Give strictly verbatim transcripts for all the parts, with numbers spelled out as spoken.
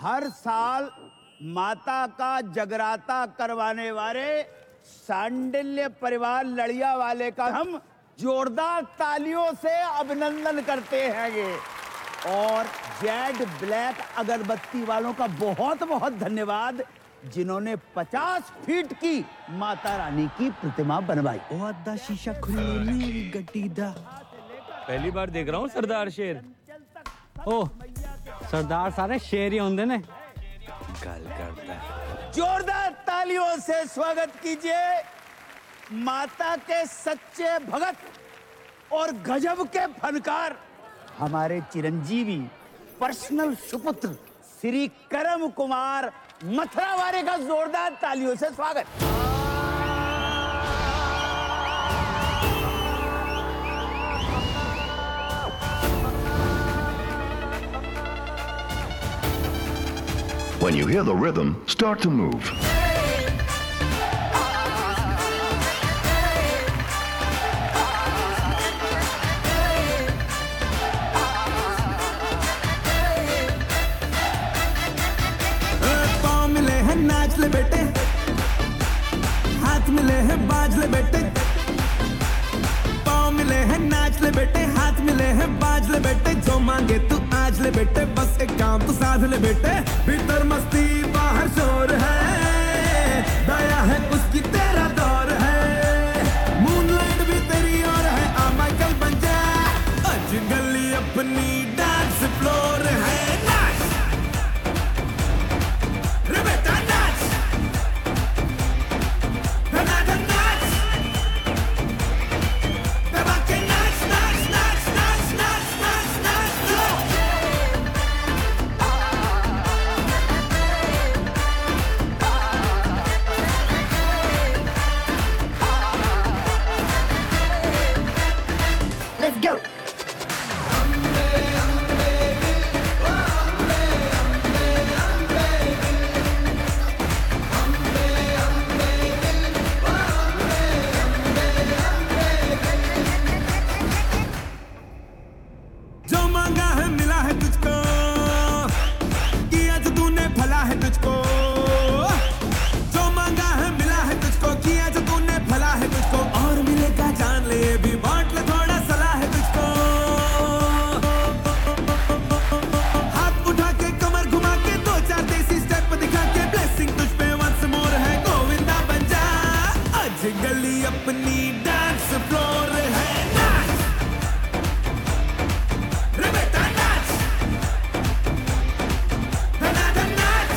हर साल माता का जगराता करवाने वाले सांडिल्य परिवार लड़िया वाले का हम जोरदार तालियों से अभिनंदन करते हैं ये। और जेड ब्लैक अगरबत्ती वालों का बहुत बहुत धन्यवाद जिन्होंने पचास फीट की माता रानी की प्रतिमा बनवाई। ओ अद्धा शीशा खुली मेरी गड्डी दा। पहली बार देख रहा हूँ सरदार शेर। ओ सरदार सारे शेर ही होंगे ने। गल करता है। जोरदार तालियों से स्वागत कीजिए माता के सच्चे भगत और गजब के फनकार हमारे चिरंजीवी पर्सनल सुपुत्र श्री करम कुमार मथुरावारे का जोरदार तालियों से स्वागत। When you hear the rhythm, start to move. पाँव मिले हैं नाच ले बेटे, हाथ मिले हैं बाज ले बेटे। पाँव मिले हैं नाच ले बेटे, हाथ मिले हैं बाज ले बेटे। जो मांगे तू आज ले बेटे, बस एक काम तू साध ले बेटे। भीतर मस्ती बाहर शोर है, दया है उसकी तेरा दौर है। मूनलाइट भी तेरी और है, आ माइकल बन जा। आज गली अपनी डांस फ्लोर है। नाच रे बेटा नाच, धनाधन नाच, दबा के नाच नाच नाच नाच नाच नाच नाच नाच। Let's go. जो मांगा है मिला है तुझको, किया जो तूने भला है तुझको। जो मांगा है मिला है तुझको, किया जो तूने भला है तुझको। और मिलेगा जान ले, ये भी बांट ले थोड़ा सलाह है तुझको। हाथ उठा के कमर घुमा के दो चार देसी स्टेप दिखा के ब्लेसिंग तुझ पे वंस मोर है। गोविंदा बन जा, आज गली अपनी डांस फ्लोर है। नाच रे बेटा नाच, धनाधन नाच,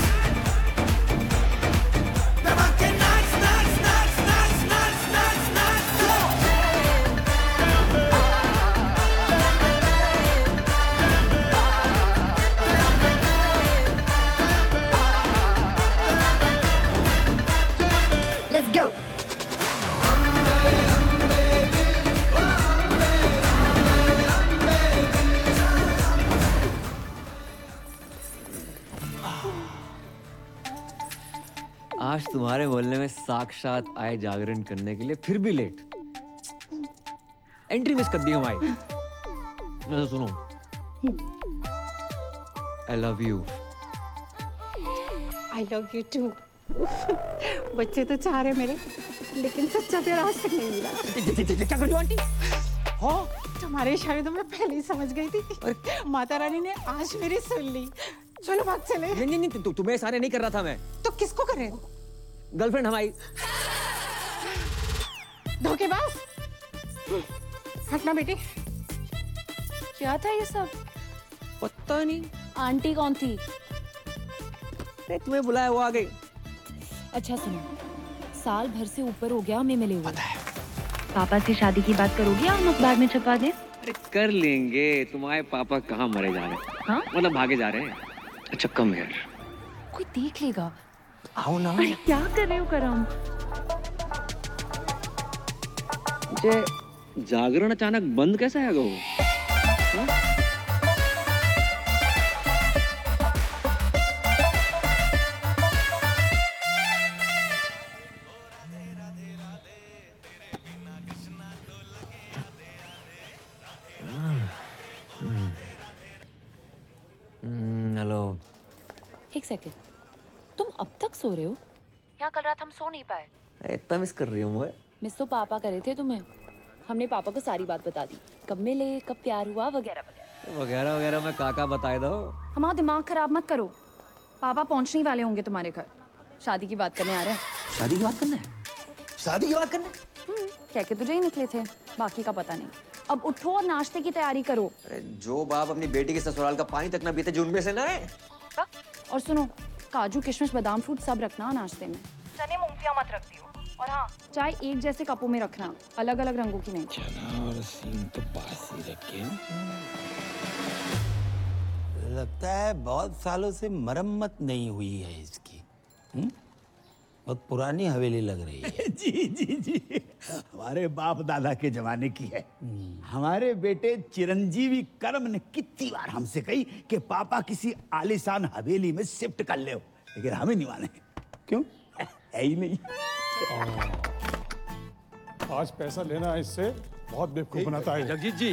दबा के नाच नाच नाच नाच नाच नाच नाच। Let's go. आज तुम्हारे मोहल्ले में साक्षात आए जागरण करने के लिए फिर भी लेट। एंट्री मिस कर दी हमारी। मैं सुनो, I love you. I love you too. बच्चे तो चाह रहे मेरे, लेकिन सच्चा प्यार आज तक नहीं मिला। क्या कर रही हो आंटी? हाँ तुम्हारे इशारे तो मैं पहले ही समझ गई थी। माता रानी ने आज मेरी सुन ली। चलो भाग चले। नहीं नहीं नहीं, तु, तुम्हें सारे नहीं कर रहा था मैं। तो किसको करे? गर्लफ्रेंड हमारी। धोखेबाज। हटना बेटी। क्या था ये सब? पता नहीं। आंटी कौन थी? अरे तुम्हें बुलाया वो आ गई। अच्छा सुनो, साल भर से ऊपर हो गया हमें मिले हुए। पापा से शादी की बात करोगे या हम अखबार में छपवा दें? अरे कर लेंगे। तुम्हारे पापा कहाँ मरे जा रहे हैं? हाँ? मतलब भागे जा रहे हैं। अच्छा कम यार, कोई देख लेगा। आओ ना। अरे क्या कर रहे हो करम? मुझे जागरण अचानक बंद कैसे आ गया? एक सेकंड, तुम अब तक सो रहे हो? यहाँ कल रात हम सो नहीं पाए। इतना मिस कर रही हूँ मैं। मिस तो पापा करे थे तुम्हें। हमने पापा को सारी बात बता दी, कब मिले, कब प्यार हुआ, वगैरह वगैरह वगैरह वगैरह मैं काका बताए दो। हमारा दिमाग खराब मत करो। पापा पहुंचने वाले होंगे तुम्हारे घर, शादी की बात करने आ रहे हैं। शादी की बात करना है? शादी की बात करना है? हम्म, कह के तुझे ही निकले थे, बाकी का पता नहीं। अब उठो और नाश्ते की तैयारी करो। अरे जो बाप अपनी बेटी के ससुराल का पानी तक ना पीते जो उनमें से ना है। और सुनो, काजू किशमिश बादाम फ्रूट सब रखना नाश्ते में। चने मूंगफलियां मत रख दियो। और हाँ, चाय एक जैसे कपों में रखना, अलग अलग रंगों की नहीं। चना और सींग तो पास ही रखे। लगता है बहुत सालों से मरम्मत नहीं हुई है इसकी। हुँ? बहुत पुरानी हवेली लग रही है। जी जी जी, हमारे बाप दादा के जमाने की है। हमारे बेटे चिरंजीवी कर्म ने कितनी बार हमसे कही कि पापा किसी आलीशान हवेली में शिफ्ट कर ले, लेकिन हमें नहीं माने। क्यों? है ही नहीं। आज पैसा लेना इससे बहुत बेवकूफ बनाता है। जगजीत जी,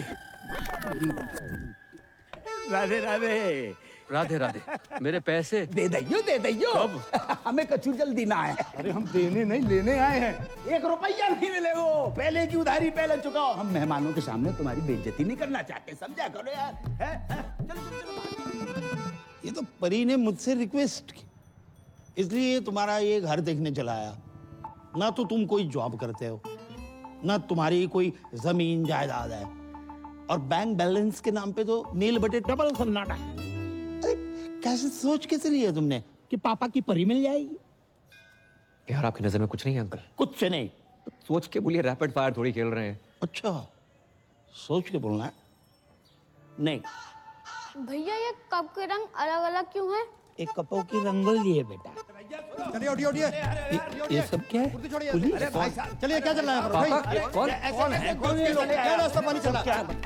राधे राधे। राधे राधे। मेरे पैसे दे दइयो दे दइयो। हमें कछु जल्दी ना है। अरे हम देने नहीं लेने आए हैं। एक रुपया नहीं मिले वो, पहले की उधारी पहले चुकाओ। हम मेहमानों के सामने तुम्हारी बेइज्जती नहीं करना चाहते, समझा करो यार। है? है? चलो चलो चलो। ये तो परी ने मुझसे रिक्वेस्ट की, इसलिए तुम्हारा ये घर देखने चला आया। ना तो तुम कोई जॉब करते हो, ना तुम्हारी कोई जमीन जायदाद है, और बैंक बैलेंस के नाम पे तो नील बटे डबल सन्नाटा। अरे कैसे सोच कैसे ली है तुमने कि पापा की परी मिल जाएगी? यार आपकी नजर में कुछ नहीं है अंकल? कुछ से नहीं। सोच के बोलिए, रैपिड फायर थोड़ी खेल रहे हैं। अच्छा, सोच के बोलना है? नहीं। भैया ये कप के रंग अलग अलग क्यों हैं? एक कपों की रंगोली है बेटा। चलिए उठिए उठिए। ये, ये सब क्या है? पुलिस? अरे भाई साहब, चलिए क्या चल रहा है? भाई कौन? कौन है? कौन ये लोग? क्या रास्ता पानी चला?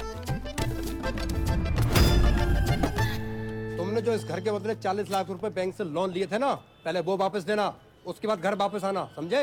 तुमने जो इस घर के बदले चालीस लाख रुपए बैंक से लोन लिए थे ना, पहले वो वापस देना, उसके बाद घर वापस आना, समझे?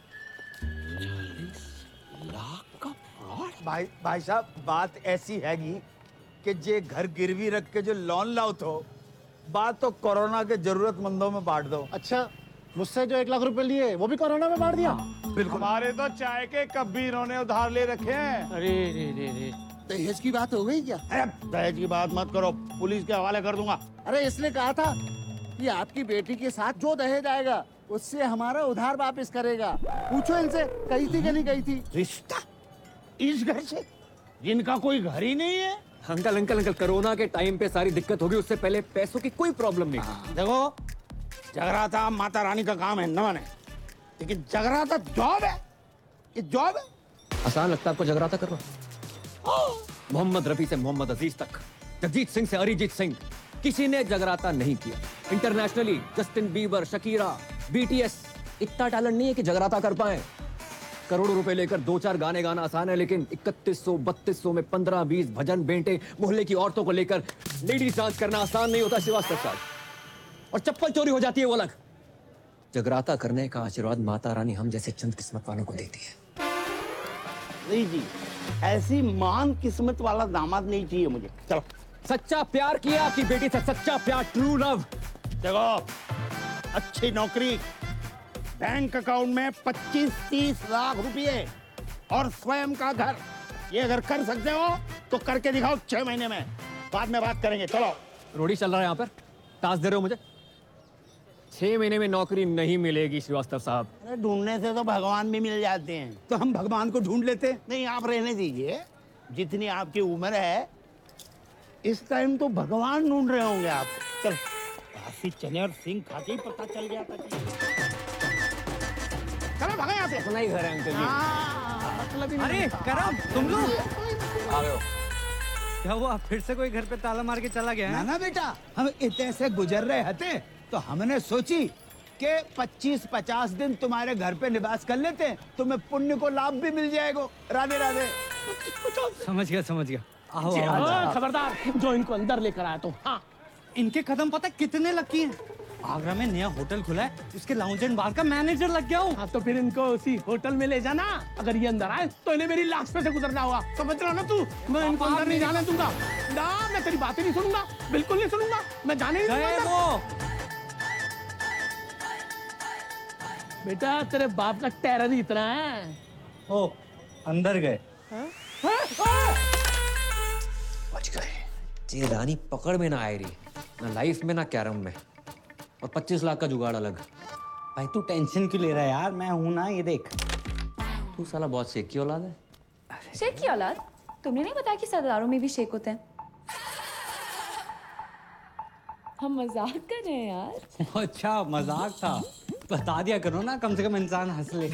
लाख का फ्रॉड? भाई भाई साहब, बात ऐसी हैगी कि जे घर गिरवी रख के जो लोन लाओ तो बात तो कोरोना के जरूरतमंदों में बांट दो। अच्छा, मुझसे जो एक लाख रुपए लिए वो भी कोरोना में बांट दिया? बिल्कुल। हमारे तो चाय के कप भी इन्होंने उधार ले रखे हैं। अरे रे रे रे। दहेज की बात हो गई क्या? अरे दहेज की बात मत करो, पुलिस के हवाले कर दूंगा। अरे इसने कहा था कि आपकी बेटी के साथ जो दहेज आएगा उससे हमारा उधार वापस करेगा। पूछो इनसे, कही थी कि नहीं कही थी? रिश्ता इस घर से, जिनका कोई घर ही नहीं है। अंकल अंकल अंकल, कोरोना के टाइम पे सारी दिक्कत होगी, उससे पहले पैसों की कोई प्रॉब्लम नहीं। देखो, जगराता माता रानी का काम है न माने, लेकिन जगराता जॉब है। ये जॉब है। आसान लगता है आपको जगराता करना? मोहम्मद रफी से मोहम्मद अजीज तक, जगजीत सिंह से अरिजीत सिंह, किसी ने जगराता नहीं किया। Internationally Justin Bieber, Shakira, BTS, इतना टैलेंट नहीं है कि जगराता कर पाए। करोड़ों रुपए लेकर दो चार गाने गाना आसान है, लेकिन इकतीस सौ बत्तीस सौ में पंद्रह बीस भजन बेंटे मोहल्ले की औरतों को लेकर लेडीज डांस करना आसान नहीं होता श्रीवास्तव साहब। और चप्पल चोरी हो जाती है वो अलग। जगराता करने का आशीर्वाद माता रानी हम जैसे चंद किस्मत वालों को देती है। नहीं जी, ऐसी महान किस्मत वाला दामाद नहीं चाहिए मुझे। चलो। सच्चा प्यार किया आपकी बेटी से, सच्चा प्यार, ट्रू लव। देखो, अच्छी नौकरी, बैंक अकाउंट में पच्चीस तीस लाख रुपए और स्वयं का घर, ये अगर कर सकते हो तो करके दिखाओ छह महीने में, बाद में बात करेंगे। चलो। रोडी चल रहा है यहाँ पर, टास्क दे रहे हो मुझे? छह महीने में नौकरी नहीं मिलेगी श्रीवास्तव साहब। अरे ढूंढने से तो भगवान भी मिल जाते हैं, तो हम भगवान को ढूंढ लेते। नहीं, आप रहने दीजिए, जितनी आपकी उम्र है इस टाइम तो भगवान ढूंढ रहे होंगे आप। चल, बासी चने और सिंह खा के ही पता चल गया था। चलो भागा यहाँ से। अपना ही घर है अंकल जी। मतलब अरे करम, तुम लोग आ गए हो? क्या हुआ, फिर से कोई घर पे ताला मार के चला गया ना है? ना बेटा, हम इतने से गुजर रहे थे तो हमने सोची कि पच्चीस पचास दिन तुम्हारे घर पे निवास कर लेते, तुम्हें पुण्य को लाभ भी मिल जाएगा। राधे राधे। समझ गया समझ गया। आओ आओ। खबरदार, जो इनको अंदर लेकर आया तो। हाँ, इनके कदम पता कितने लकी हैं? आगरा में नया होटल खुला है, उसके लाउंज एंड बार का मैनेजर लग गया हूँ। हाँ तो फिर इनको उसी होटल में ले जाना। अगर ये अंदर आए तो इन्हें मेरी लाश पे से गुजरना होगा, समझ रहा ना तू? मैं इनको अंदर नहीं जाने दूंगा ना, मैं तेरी बातें नहीं सुनूंगा, बिल्कुल नहीं सुनूंगा, मैं जाने नहीं दूंगा गए अंदर। वो बेटा तेरे बाप का टेरर ही इतना है। ओ अंदर गए। बच गए। ये रानी पकड़ में ना आए रही, ना लाइफ में ना कैरम में, और पच्चीस लाख का जुगाड़ अलग। भाई तू टेंशन क्यों ले रहा है यार, मैं हूं ना, ये देख। तू साला बहुत शेख की औलाद है। शेख की औलाद? तुमने नहीं बताया कि सरदारों में भी शेख होते हैं? हम मजाक कर रहे हैं यार। अच्छा मजाक था, बता दिया करो ना, कम से कम इंसान हंस ले।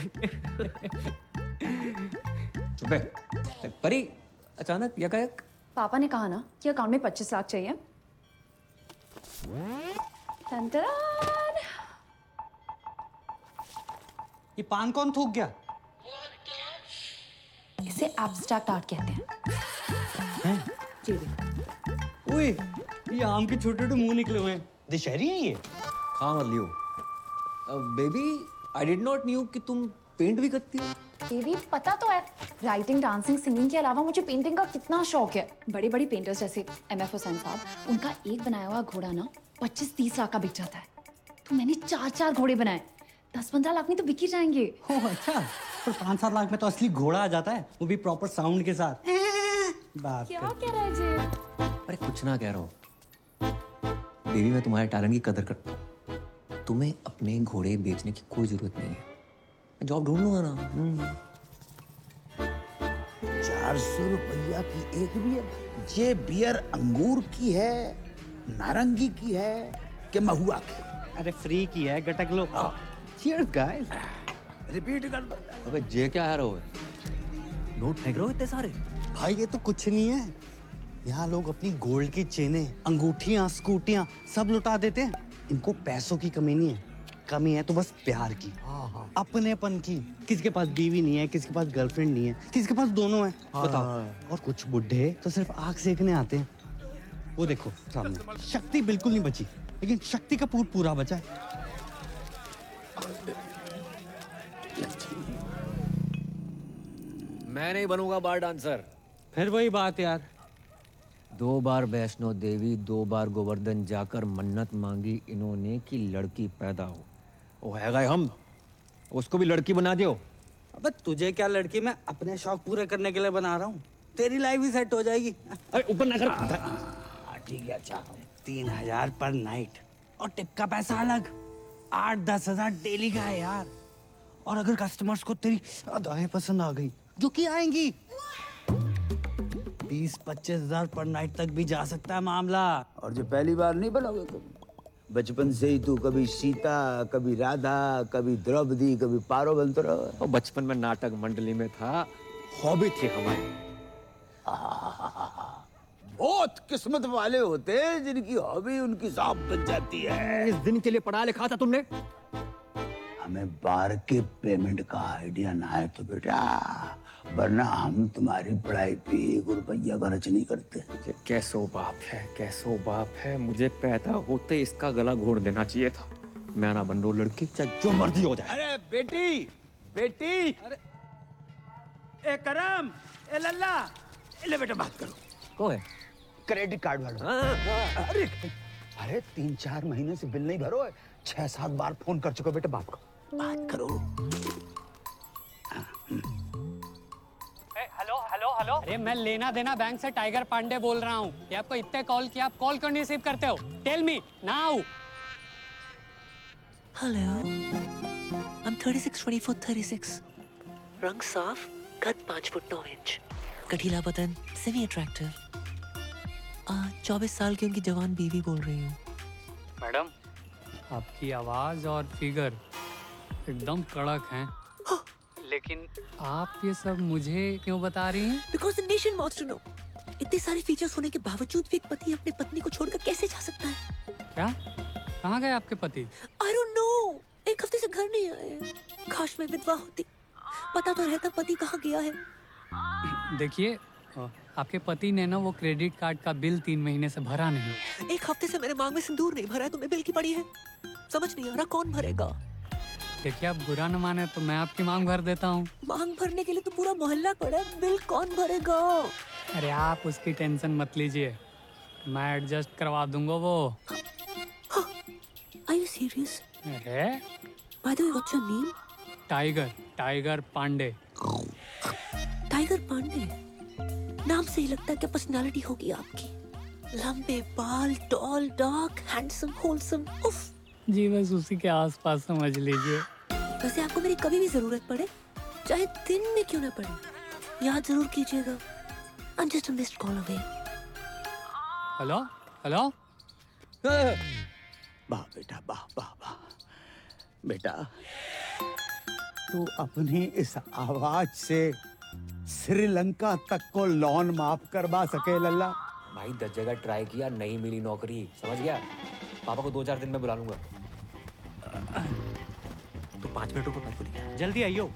चुप है। परी अचानक यकायक पापा ने कहा ना कि अकाउंट में पच्चीस लाख चाहिए। टंटरान। ये पान कौन थूक गया? इसे एब्स्ट्रैक्ट आर्ट कहते हैं। जी देखो। ओए ये आम के छोटे छोटे मुंह निकले हुए हैं, दशहरी है ये। खा मत लियो। Baby I did not knew कि तुम पेंट भी करती हो। बेबी पता तो है, राइटिंग डांसिंग सिंगिंग के अलावा मुझे पेंटिंग का कितना शौक है। बड़े बड़े पेंटर्स जैसे एम एफ हुसैन साहब, उनका एक बनाया हुआ घोड़ा ना पच्चीस तीस लाख का बिक जाता है। तो मैंने चार चार घोड़े बनाए, दस पंद्रह लाख में तो बिक ही जाएंगे। ओह अच्छा, पर पाँच सात लाख में तो असली घोड़ा आ जाता है, वो भी प्रॉपर साउंड के साथ। बात क्या कर। कह रहा है जी? अरे कुछ ना कह रहा हूँ बेबी, मैं तुम्हारे टैलेंट की कदर करता हूँ। तुम्हें अपने घोड़े बेचने की कोई जरूरत नहीं है, मैं जॉब ढूंढ लूंगा ना। चार सौ रुपया की एक बियर? ये बियर अंगूर की है, नारंगी की है कि महुआ की? अरे फ्री की है, गटक लो। Cheers guys. रिपीट कर दो। अबे जे क्या है रहो, नोट फेंक रहे हो इतने सारे। भाई ये तो कुछ नहीं है, यहाँ लोग अपनी गोल्ड की चेनें, अंगूठियां, स्कूटियां सब लुटा देते हैं। इनको पैसों की कमी नहीं है, कमी है तो बस प्यार की, अपनेपन की। किसी के पास बीवी नहीं है, किसी के पास गर्लफ्रेंड नहीं है, किसी के पास दोनों है। बताओ। और कुछ बुढ़े तो सिर्फ आग सेकने आते हैं। वो देखो सामने, शक्ति बिल्कुल नहीं बची, लेकिन शक्ति कपूर पूरा बचा है। मैं नहीं बनूंगा बार डांसर। फिर वही बात यार, दो बार वैष्णो देवी, दो बार गोवर्धन जाकर मन्नत मांगी इन्होंने कि लड़की पैदा हो। वो है गए हम, उसको भी लड़की बना दियो। अबे तुझे क्या लड़की, मैं अपने शौक पूरे करने के लिए बना रहा हूँ। तेरी लाइफ भी सेट हो जाएगी। अरे ऊपर ना कर। ठीक है अच्छा। तीन हजार पर नाइट और टिप का पैसा अलग। आठ दस हजार डेली का है यार। और अगर कस्टमर्स को तेरी अदाएं पसंद आ गई, जो कि आएंगी, बीस पच्चीस हजार पर नाइट तक भी जा सकता है मामला। और जो पहली बार नहीं बनोगे तुम, बचपन से ही तू कभी सीता, कभी राधा, कभी द्रौपदी, कभी पारो बनते रहो। और बचपन में नाटक मंडली में था, हॉबी थी हमारी। बहुत किस्मत वाले होते हैं जिनकी हॉबी उनकी जॉब बन जाती है। इस दिन के लिए पढ़ा लिखा था तुमने? हमें बार के पेमेंट का आइडिया ना है तो बेटा, वरना हम तुम्हारी पढ़ाई पे एक रुपया खर्च नहीं करते। ये कैसो बाप है, कैसो बाप है। मुझे पैदा होते इसका गला घोड़ देना चाहिए था। मैं ना बन रो लड़की, चाहे जो मर्जी हो जाए। अरे बेटी, बेटी, अरे ए करम, ए लल्ला, ले बेटा बात करो। कौन है? क्रेडिट कार्ड वाला। अरे अरे तीन चार महीने से बिल नहीं भरो है, छह सात बार फोन कर चुके बेटा, बात करो, बात करो। हेलो हेलो हेलो, अरे मैं लेना देना बैंक से टाइगर पांडे बोल रहा हूँ। ये आपको इतने कॉल किया, आप कॉल क्यों नहीं रिसीव करते हो? Tell me now. Hello, I'm thirty-six twenty-four thirty-six. रंग साफ, कद पाँच फुट नौ इंच, गठीला बदन, सेमी अट्रैक्टिव। चौबीस साल की उनकी जवान बीवी बोल रही हूँ। मैडम, आपकी आवाज और फिगर एकदम कड़क हैं। लेकिन आप ये सब मुझे क्यों बता रही हैं? Because the nation wants to know. इतने सारे फीचर्स होने के बावजूद भी एक पति अपनी पत्नी को छोड़कर कैसे जा सकता है? क्या? कहाँ गए आपके पति? I don't know. एक हफ्ते से घर नहीं आए। काश मैं विधवा होती, पता तो रहता पति कहाँ गया है। देखिए, आपके पति ने ना वो क्रेडिट कार्ड का बिल तीन महीने से भरा नहीं। एक हफ्ते से मेरे मांग में सिंदूर नहीं भरा है, तुम्हें बिल की पड़ी है। समझ नहीं आ रहा कौन भरेगा। देखिए, आप बुरा न माने तो मैं आपकी मांग भर देता हूँ। मांग भरने के लिए तो पूरा मोहल्ला पड़ा है, बिल कौन भरेगा? अरे आप उसकी टेंशन मत लीजिए, मैं एडजस्ट करवा दूंगा वो। Are you serious? अरे By the way, what's your name? Tiger Tiger Pandey. Tiger Pandey नाम से ही लगता है क्या पर्सनालिटी होगी आपकी? लंबे बाल, टॉल, डार्क, हैंडसम, होलसम। उफ। जी बस उसी के आसपास समझ लीजिए। वैसे आपको मेरी कभी भी जरूरत पड़े, चाहे दिन में क्यों ना पड़े, याद जरूर कीजिएगा। I'm just a missed call away. Hello hello. वाह बेटा, वाह वाह वाह बेटा, तू अपनी इस आवाज से श्रीलंका तक को लोन माफ करवा सके लल्ला। भाई दस जगह ट्राई किया, नहीं मिली नौकरी, समझ गया? पापा को दो चार दिन में बुला लूंगा। तो पाँच मिनट रुको, मत बोलिए। जल्दी आइयो।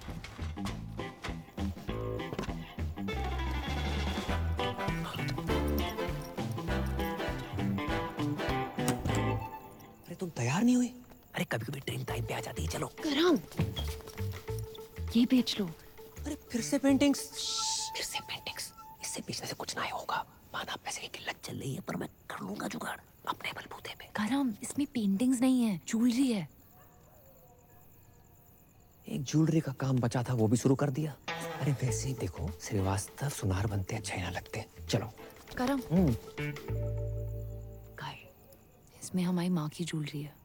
अरे तुम तैयार नहीं हुई? अरे कभी कभी ट्रेन टाइम पे आ जाती है। चलो करम, ये बेच लो। अरे फिर से पेंटिंग्स? फिर से पेंटिंग्स? इससे बेचने से कुछ नहीं होगा। माना पैसे की किल्लत चल रही है, पर मैं कर लूंगा जुगाड़ अपने बलबूते पे। करम, इसमें पेंटिंग्स नहीं है, ज्वेलरी है। एक ज्वेलरी का काम बचा था, वो भी शुरू कर दिया। अरे वैसे ही देखो, श्रीवास्तव सुनार बनते अच्छे ना लगते। चलो करम, गाय, इसमें हमारी माँ की ज्वेलरी है।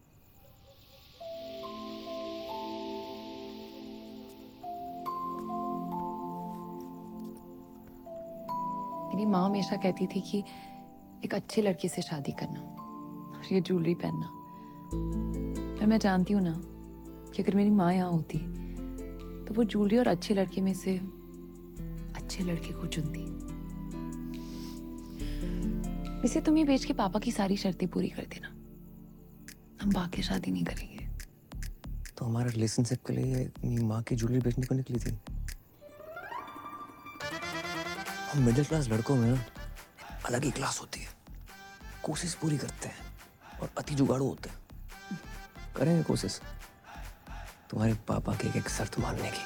मेरी माँ हमेशा कहती थी कि एक अच्छे लड़के से शादी करना और ये ज्वेलरी पहनना। पर मैं जानती हूँ ना कि अगर मेरी माँ यहाँ होती तो वो ज्वेलरी और अच्छे लड़के में से अच्छे लड़के को चुनती। इसे तुम ये बेच के पापा की सारी शर्तें पूरी कर देना, हम बाकी शादी नहीं करेंगे। तो हमारे रिलेशनशिप के लिए अपनी माँ की ज्वेलरी बेचने को निकली थी। हम मिडिल क्लास लड़कों में ना अलग ही क्लास होती है, कोशिश पूरी करते हैं और अति जुगाड़ू होते हैं। करेंगे कोशिश तुम्हारे पापा की एक एक शर्त मानने की।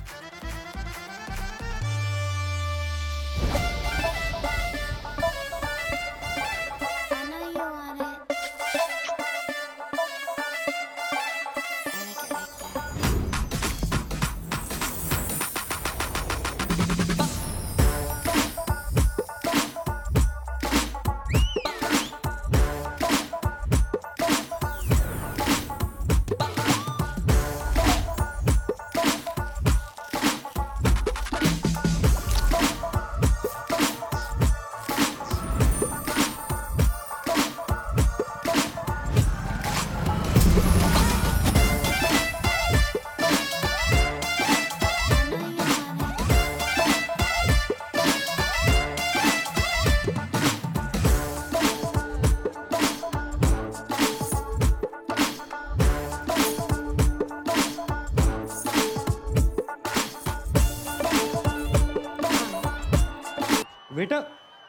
बेटा,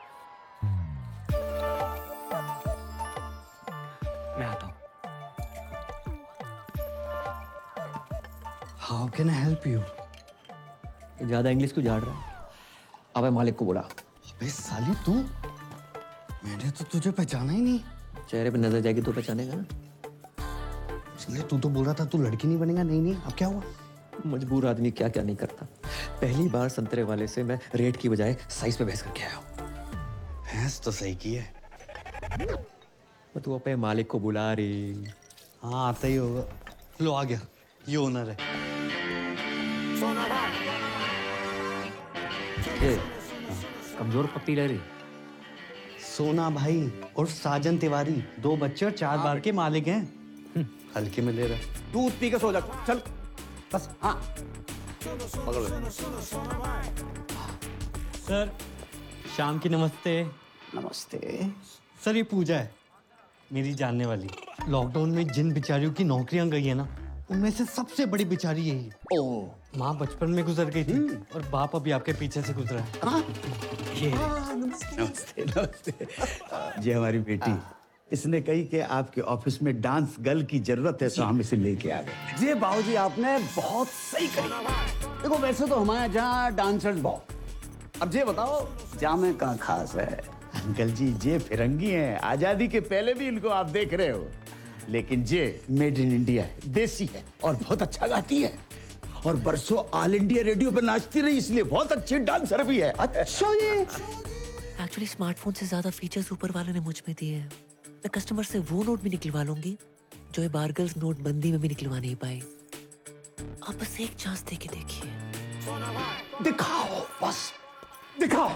मैं आता हूँ। How can I help you? ज्यादा इंग्लिश क्यों झाड़ रहा है? अबे मालिक को बुला। अबे साली तू, मैंने तो तुझे पहचाना ही नहीं। चेहरे पे नजर जाएगी तो पहचानेगा ना। इसलिए तू तो बोल रहा था तू लड़की नहीं बनेगा। नहीं नहीं, अब क्या हुआ? मजबूर आदमी क्या क्या नहीं करता। पहली बार संतरे वाले से मैं रेट की बजाय साइज पे बहस करके आया हूँ। भैंस तो सही की है। तू अपने मालिक को बुला रही। हाँ आता ही होगा। लो आ गया, ये ओनर है। ये कमजोर पत्ती लग रही। सोना भाई और साजन तिवारी, दो बच्चे और चार बार के मालिक हैं। हल्के में ले रहा। दूध पी के सो जा, चल बस। हाँ पकड़ लो। सर शाम की नमस्ते। नमस्ते सर, ये पूजा है मेरी जानने वाली। लॉकडाउन में जिन बिचारियों की नौकरियां गई है ना, उनमें से सबसे बड़ी बिचारी यही है। ओ माँ बचपन में गुजर गई थी और बाप अभी आपके पीछे से गुजरा है। हाँ? ये नमस्ते नमस्ते। ये हमारी बेटी, इसने कही कि आपके ऑफिस में डांस गर्ल की जरूरत है, तो हम इसे लेके आ गए। जी बाबूजी, आपने बहुत सही कही। देखो वैसे तो हमारे यहाँ डांसर्स बहुत, अब ये बताओ जामे का खास है। अंकल जी ये फिरंगी हैं, आजादी के पहले भी इनको आप देख रहे हो। लेकिन ये मेड इन इंडिया है, देसी है और बहुत अच्छा गाती है और बरसों ऑल इंडिया रेडियो पे नाचती रही, इसलिए बहुत अच्छी डांसर भी है। अच्छा ये एक्चुअली स्मार्टफोन से ज्यादा फीचर्स ऊपर वाले ने मुझ में दिए हैं। मैं कस्टमर से वो नोट भी निकलवा लूंगी जो ये बारगल्स नोटबंदी में भी निकलवा नहीं पाए। आप बस एक चांस दे के देखिए। दिखाओ बस दिखाओ।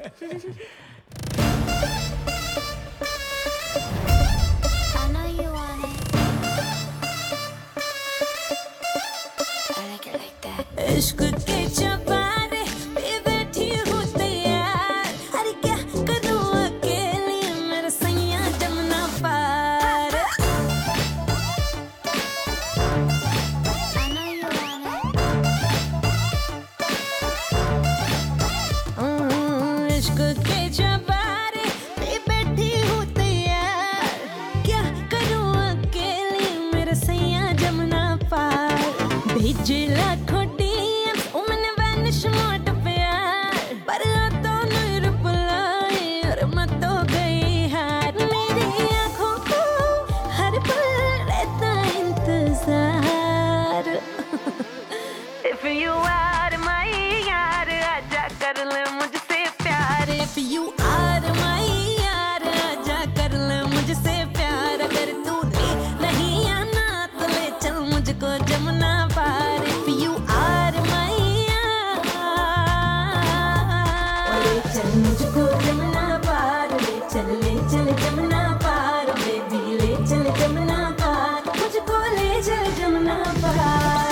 I know you want it. I like it like that. इश्क के चबारे पे बैठी हूँ तैयार, अरे क्या करूँ अकेली मेरा सैया जमुना पार। I know you want it. हम्म, इश्क के चबारे पे बैठी हूँ तैयार, क्या करूँ अकेली मेरा सैया जमुना पार। भेजे लाखों डीएम्स ओ मैंने वैनिश मोड प्यार, पर तो नहीं रिप्लाई और मैं तो गई हार। मेरी आँखों को हर पल रहता इंतजार। If you are my यार आजा कर ले मुझसे प्यार। If you are my यार आजा कर ले मुझसे प्यार। अगर तूने नहीं आना तो ले चल मुझको जमुना पार। If you are my यार ले चल मुझको जमुना पार। ले चल ले चल जमुना पार। बेबी ले चल जमुना पार। मुझको ले चल जमुना पार।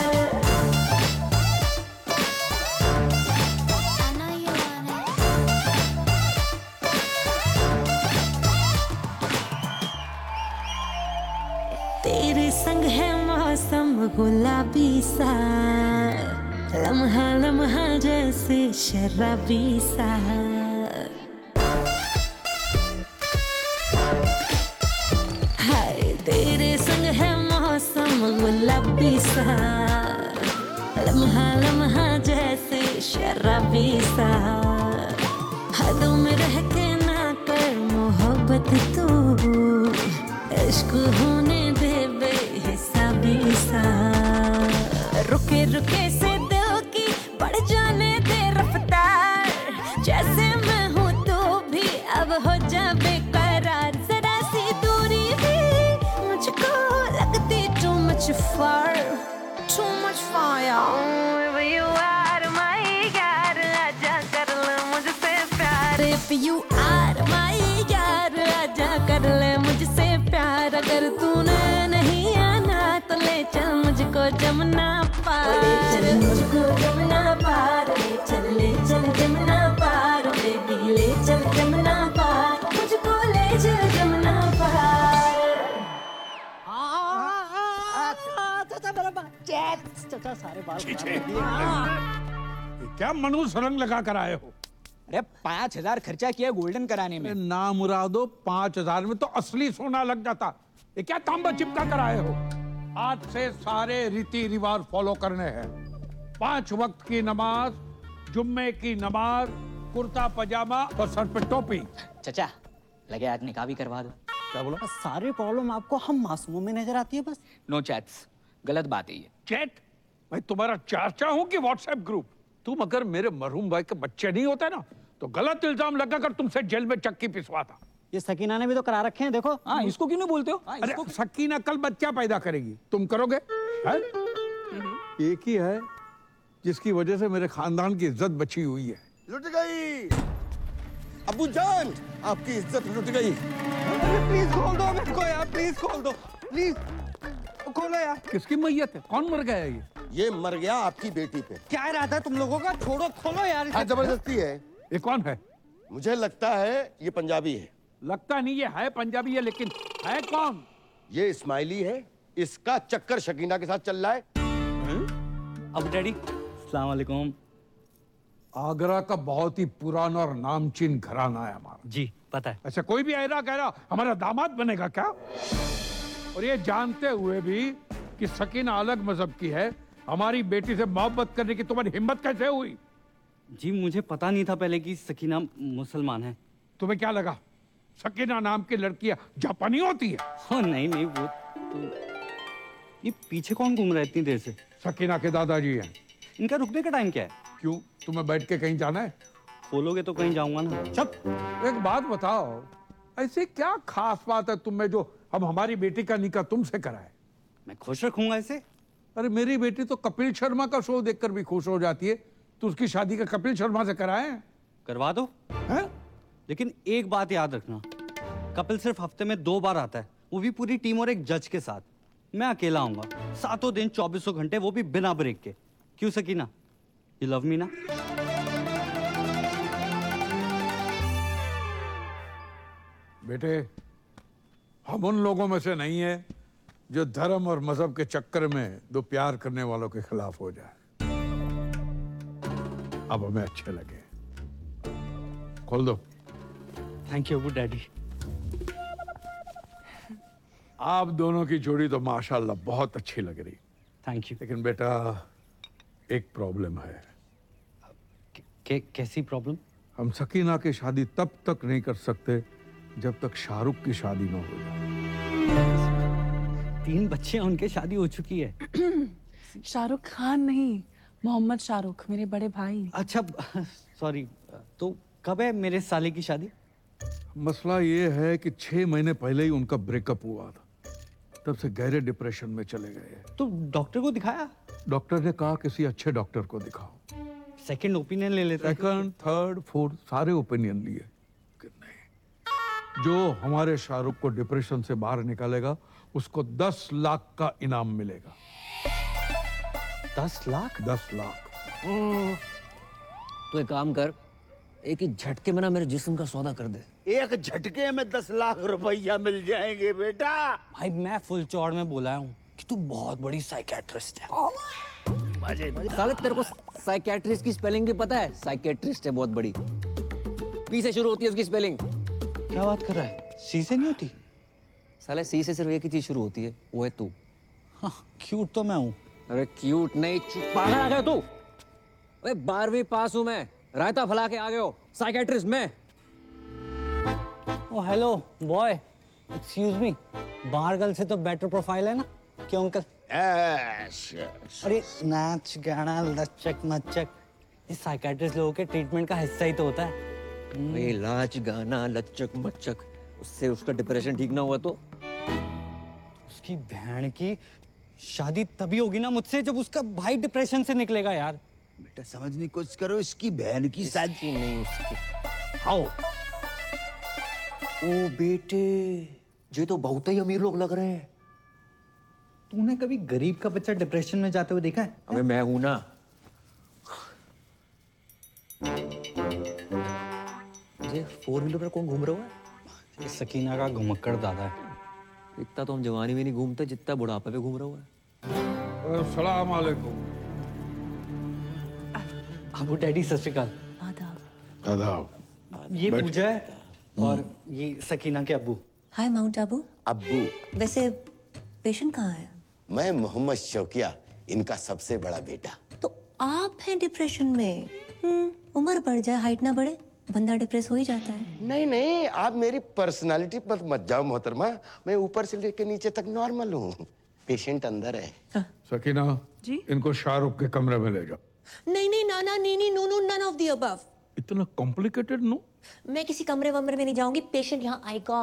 I know you want it. तेरे संग है मौसम गुलाबी सा, लम्हा लम्हा जैसे शराबी सा। हाय तेरे संग है मौसम गुलाबी सा, लम्हा लम्हा जैसे शराबी सा। हदों में रह के ना कर मोहब्बत तू, इश्क होने दे बेहिसाबी सा। रुके रुके से दिल की बढ़ जाने दे रफ्तार, जैसे मैं हूँ तो भी अब हो जा बेकरार। जरा सी दूरी भी मुझको लगती too much far, too much fire। If you are my यार आजा कर ले मुझसे प्यार। If you are my यार आजा कर ले मुझसे प्यार। अगर तूने नहीं आना तो ले चल मुझको जमुना पार। ले चल मुझको जमुना पार। ले चल ले चल जमुना पार। बेबी ले चल जमुना पार। मुझको ले चल जमुना पार। चाचा सारे बाल ये क्या मनुष्य रंग लगा कर आए हो? अरे पाँच हजार खर्चा किया गोल्डन कराने में। ना मुरादो, पांच हजार में तो असली सोना लग जाता। ये क्या तांबा चिपका कर आए हो? आज से सारे रीति रिवाज फॉलो करने हैं। पांच वक्त की नमाज, जुम्मे की नमाज, कुर्ता पजामा और सर पे टोपी। चचा लगे आज निकाह भी करवा दो। क्या बोला? सारी प्रॉब्लम आपको हम मासूमों में नजर आती है बस। नो चैट्स, गलत बात है ये। चैट? मैं तुम्हारा चाचा हूं कि व्हाट्सएप ग्रुप? तुम अगर मेरे मरहूम भाई के बच्चे नहीं होते ना तो गलत इल्जाम लगाकर तुमसे जेल में चक्की पिसवाता। ये सकीना ने भी तो करा रखे हैं, देखो। हाँ, इसको क्यों नहीं बोलते हो? हाँ, अरे सकीना कल बच्चा पैदा करेगी, तुम करोगे? है? एक ही है जिसकी वजह से मेरे खानदान की इज्जत बची हुई है। लुट गई अबू जान, आपकी इज्जत लुट गई। प्लीज खोल दो मेरे को यार, प्लीज खोल दो, प्लीज खोलो यार। किसकी मैयत है? कौन मर गया ये? ये मर गया आपकी बेटी पे। क्या इरादा है तुम लोगों का? छोड़ो, खोलो यार। हाँ, जबरदस्ती है। ये कौन है? मुझे लगता है ये पंजाबी है। लगता नहीं, ये है पंजाबी है, लेकिन है कौन? ये इस्माइली है। इसका चक्कर शकीना के साथ चल रहा है। अब डैडी अस्सलाम वालेकुम। आगरा का बहुत ही पुराना और नामचीन घराना है हमारा। जी पता है। अच्छा, कोई भी ऐरा गहरा हमारा दामाद बनेगा क्या? और ये जानते हुए भी कि सकीना अलग मजहब की है, हमारी बेटी से मोहब्बत करने की तुम्हारी हिम्मत कैसे हुई? जी मुझे पता नहीं था पहले कि सकीना मुसलमान है। तुम्हें क्या लगा सकीना नाम की लड़कियां जापानी होती है? ओ नहीं नहीं, वो ये पीछे कौन घूम रहा है इतनी देर से? सकीना के दादाजी हैं। इनका रुकने का टाइम क्या है? क्यों, तुम्हें बैठ के कहीं जाना है? खोलोगे तो कहीं जाऊंगा ना। चुप। एक बात बताओ, ऐसी क्या खास बात है तुम में जो हम हमारी बेटी का निकाह तुमसे कराए? मैं खुश रखूंगा इसे। अरे मेरी बेटी तो कपिल शर्मा का शो देखकर भी खुश हो जाती है, तो उसकी शादी का कपिल शर्मा से कराए? करवा दो। हैं? लेकिन एक बात याद रखना, कपिल सिर्फ हफ्ते में दो बार आता है, वो भी पूरी टीम और एक जज के साथ। मैं अकेला आऊंगा, सातों दिन चौबीसों घंटे, वो भी बिना ब्रेक के। क्यों सकीना, यू लव मी ना? बेटे, हम उन लोगों में से नहीं है जो धर्म और मजहब के चक्कर में दो प्यार करने वालों के खिलाफ हो जाए। अब हमें अच्छे लगे। खोल दो। Thank you Abu daddy. आप दोनों की जोड़ी तो माशाल्लाह बहुत अच्छी लग रही। Thank you. लेकिन बेटा, एक प्रॉब्लम है। के, कैसी प्रॉब्लम? हम सकीना की शादी तब तक नहीं कर सकते जब तक शाहरुख की शादी ना हो जाए। तीन बच्चे हैं उनके, शादी हो चुकी है। शाहरुख खान नहीं, मोहम्मद शाहरुख, मेरे बड़े भाई। अच्छा, सॉरी। तो कब है मेरे साले की शादी? मसला ये है कि छह महीने पहले ही उनका ब्रेकअप हुआ था, तब से गहरे डिप्रेशन में चले गए। तो डॉक्टर को दिखाया? डॉक्टर ने कहा किसी अच्छे डॉक्टर को दिखाओ। सेकंड ओपिनियन ले लेते। सेकंड, थर्ड, फोर्थ सारे ओपिनियन लिए कि नहीं, जो हमारे शाहरुख को डिप्रेशन से बाहर निकालेगा उसको दस लाख का इनाम मिलेगा। दस लाख? दस लाख। तो एक काम कर, एक ही झटके में ना मेरे जिस्म का सौदा कर दे। एक झटके में दस लाख रुपया मिल जाएंगे बेटा। भाई मैं फुल चौड़ में बोला हूँ कि तू बहुत बड़ी साइकेट्रिस्ट है। मजे मजे। साले तेरे को साइकेट्रिस्ट की स्पेलिंग भी पता है? साइकेट्रिस्ट है बहुत बड़ी, पी से शुरू होती है उसकी स्पेलिंग। क्या बात कर रहा है? सी से नहीं होती? साले सी से सिर्फ एक ही चीज शुरू होती है, वो है तू। हाँ, क्यूट तो मैं हूँ। अरे क्यूट नहीं, पागल आ गया तू। अरे बारहवीं पास हूँ मैं, रायता फैला के आ गए हो। साइकेट्रिस्ट मैं। Oh hello boy, excuse me, बाहर गर्ल से तो बेटर प्रोफाइल है ना? क्यों अंकल? अरे नाच गाना लचक मचक, इस साइकेट्रिस्ट लोगों के ट्रीटमेंट का हिस्सा ही तो होता है। ये लाच गाना लचक मचक, उससे उसका डिप्रेशन ठीक ना हुआ तो? उसकी बहन की शादी तभी होगी ना मुझसे जब उसका भाई डिप्रेशन से निकलेगा यार। बेटा समझने की कोशिश करो, इसकी बहन की शादी नहीं उसकी। हाउ? ओ बेटे, ये तो बहुत ही अमीर लोग लग रहे हैं। तूने कभी गरीब का बच्चा डिप्रेशन में जाते हुए देखा है? अबे मैं हूं ना। ये फोर व्हीलर पर कौन घूम रहा है? ये सकीना का घुमक्कड़ दादा है। इतना तो हम जवानी में नहीं घूमते जितना बुढ़ापे पे घूम रहा हुआ है। अस्सलाम वालेकुम। अबू डैडी सत श्री अकाल। आदाब। ये पूजा है और ये सकीना के अब्बू। Hi mount Abu. अब्बू। वैसे पेशेंट कहाँ है? मैं मोहम्मद शौकिया, इनका सबसे बड़ा बेटा। तो आप हैं डिप्रेशन में? हम्म, उम्र बढ़ जाए हाइट ना बढ़े, बंदा डिप्रेस हो ही जाता है। नहीं नहीं, आप मेरी पर्सनालिटी पर मत जाओ मोहतरमा, मैं ऊपर से लेकर नीचे तक नॉर्मल हूँ। पेशेंट अंदर है। सकीना जी? इनको शाहरुख के कमरे में ले जाओ। नहीं नहीं नाना नीनी no no none of the above. इतना कॉम्प्लिकेटेड नो? मैं किसी कमरे वमरे में नहीं जाऊंगी, पेशेंट यहाँ आएगा।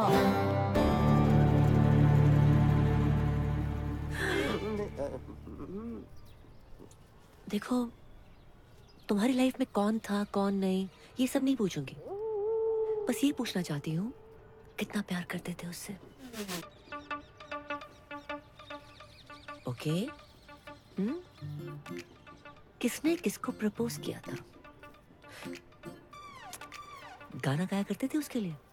देखो, तुम्हारी लाइफ में कौन था कौन नहीं ये सब नहीं पूछूंगी, बस ये पूछना चाहती हूँ कितना प्यार करते थे उससे। ओके? हम्म? किसने किसको प्रपोज किया था? गाना गाया करते थे उसके लिए?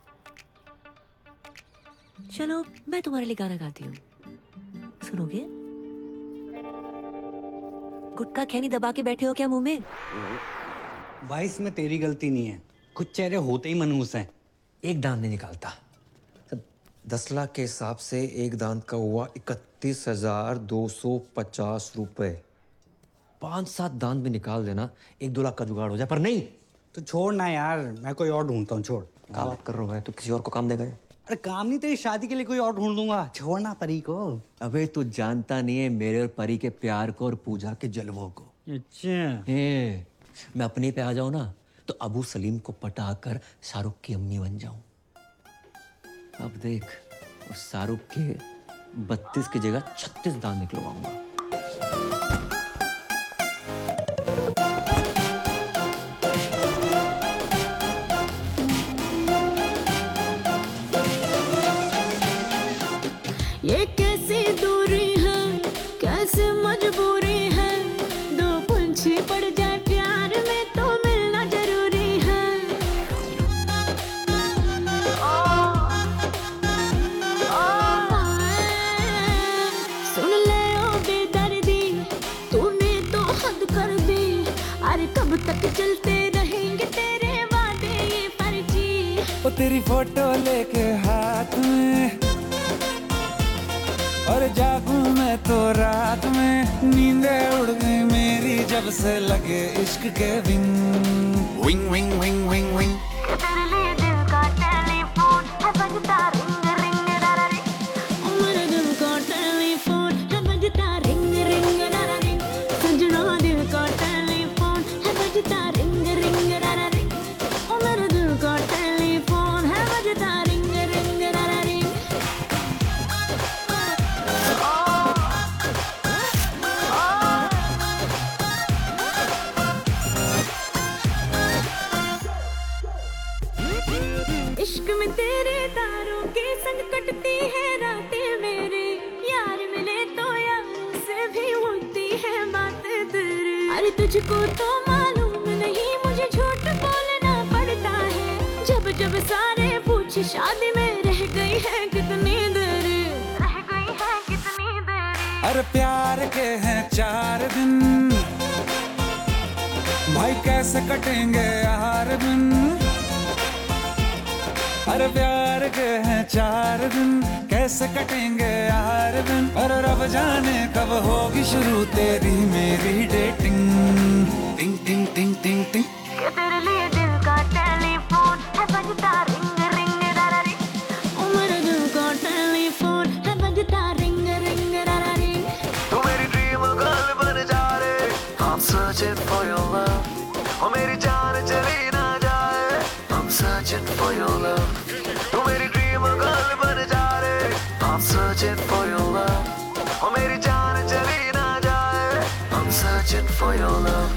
चलो मैं तुम्हारे लिए गाना गाती हूँ, सुनोगे? गुटखा खैनी दबा के बैठे हो क्या मुंह में? भाई इसमें तेरी गलती नहीं है, कुछ चेहरे होते ही मनहूस हैं। एक दांत नहीं निकालता। दस लाख के हिसाब से एक दांत का हुआ इकतीस हजार दो सौ पचास रुपए। पांच सात दांत भी निकाल देना, एक दो लाख का जुगाड़ हो जाए। पर नहीं। तो छोड़ ना यार, मैं कोई और ढूंढता हूँ। छोड़। क्या बात कर रहा है? तो किसी और को काम देगा? अरे काम नहीं, तेरी शादी के लिए कोई और ढूंढ दूंगा, छोड़ना परी को। अबे तू जानता नहीं है मेरे और परी के प्यार को और पूजा के जलवों को। अच्छा ए, मैं अपने पे आ जाऊं ना तो अबू सलीम को पटाकर शाहरुख की अम्मी बन जाऊं। अब देख उस शाहरुख के बत्तीस की जगह छत्तीस दांत निकलवाऊंगा। ये कैसी दूरी है, कैसे मजबूरी है, दो पंछी पड़ जाए प्यार में तो मिलना जरूरी है। ओ, ओ, सुन ले ओ बेदर्दी, तूने तो हद कर दी। अरे कब तक चलते रहेंगे तेरे वादे ये फर्जी। ओ तेरी फोटो लेके हाथ में और जागूं मैं तो रात में, नींदें उड़ गई मेरी जब से लगे इश्क के wing wing wing wing wing wing. तेरे लिए दिल का टेलीफोन है बजता रिंग रिंग रारा रिंग। मेरे दिल का टेलीफोन है बजता रिंग रिंग रारा रिंग। सजना दिल का टेलीफोन है बजता रिंग रिंग रारा रिंग। मेरे दिल का टेलीफोन है बजता रिंग रिंग रारा रिंग। इश्क में तेरे तारों के संग कटती है रातें मेरे। यार मिले तो यार से भी होती है बातें तेरे। अरे तुझको तो मालूम नहीं मुझे झूठ बोलना पड़ता है। जब जब सारे पूछे शादी में रह गई है कितनी देर, रह गई है कितनी देर। अरे प्यार के हैं चार दिन भाई, कैसे कटेंगे हर दिन। अरे प्यार के हैं चार दिन, कैसे कटेंगे हर दिन। अरे रब जाने कब होगी शुरू तेरी मेरी डेटिंग। टिंग टिंग टिंग टिंग टिंग। के तेरे लिए दिल का टेलीफोन है बजता रिंग रिंग रारा रिंग। ओ मेरे दिल का टेलीफोन है बजता रिंग रिंग रारा रिंग। तू मेरी ड्रीम गर्ल बन जा रे, I'm searching for your love। ओ मेरी जान चली ना जाए, I'm searching for your love। तू मेरी ड्रीम गर्ल बन जा रे, I'm searching for your love। ओ मेरी जान चली ना जाए, I'm searching for your love।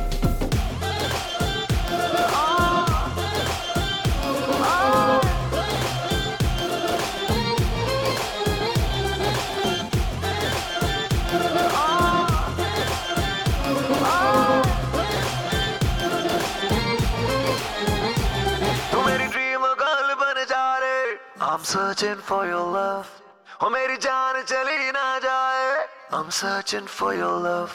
I'm searching for your love। ओ मेरी जान चली ना जाए, I'm searching for your love।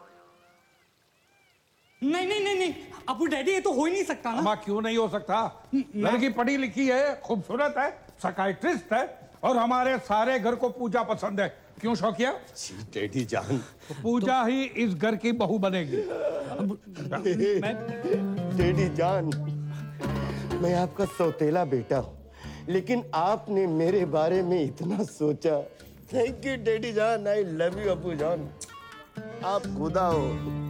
नहीं नहीं नहीं नहीं अबू डैडी, ये तो हो ही नहीं सकता ना। अम्मा क्यों नहीं हो सकता? लड़की पढ़ी लिखी है, खूबसूरत है, साइकियाट्रिस्ट है और हमारे सारे घर को पूजा पसंद है। क्यों शौकिया? डैडी जान, तो पूजा ही इस घर की बहू बनेगी। डैडी जान, मैं आपका सौतेला बेटा हूँ, लेकिन आपने मेरे बारे में इतना सोचा। थैंक यू डैडी जान, आई लव यू अबू जान, आप खुदा हो।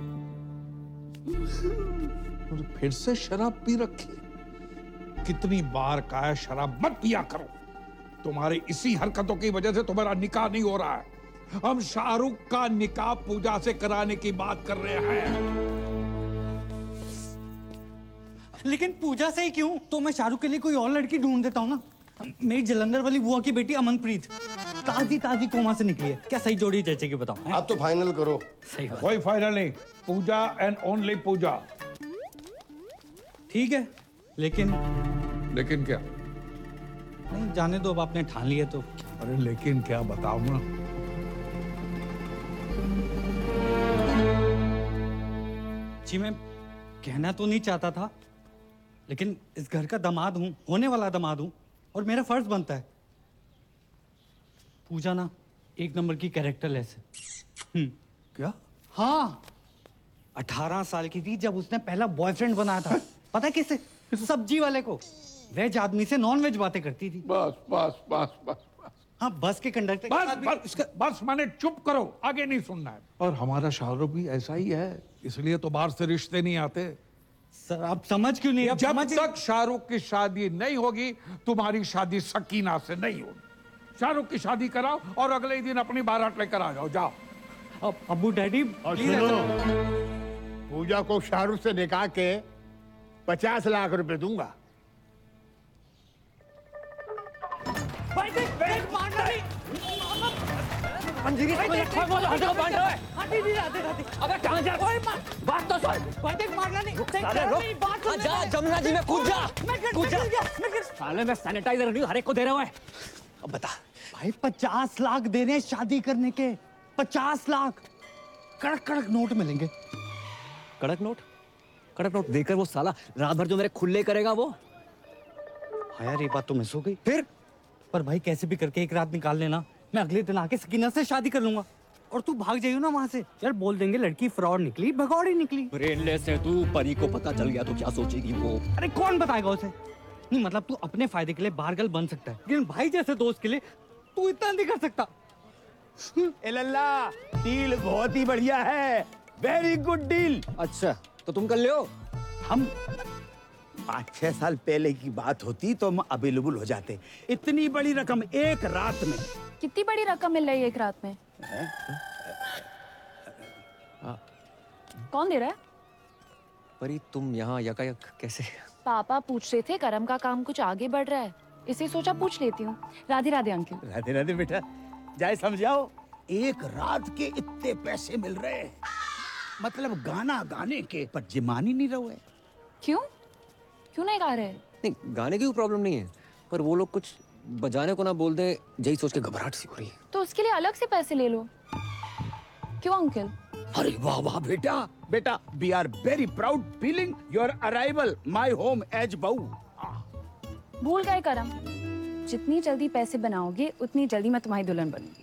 और फिर से शराब पी रखी। कितनी बार कहा है शराब मत पिया करो। तुम्हारी इसी हरकतों की वजह से तुम्हारा निकाह नहीं हो रहा है। हम शाहरुख का निकाह पूजा से कराने की बात कर रहे हैं। लेकिन पूजा से ही क्यों? तो मैं शाहरुख के लिए कोई और लड़की ढूंढ देता हूँ ना। मेरी जलंधर वाली बुआ की बेटी अमनप्रीत ताजी ताजी कोमा से निकली है। क्या सही जोड़ी जैसे कि बताओ? आप तो फाइनल करो। सही बात। कोई फाइनल नहीं, पूजा एंड ओनली पूजा। ठीक है, लेकिन लेकिन क्या? नहीं जाने दो, अब आपने ठान लिया तो। अरे लेकिन क्या बताओ ना। जी मैं कहना तो नहीं चाहता था, लेकिन इस घर का दामाद हूं, होने वाला दामाद हूं, और मेरा फर्ज बनता है। पूजा ना एक नंबर की कैरेक्टरलेस है। क्या? हाँ, अठारह साल की थी जब उसने पहला बॉयफ्रेंड बनाया था। पता है किसे? सब्जी वाले को। वेज आदमी से नॉन वेज बातें करती थी। बस बस बस बस बस हाँ, बस के कंडक्टर बस बस बस मैंने चुप करो, आगे नहीं सुनना है। और हमारा शाहरुख भी ऐसा ही है, इसलिए तो बाहर से रिश्ते नहीं आते। सर आप समझ क्यों नहीं? जब तक शाहरुख की शादी नहीं होगी, तुम्हारी शादी सकीना से नहीं होगी। शाहरुख की शादी कराओ और अगले ही दिन अपनी बारात लेकर आ जाओ। जाओ। अब अबू डैडी, और सुनो, पूजा को शाहरुख से निकाह के पचास लाख रुपए दूंगा। अबे कहाँ जा? बात तो सुन। जा जमुना जी में कूद जा, कूद जा। साले मैं सैनिटाइजर नहीं हर एक को दे रहा है। अब बता भाई पचास लाख देने हैं शादी करने के, पचास लाख कड़क कड़क नोट मिलेंगे। कड़क नोट? कड़क नोट देकर वो साला रात भर जो मेरे खुले करेगा वो। हाँ यार ये बात तो मिस हो गई। फिर पर भाई कैसे भी करके एक रात निकाल लेना, मैं अगले दिन आके सकीना से शादी कर लूंगा। और तू भाग जाइयो ना वहां से, यार बोल देंगे लड़की फ्रॉड निकली, भगौड़ी निकली। ब्रेनलेस है तू, परी को पता चल गया तो क्या सोचेगी वो? अरे कौन बताएगा उसे? नहीं मतलब तू अपने फायदे के लिए बारगल बन सकता है, लेकिन भाई जैसे दोस्त के लिए तू इतना नहीं कर सकता। ए लल्ला, डील बहुत ही बढ़िया है, वेरी गुड डील। अच्छा तो तुम कर लियो। हम पाँच छह साल पहले की बात होती तो हम अवेलेबल हो जाते। इतनी बड़ी रकम एक रात में। कितनी बड़ी रकम मिल रही है एक रात में? कौन दे रहा है? परी तुम यहाँ यकायक कैसे? पापा पूछ रहे थे करम का काम कुछ आगे बढ़ रहा है, इसे सोचा पूछ लेती हूँ। राधे राधे अंकल। राधे राधे बेटा, जाए समझाओ। एक रात के इतने पैसे मिल रहे हैं, मतलब गाना गाने के, पर जिमान ही नहीं रहे। क्यों क्यों नहीं गा रहे? नहीं गाने की प्रॉब्लम नहीं है, पर वो लोग कुछ बजाने को ना बोल दे, यही सोच के घबराहट सी हो रही है। तो उसके लिए अलग से पैसे ले लो। क्यों अंकल? अरे वाह वाह बेटा, बेटा we are very proud feeling your arrival my home as बहू। भूल गए करम, जितनी जल्दी पैसे बनाओगे उतनी जल्दी मैं तुम्हारी दुल्हन बनूंगी।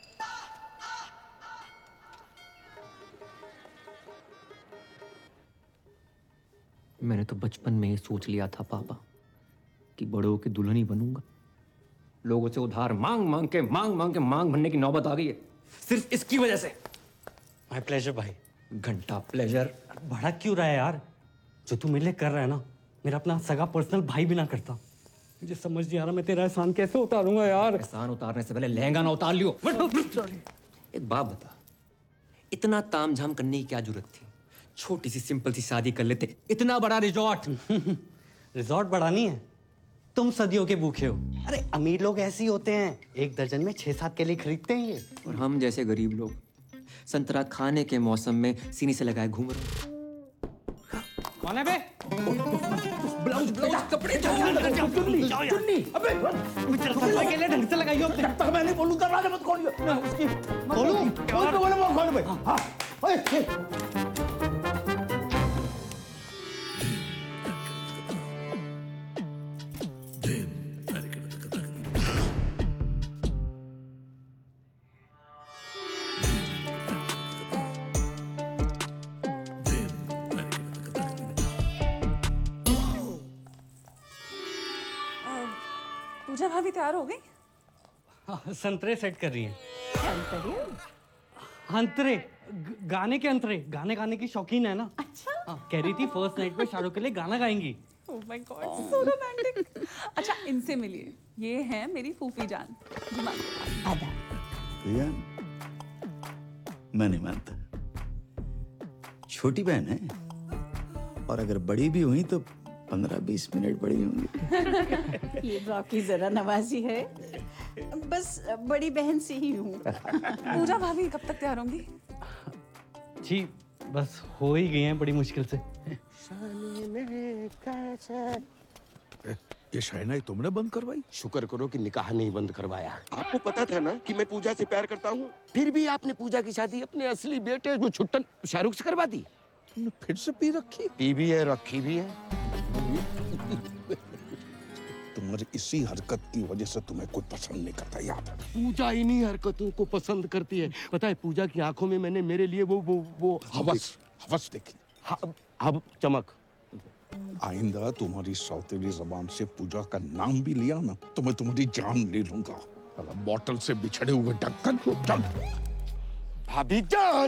मैंने तो बचपन में ही सोच लिया था पापा कि बड़ों की दुल्हन ही बनूंगा। लोगों से उधार मांग मांग के मांग मांग के मांग भरने की नौबत आ गई है, सिर्फ इसकी वजह से। माय प्लेजर भाई। घंटा प्लेजर। बड़ा क्यों रहा है यार? जो तू मेरे लिए कर रहा है ना, मेरा अपना सगा पर्सनल भाई भी ना करता। मुझे समझ नहीं आ रहा मैं तेरा एहसान कैसे उतारूंगा यार। एहसान उतारने से पहले लहंगा ना उतार लियो। एक बात बता, इतना तामझाम करने की क्या जरूरत थी? छोटी सी सिंपल सी शादी कर लेते। इतना बड़ा रिजॉर्ट। रिजॉर्ट बड़ा नहीं है, तुम सदियों के भूखे हो। अरे अमीर लोग ऐसे ही होते हैं, एक दर्जन में छह सात केले खरीदते हैं ये। और हम जैसे गरीब लोग संतरा खाने के मौसम में सीनी से लगाए घूम रहे हैं। कौन है बे? ब्लाउज ब्लाउज कपड़े चुन्नी, चुन्नी, अबे भाई के लिए ढंग से लगाइयो। जब तक मैं नहीं बोलूं दरवाजा मत खोलियो। मैं उसकी खोलूं? खोल तो बोले वो खोल भाई। हाँ, ओए पूजा भाभी तैयार हो गई? हाँ, संतरे सेट कर रही हैं। अंतरे, ग- गाने के अंतरे, गाने गाने की शौकीन है ना। अच्छा। हाँ, कह रही थी फर्स्ट नाइट पे शाहरुख के लिए गाना गाएंगी। Oh my god, so romantic. अच्छा इनसे मिलिए, ये है मेरी फूफी जान। आदा। भैया मैं नहीं मानता, छोटी बहन है और अगर बड़ी भी हुई तो पंद्रह बीस मिनट बड़ी होंगी। ये बाकी जरा नवाजी है, बस बड़ी बहन से ही हूँ। पूजा भाभी कब तक तैयार होंगी? जी बस हो ही गई हैं बड़ी मुश्किल से। ये शहनाई तुमने बंद करवाई? शुक्र करो कि निकाह नहीं बंद करवाया। आपको पता था ना कि मैं पूजा से प्यार करता हूँ, फिर भी आपने पूजा की शादी अपने असली बेटे जो छुट्टन शाहरुख से करवा दी। तुमने फिर से पी रखी? पी भी है, रखी भी है। तुम्हारी इसी हरकत की वजह से तुम्हें कोई पसंद नहीं करता, याद है? पूजा इन्हीं हरकतों को पसंद करती है। पता है पूजा की आंखों में मैंने मेरे लिए वो वो वो हवस हवस देखी। अब अब चमक। आइंदा तुम्हारी सौतेली जबान से पूजा का नाम भी लिया ना तो मैं तुम्हारी जान ले लूंगा। साला बॉटल से बिछड़े हुए ढक्कन को चल। भाभी जान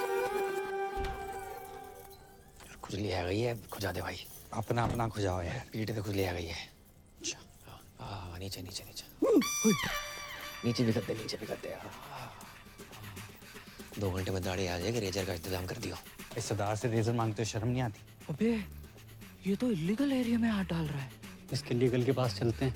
खुजली आ गई है, खुजा दे भाई। अपना अपना खुजाओ यार। पीठ पे खुजली आ गई है। हाँ नीचे नीचे नीचे नीचे भी करते नीचे भी करते। दो घंटे में दाढ़ी आ जाएगी, रेजर का इंतजाम कर दियो। इस सरदार से रेजर मांगते हो शर्म नहीं आती? अबे ये तो इलीगल एरिया में हाथ डाल रहा है। इसके लीगल के पास चलते हैं।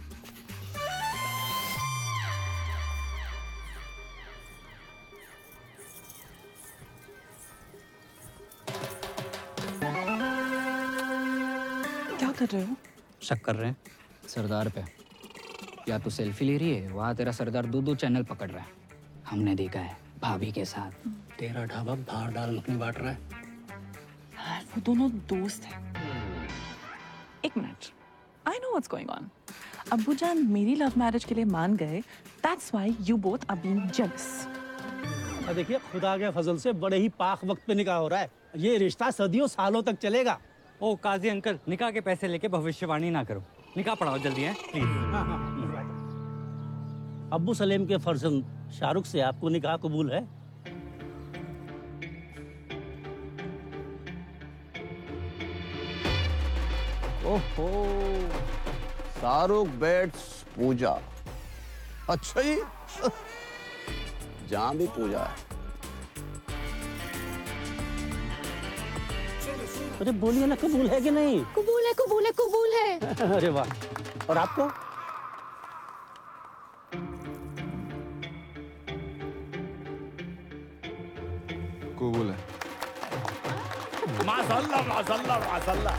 क्या कर रहे हो? शक कर रहे हैं सरदार पे। या तो सेल्फी ले रही है, वहाँ तेरा सरदार दो दो चैनल पकड़ रहा है। हमने देखा है भाभी के साथ। तेरा ढाबा बाहर डाल मखनी बांट रहा है। यार वो दोनों दोस्त हैं। एक minute, I know what's going on. अब्बू जान मेरी लव मैरिज के लिए मान गए, that's why you both are being jealous. देखिए खुदा के फजल से बड़े ही पाक वक्त पे निकाह हो रहा है। ये रिश्ता सदियों सालों तक चलेगा। ओ काजी अंकल, निकाह के पैसे लेके भविष्यवाणी ना करो। निकाह पढ़ाओ जल्दी है प्लीज। हाँ, हाँ। अब्बू सलेम के फर्जंद शाहरुख से आपको निकाह कबूल है? ओहो, शाहरुख बेट्स पूजा। अच्छा जी, जहां भी पूजा है। अरे बोलिए ना, कबूल है कि नहीं? कबूल है कबूल है कबूल है। अरे वाह। और आपको? कबूल है। माशाल्लाह माशाल्लाह माशाल्लाह।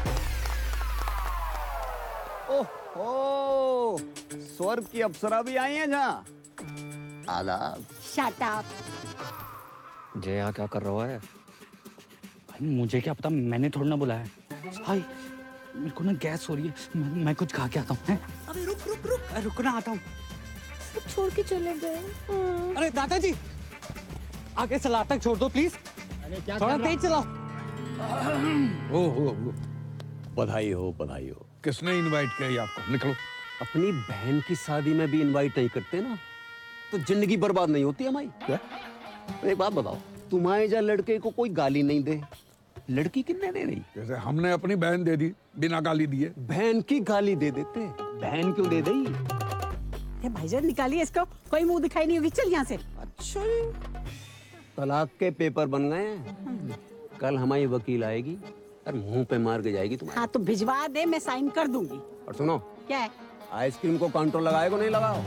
ओहो, स्वर्ग की अप्सरा भी आई हैं जहाँ। आदाब। Shut up. जय यहाँ क्या कर रहा है? भाई मुझे क्या पता, मैंने थोड़ा ना बुलाया। भाई मेरे को ना गैस हो रही है, मैं, मैं कुछ खा के आता हूँ। अबे रुक रुक रुक रुकना, आता हूँ। सब छोड़ के चले गए। अरे दादाजी आगे सलाद तक छोड़ दो प्लीज। थोड़ा तेज चलाओ। ओ हो बधाई हो बधाई हो। किसने इनवाइट किया ये आपको? निकलो। अपनी बहन की शादी में भी इनवाइट नहीं करते ना तो जिंदगी बर्बाद नहीं होती हमारी। क्या? एक बात बताओ, तुम्हारे जा लड़के को कोई गाली नहीं दे, लड़की कितने दे रही? जैसे हमने अपनी बहन दे दी बिना गाली दिए। बहन की गाली दे देते, बहन क्यों दे दी? ये भाईजान निकालिए इसको, कोई मुंह दिखाई नहीं होगी। चल यहाँ से। अच्छा, तलाक के पेपर बन गए हैं। कल हमारी वकील आएगी और मुंह पे मार के जाएगी तुम्हारे। हाँ तो भिजवा दे, मैं साइन कर दूंगी। और सुनो, क्या है? आइसक्रीम को काउंटर लगाएगा नहीं लगाओ?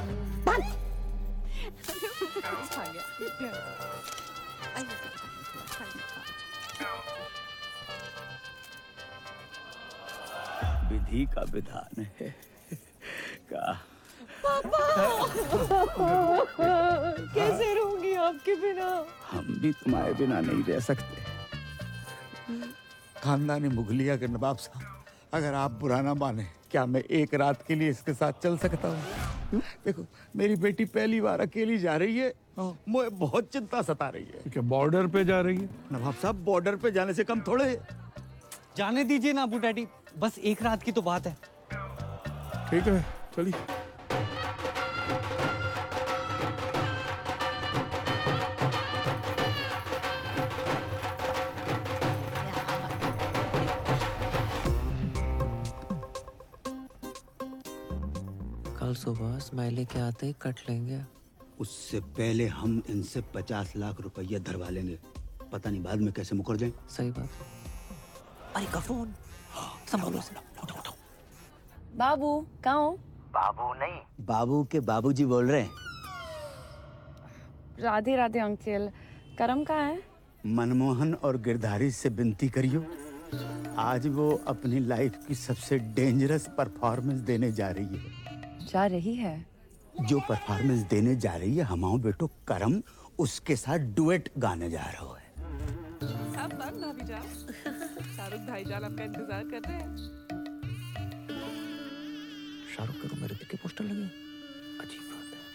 विधि का विधान है का। पापा कैसे रहूंगी आपके बिना? हम भी तुम्हारे बिना नहीं रह सकते। खानदानी मुगलिया के नवाब साहब, अगर आप बुरा ना माने, क्या मैं एक रात के लिए इसके साथ चल सकता हूँ? देखो मेरी बेटी पहली बार अकेली जा रही है, मुझे बहुत चिंता सता रही है। क्या बॉर्डर पे जा रही है? नवाब साहब, बॉर्डर पे जाने से कम थोड़े। जाने दीजिए ना अबू डैडी, बस एक रात की तो बात है। ठीक है चलिए। कल सुबह स्माइली के आते ही कट लेंगे। उससे पहले हम इनसे पचास लाख रुपया धरवा लेंगे, पता नहीं बाद में कैसे मुकर जाए। सही बात। अरे का फोन संभालो। बाबू कहाँ हो? बाबू नहीं, बाबू के बाबूजी बोल रहे हैं। राधे राधे अंकल। करम कहाँ है? मनमोहन और गिरधारी से विनती करियो, आज वो अपनी लाइफ की सबसे डेंजरस परफॉर्मेंस देने जा रही है। जा रही है? जो परफॉर्मेंस देने जा रही है हमाओ बेटो करम उसके साथ डुएट गाने जा रहा है। सब बंद भाभी जान। शाहरुख भाईजान आपका इंतजार कर रहे हैं। शाहरुख के रूम में ऋतिक के पोस्टर लगे, अजीब बात है।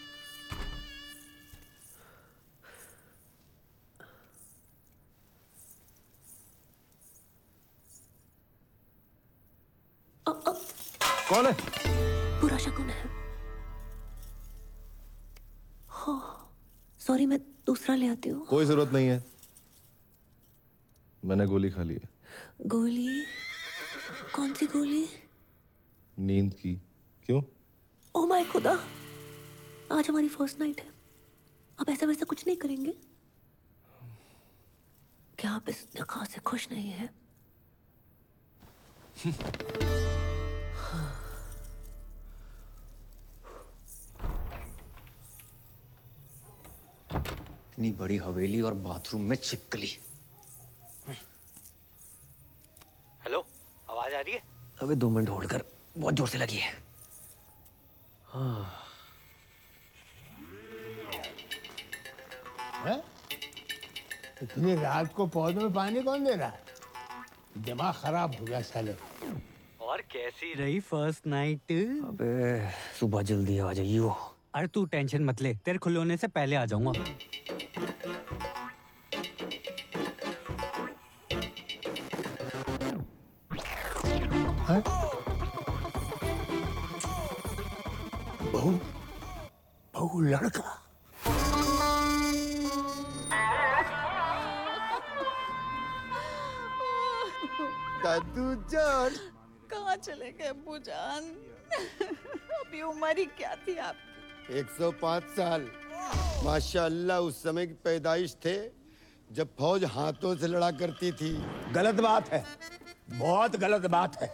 कौन है? बुरा शकुन है। सॉरी, मैं दूसरा ले आती हूँ। कोई जरूरत नहीं है, मैंने गोली खा ली है। गोली? कौन सी गोली? नींद की। क्यों? ओ माय खुदा, आज हमारी फर्स्ट नाइट है। अब ऐसा वैसा कुछ नहीं करेंगे? क्या आप इस निकाह से खुश नहीं है? इतनी बड़ी हवेली और बाथरूम में छिपकली। हेलो, आवाज आ रही है? अबे दो मिनट होल्ड कर, बहुत जोर से लगी है। हाँ। है? इतनी रात को पौधों में पानी कौन दे रहा है? दिमाग खराब हो गया साले। और कैसी रही फर्स्ट नाइट? अबे सुबह जल्दी आ जाइयो। अरे तू टेंशन मत ले, तेरे खुले होने से पहले आ जाऊंगा। बहू बहू लड़का। दादू जान, कहाँ चले गए अब्बू जान? अभी उम्र ही क्या थी आपकी? एक सौ पाँच साल। माशाअल्लाह, उस समय की पैदाइश थे जब फौज हाथों से लड़ा करती थी। गलत बात है, बहुत गलत बात है।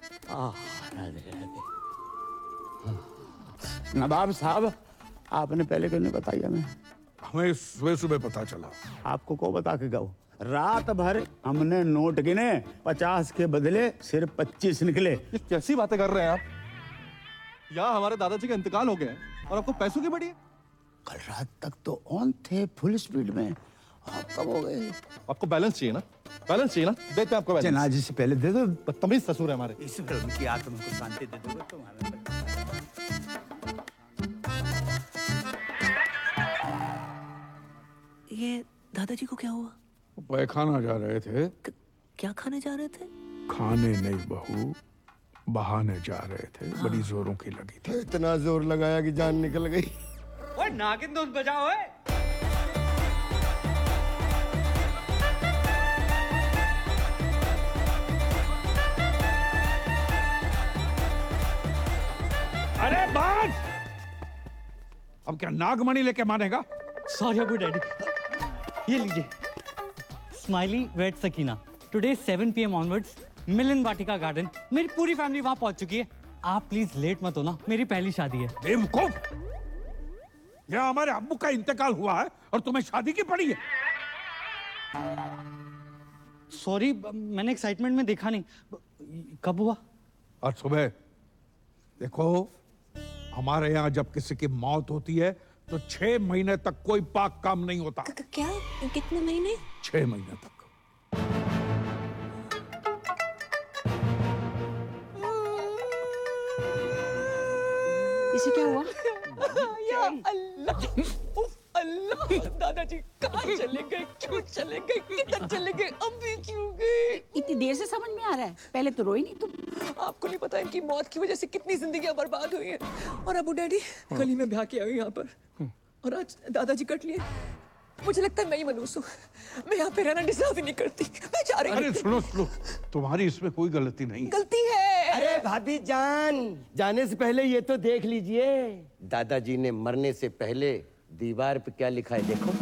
नवाब साहब, आपने पहले क्यों नहीं बताया? हमें हमें सुबह सुबह पता चला। आपको को बता के गए? रात भर हमने नोट गिने, पचास के बदले सिर्फ पच्चीस निकले। ये कैसी बातें कर रहे हैं आप? यहाँ हमारे दादाजी का इंतकाल हो गया है और आपको पैसों की बड़ी है। कल रात तक तो ऑन थे, फुल स्पीड में। आप कब हो गए? आपको बैलेंस चाहिए ना? बैलेंस चाहिए ना? देते हैं आपको बैलेंस। जनाजे से पहले दे दो। बदतमीज ससुर है हमारे। इस पर उनकी आत्मा को शांति दे दोगे तुम्हारा। ये दादाजी को क्या हुआ? पैखाना जा रहे थे। क्या खाने जा रहे थे? खाने नहीं बहू, बहाने जा रहे थे। बड़ी जोरों की लगी थी। इतना जोर लगाया कि जान निकल गई। ओए नागिन धुन बजाओ। ओए अरे बाज! अब क्या नागमणि लेके मानेगा? सॉरी अबू डैडी, ये लीजिए smiley wait Sakina. Today seven P M onwards Milan Vatika garden. मेरी पूरी फैमिली वहां पहुंच चुकी है। आप प्लीज लेट मत होना, मेरी पहली शादी है। बेवकूफ! यह हमारे अब्बू का इंतकाल हुआ है और तुम्हें शादी की पड़ी है। सॉरी, मैंने एक्साइटमेंट में देखा नहीं। कब हुआ? आज सुबह। देखो, हमारे यहाँ जब किसी की मौत होती है तो छह महीने तक कोई पाक काम नहीं होता। क्या? कितने महीने? छह महीने तक। इसे क्या हुआ? या अल्लाह, उफ अल्लाह, दादाजी कहाँ चले गए? क्यों चले गए? किधर चले गए? अभी क्यों गए? इतनी देर से समझ में आ रहा है, पहले तो रोई नहीं तुम। आपको नहीं पता इनकी मौत की वजह से कितनी जिंदगियां बर्बाद हुई हैं। और अबू डैडी कल ही मैं ब्याह के आई यहाँ पर और आज दादाजी कट लिए। मुझे लगता है मैं ही मनूस हूँ। मैं यहाँ पे रहना डिजर्व ही नहीं करती। मैं जा रही हूँ। अरे सुनो सुनो, तुम्हारी इसमें कोई गलती नहीं है। गलती है। अरे भाभी जान, जाने से पहले ये तो देख लीजिए। दादाजी ने मरने से पहले दीवार पे क्या लिखा है देखो।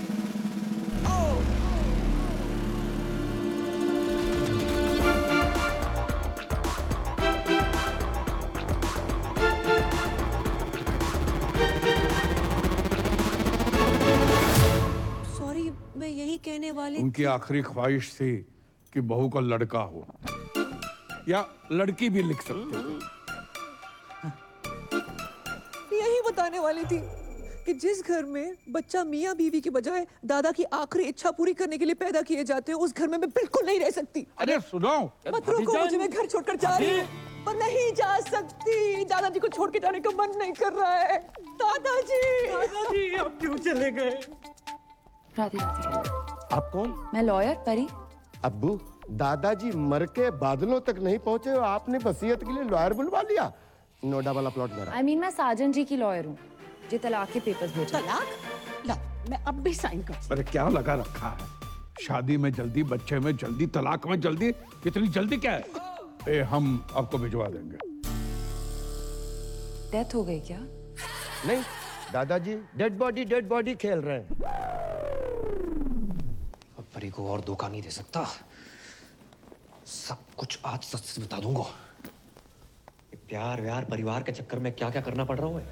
सॉरी, मैं यही कहने वाली। उनकी आखिरी ख्वाहिश थी कि बहू का लड़का हो, या लड़की भी लिख सकते थे। यही बताने वाली थी कि जिस घर में बच्चा मियाँ बीवी के बजाय दादा की आखिरी इच्छा पूरी करने के लिए पैदा किए जाते हैं, उस घर में मैं बिल्कुल नहीं रह सकती। अरे सुनो, मत रोको मुझे, मैं घर छोड़कर जा रही हूँ। पर नहीं जा सकती, दादाजी को छोड़ के जाने का मन नहीं कर रहा है। दादाजी, दादाजी आप क्यों चले गए? राधे राधे। आप कौन? मैं लॉयर परी। अब्बू, दादाजी मर के बादलों तक नहीं पहुंचे, आपने वसीयत के लिए लॉयर बुलवा लिया। नोएडा वाला प्लॉट मेरा। आई मीन मैं साजन जी की लॉयर हूँ जो तलाक के पेपर्स भेजा। तलाक? ला, मैं अब भी साइन कर। अरे क्या लगा रखा है? शादी में जल्दी, बच्चे में जल्दी, तलाक में जल्दी, इतनी जल्दी क्या है? ए, हम आपको भिजवा देंगे। डेथ हो गई क्या? नहीं दादाजी, डेड बॉडी डेड बॉडी खेल रहे हैं। अब परी को और धोखा नहीं दे सकता। सब कुछ आज सच से बता दूंगा। प्यार व्यार परिवार के चक्कर में क्या क्या करना पड़ रहा हूँ।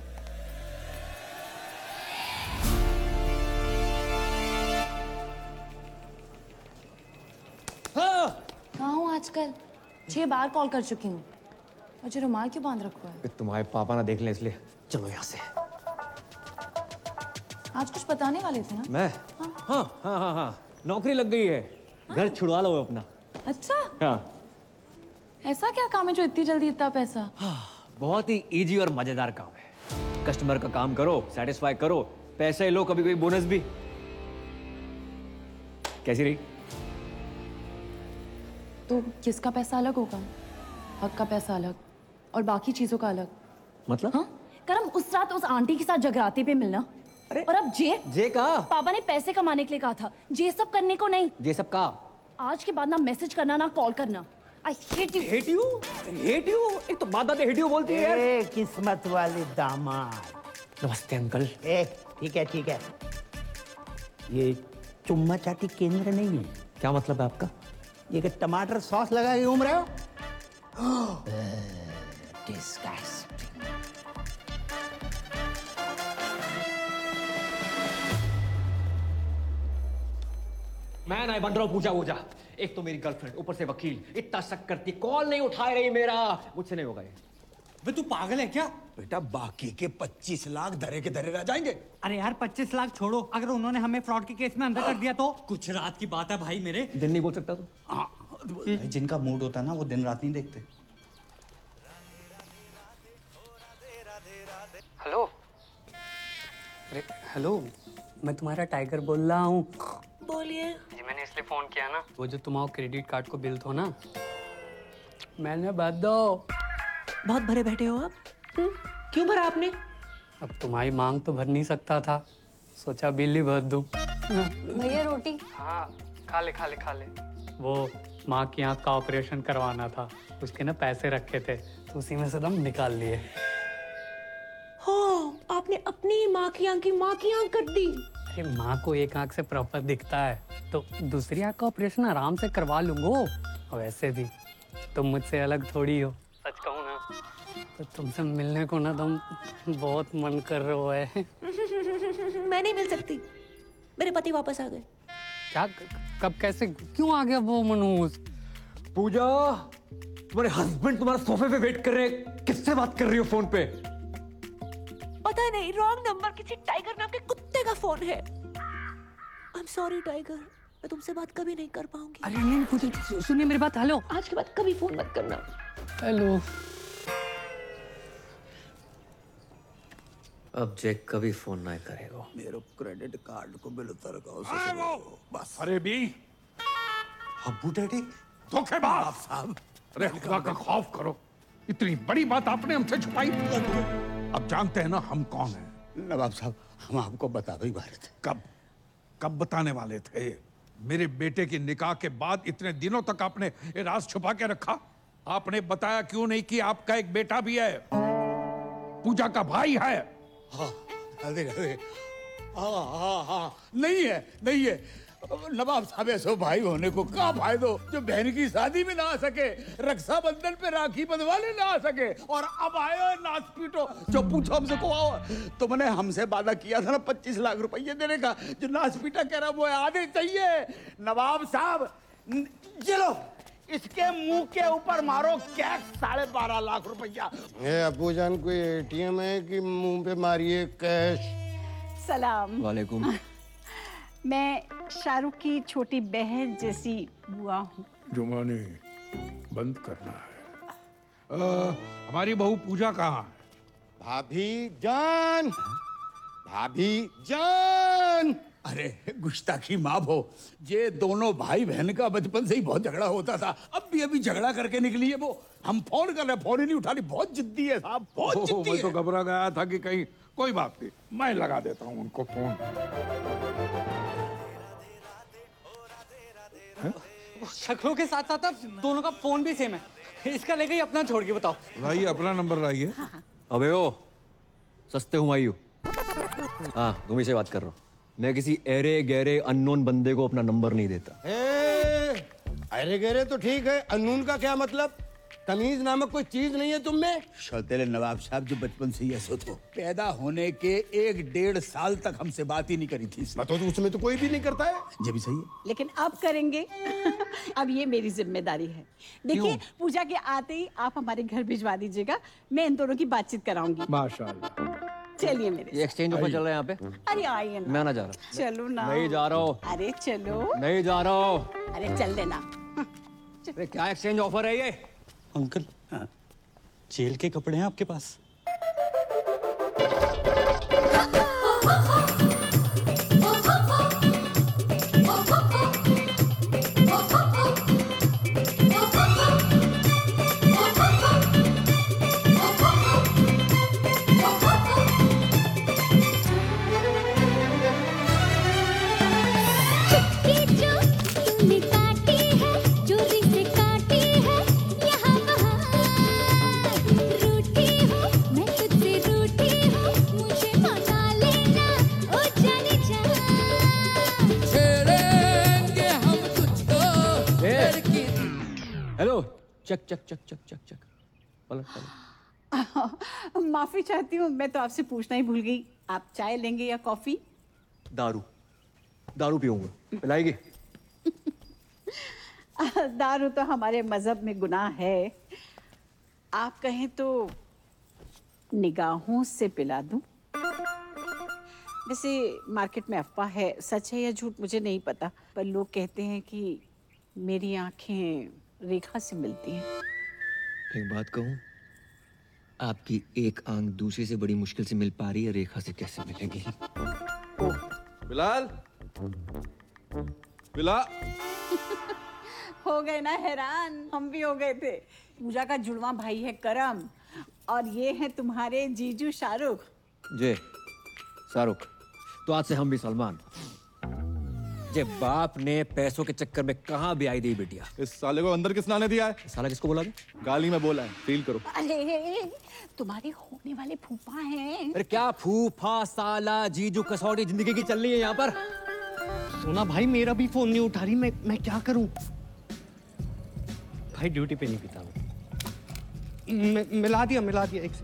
कहाँ हूँ आजकल? छह बार कॉल कर चुकी हूँ। मुझे रुमाल क्यों बांध रखा है? तुम्हारे पापा ना देख ले इसलिए। चलो यहाँ से। आज कुछ बताने वाले थे ना? मैं हाँ हाँ हाँ हाँ, हाँ। नौकरी लग गई है। घर छुड़वा लो अपना। अच्छा, हाँ। ऐसा क्या काम है जो इतनी जल्दी इतना पैसा? बहुत ही इजी और मजेदार काम है। कस्टमर का काम करो, सेटिस्फाई करो, पैसे लो, कभी कभी बोनस भी। कैसी रही? तो किसका पैसा अलग होगा? हक का पैसा अलग और बाकी चीजों का अलग। मतलब? हाँ? करम उस रात उस आंटी के साथ जगराते पे मिलना। अरे और अब जे जे का पापा ने पैसे कमाने के लिए कहा था, जे सब करने को नहीं। जे सब का आज के बाद ना मैसेज करना ना कॉल करना। I hate you. Hate you hate you एक तो बात बात हेट यू बोलती है यार। ए, किस्मत वाले दामाद। नमस्ते अंकल। ए, ठीक है ठीक है। ये चुम्मा चाटी केंद्र नहीं है। क्या मतलब है आपका? ये कि टमाटर सॉस लगा के घूम रहे हो? Disgusting. मैं नहीं बन रहा हूँ पूजा वूजा। एक तो मेरी गर्लफ्रेंड, ऊपर से वकील, इतना शक करती, कॉल नहीं उठा रही मेरा। मुझसे नहीं होगा ये। वे तू पागल है क्या? बेटा बाकी के पच्चीस लाख धरे के धरे रह जाएंगे। अरे यार पच्चीस लाख छोड़ो, अगर उन्होंने हमें फ्रॉड के केस में अंदर कर दिया तो? कुछ रात की बात है भाई मेरे। दिन नहीं बोल सकता तू? भाई जिनका मूड होता है ना वो दिन रात नहीं देखते। हेलो। अरे हेलो, मैं तुम्हारा टाइगर बोल रहा हूँ। बोलिए। जी मैंने इसलिए फोन किया ना, वो जो तुम्हारा क्रेडिट कार्ड को बिल थो ना, मैंने भर दो। बहुत भरे बैठे हो आप? हुँ? क्यों भरा आपने? अब तुम्हारी मांग तो भर नहीं सकता था, सोचा बिल ही भर दूं। भैया रोटी। हाँ खा ले खा ले खा ले। वो माँ की आँख का ऑपरेशन करवाना था, उसके ना पैसे रखे थे तो उसी में से दम निकाल लिए। हो, आपने अपनी माँ की आँख की माँ की आँख कर दी। अरे माँ को एक आँख से प्रॉपर दिखता है तो दूसरी आँख का ऑपरेशन आराम से करवा लूंगो। और वैसे भी तुम मुझसे अलग थोड़ी हो। सच कहूँ ना तो तुमसे मिलने को ना तुम बहुत मन कर रहा है। मैं नहीं मिल सकती, मेरे पति वापस आ गए। क्या? कब? कैसे? क्यों आ गया वो मनोज? पूजा, तुम्हारे हस्बैंड तुम्हारे सोफे पे वेट कर रहे हैं। किससे बात कर रही हो फोन पे? पता नहीं, रॉन्ग नंबर, किसी टाइगर नाम के कुत्ते का फोन है। आई एम सॉरी टाइगर, मैं तुमसे बात कभी नहीं कर पाऊंगी। अरे नहीं पूजा, सुनिए मेरी बात। हेलो, आज के बाद कभी फोन मत करना। हेलो। अब जैक कभी फोन ना करेगा। मेरे क्रेडिट कार्ड को बिल उतर का बस। अरे बी अब्बू डैडी धोखेबाज साहब। अरे खुदा का खौफ करो, इतनी बड़ी बात आपने हमसे छुपाई। अब जानते हैं ना हम कौन हैं। नवाब साहब, हम आपको बता भी वाले थे। कब कब बताने वाले थे? मेरे बेटे की निकाह के बाद इतने दिनों तक आपने ये राज छुपा के रखा। आपने बताया क्यों नहीं कि आपका एक बेटा भी है, पूजा का भाई है। हाँ, अरे अरे हाँ हाँ हाँ नहीं है नहीं है नवाब साहब, ऐसो भाई होने को क्या फायदो जो बहन की शादी में ना आ सके, रक्षाबंधन पे राखी बंधवाने ना आ सके, और अब आयो नाच पीटो। जो पूछो हमसे को आओ, तो मैंने हमसे वादा किया था ना पच्चीस लाख रुपये देने का, जो नाच पीटा कह रहा वो आधे चाहिए। नवाब साहब चलो इसके मुंह के ऊपर मारो कैश साढ़े बारह लाख रुपया। ये अब्बू जान कोई एटीएम है कि मुंह पे मारिए कैश? सलाम। वालेकुम। मैं शाहरुख की छोटी बहन जैसी बुआ हूँ। जुमानी बंद करना है। आ, हमारी बहू पूजा कहाँ है? भाभी जान, भाभी जान। अरे गुस्ताखी माफ हो, ये दोनों भाई बहन का बचपन से ही बहुत झगड़ा होता था। अब भी अभी झगड़ा करके निकली है वो। हम फोन कर रहे, फोन ही नहीं उठा रही। बहुत जिद्दी है साहब, बहुत ओहो, जिद्दी मैं तो है। घबरा गया था कि कहीं कोई बात नहीं, मैं लगा देता हूँ उनको फोन। शक्लों के साथ साथ अब दोनों का फोन भी सेम है। इसका लेके ही अपना छोड़ के बताओ। लाइए अपना नंबर लाइए। अबे ओ सस्ते हूँ आयु। हाँ तुम से बात कर रहा हूँ। मैं किसी एरे गहरे अननोन बंदे को अपना नंबर नहीं देता। ए, अरे गहरे तो ठीक है, अनून का क्या मतलब? तमीज नामक कोई चीज नहीं है तुम में? सौतेले नवाब साहब जो बचपन से ही ऐसे थे, पैदा होने के एक डेढ़ साल तक हमसे बात ही नहीं करी थी। तो उसमें तो कोई भी नहीं करता है। ये भी सही है। लेकिन अब करेंगे। अब ये मेरी जिम्मेदारी है। देखिए पूजा के आते ही आप हमारे घर भिजवा दीजिएगा, मैं इन दोनों की बातचीत कराऊंगी। माशाल्लाह। चलिए मेरे ये एक्सचेंज ऑफर चल रहा है यहाँ पे। अरे आइए ना। मैं ना जा रहा। चलो ना। नहीं जा रहा हूँ। अरे चलो। नहीं जा रहा हूँ। अरे चल देना। अरे क्या एक्सचेंज ऑफर है ये? अंकल जेल के कपड़े हैं आपके पास? Hello check check check check check check पलट पलट। माफी चाहती हूँ, मैं तो आपसे पूछना ही भूल गई। आप चाय लेंगे या कॉफी? दारू दारू पीऊंगा, पिलाएगी? दारू तो हमारे मजहब में गुनाह है। आप कहें तो निगाहों से पिला दूं। वैसे मार्केट में अफवाह है, सच है या झूठ मुझे नहीं पता, पर लोग कहते हैं कि मेरी आंखें रेखा से मिलती हैं। एक बात कहूं, आपकी एक आंख दूसरी से बड़ी मुश्किल से मिल पा रही है, रेखा से कैसे मिलेगी? बिलाल, बिलाल। हो गए ना हैरान, हम भी हो गए थे। पूजा का जुड़वा भाई है करम, और ये है तुम्हारे जीजू शाहरुख। जे शाहरुख, तो आज से हम भी सलमान। जे बाप ने पैसों के चक्कर में कहाँ भी आई दी बिटिया। इस साले को अंदर किसने आने दिया है? साला किसको बोला? गाली में बोला है, फील करो। अरे तुम्हारे होने वाले फूफा हैं। अरे क्या फूफा, साला, जीजू, कसौटी जिंदगी की चल रही है यहाँ पर। सोना भाई मेरा भी फोन नहीं उठा रही, मैं मैं क्या करूं? भाई ड्यूटी पे नहीं पीता मैं। मिला दिया मिला दिया एक से।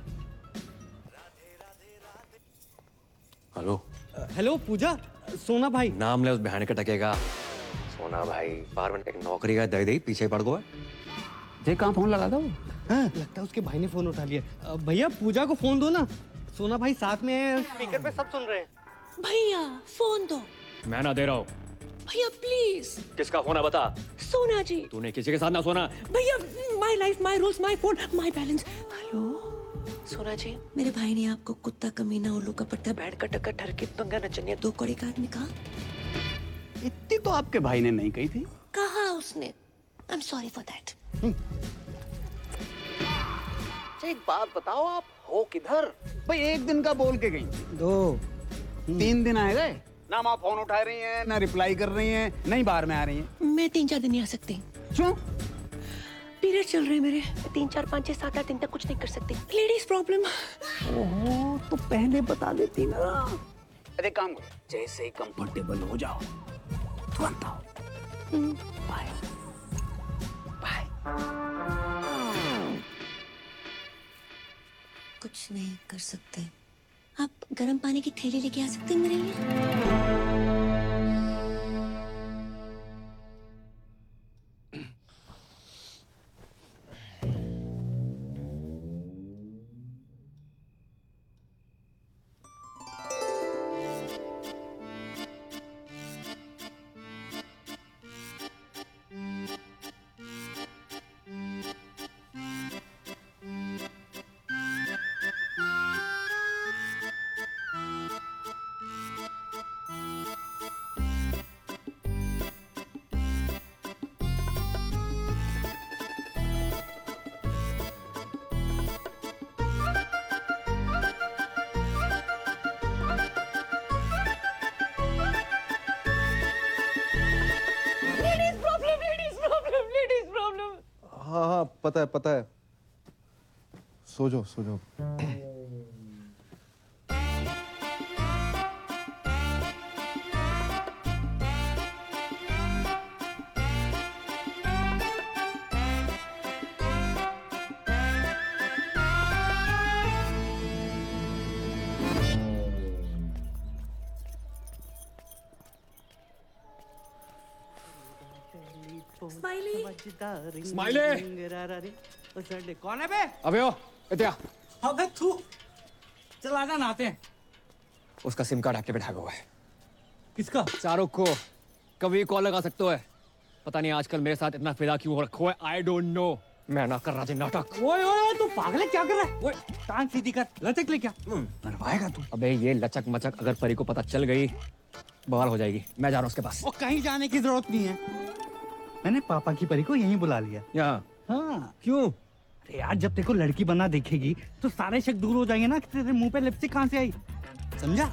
हेलो हेलो पूजा, सोना भाई। नाम ले उस बहन के टकेगा। सोना भाई बार में एक नौकरी का दे दे पीछे पड़ गो। जे कहाँ फोन लगा था वो? हाँ, लगता है उसके भाई ने फोन उठा लिया। भैया पूजा को फोन दो ना, सोना भाई साथ में है, स्पीकर पे सब सुन रहे हैं। भैया फोन दो। मैं ना दे रहा हूँ। भैया प्लीज। किसका फोन है बता? सोना जी। तूने किसी के साथ ना सोना। भैया my life my rules my phone my balance. Hello Sona ji, मेरे भाई ने आपको कुत्ता, कमीना, उल्लू का पट्टा, बैठ का टक्कर, ठरकी, पंगा, नचनिया, दो कौड़ी का आदमी कहा। इतनी तो आपके भाई ने नहीं कही थी। कहा उसने। I am sorry for that. एक बात बताओ, आप हो किधर? भाई एक दिन का बोल के गई, दो तीन दिन आए गए ना। आप फोन उठा रही हैं, ना रिप्लाई कर रही हैं, नहीं बाहर में आ रही हैं। मैं तीन चार दिन नहीं आ सकती। क्यों? पीरियड चल रहे हैं मेरे। तीन चार पाँच छह सात आठ दिन तक कुछ नहीं कर सकती। Ladies problem. ओहो, तो पहले बता देती ना। अरे काम करो, जैसे ही कंफर्टेबल हो जाओ तुरंत आओ। Bye bye. कुछ नहीं कर सकते। आप गर्म पानी की थैली लेके आ सकते हैं मेरे लिए? पता है पता है। सो जाओ सो जाओ। स्माइली! कौन है बे? अबे ओ इधर आ। अबे तू चल आजा नहाते हैं। उसका सिम कार्ड एक्टिवेट हुआ है। किसका? शाहरुख को कभी कॉल लगा सकते हो है। पता नहीं आजकल मेरे साथ इतना फिदा क्यों हो रखा है। I don't know. मैं ना कर रहा था नाटक। ओए ओए तू पागल है, क्या कर रहा है? ओए टांग सीधी कर, लचक ले क्या? मरवाएगा तू। अबे ये लचक मचक अगर परी को पता चल गई बवाल हो जाएगी। मैं जा रहा हूँ उसके पास। वो कहीं जाने की जरूरत नहीं है। मैंने पापा की परी को यहीं बुला लिया। यहाँ? हाँ। क्यों? अरे यार जब तेरे को लड़की बनना देखेगी तो सारे शक दूर हो जाएंगे ना कि तेरे मुंह पे लिपस्टिक कहाँ से आई। समझा?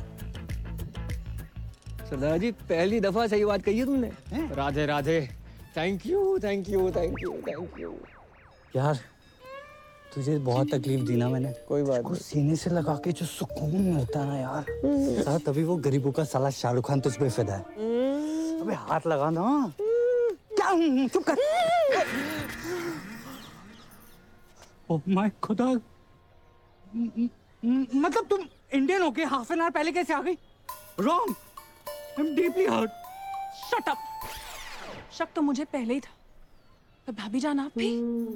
सरदार जी पहली दफा सही बात कही है तुमने। Radhe Radhe. Thank you thank you thank you thank you. यार तुझे बहुत तकलीफ दी ना मैंने। कोई बात नहीं। सीने से लगा के जो सुकून मिलता है ना यार, साला तभी वो गरीबों का साला शाहरुख खान तुझ पे फिदा है। अबे हाथ लगा ना। क्या? चुप कर। ओह माय खुदा। मतलब तुम इंडियन होके हाफ एन आवर पहले कैसे आ गई? Wrong. I am deeply hurt. Shut up. शक तो मुझे पहले ही था, पर भाभी जान आप भी।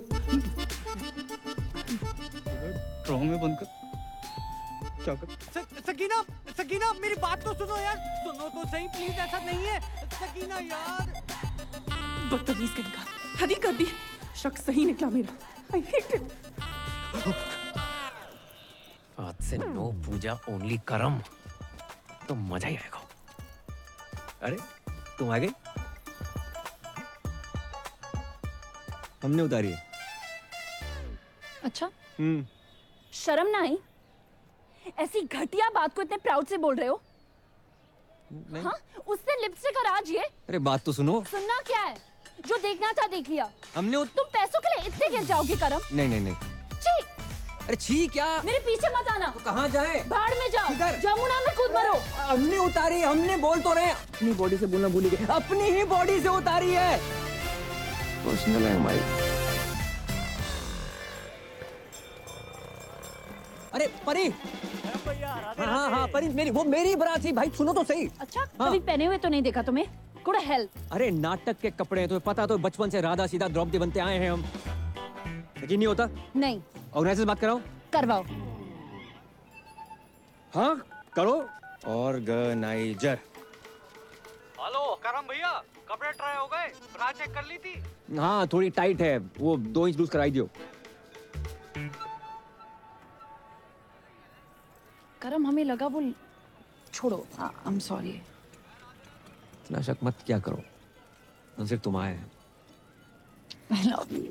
ड्रॉ में बंद कर। क्या कर? स- सकीना सकीना मेरी बात तो सुनो यार। सुनो तो सही प्लीज, ऐसा नहीं है सकीना यार। बदतमीज कहेगा। हद ही कर दी। शक सही निकला मेरा। I hate it. आज से नो पूजा ओनली करम। तो मजा ही आएगा। अरे तुम आ गई? हमने उतारी है। अच्छा हम्म। शर्म ना आई? ऐसी घटिया बात को इतने प्राउड से बोल रहे हो? नहीं। हाँ? उससे लिपस्टिक और आज ये अरे बात तो सुनो। सुनना क्या है? जो देखना था देख लिया। हमने उत... तुम पैसों के लिए इतने गिर जाओगे करम? नहीं नहीं नहीं। छी! अरे छी क्या? मेरे पीछे मत आना। तो कहाँ जाए? बाढ़ में जाओ। जमुना में कूद मरो। हमने उतारी, हमने बोल तो रहे। अपनी बॉडी से बोलना भूल गए। अपनी ही बॉडी से उतारी है। पर्सनल है हमारी। अरे परी। हाँ हाँ हाँ परी मेरी, वो मेरी बारात थी भाई, सुनो तो सही। अच्छा कभी पहने हुए तो नहीं देखा तुम्हें? Good help. अरे नाटक के कपड़े हैं, तुम्हें पता तो बचपन से राधा सीधा द्रौपदी बनते आए हैं हम। यकीन नहीं होता? नहीं। ऑर्गेनाइजर बात कराओ। करवाओ। हाँ करो। ऑर्गेनाइजर। हेलो करम भैया, कपड़े ट्राई हो गए? ब्रा चेक कर ली थी? हाँ थोड़ी टाइट है, वो दो इंच लूज कराई दियो। करम हमें लगा वो छोड़ो। I am sorry. इतना शक मत क्या करो, न सिर्फ तुम आए हैं। I love you.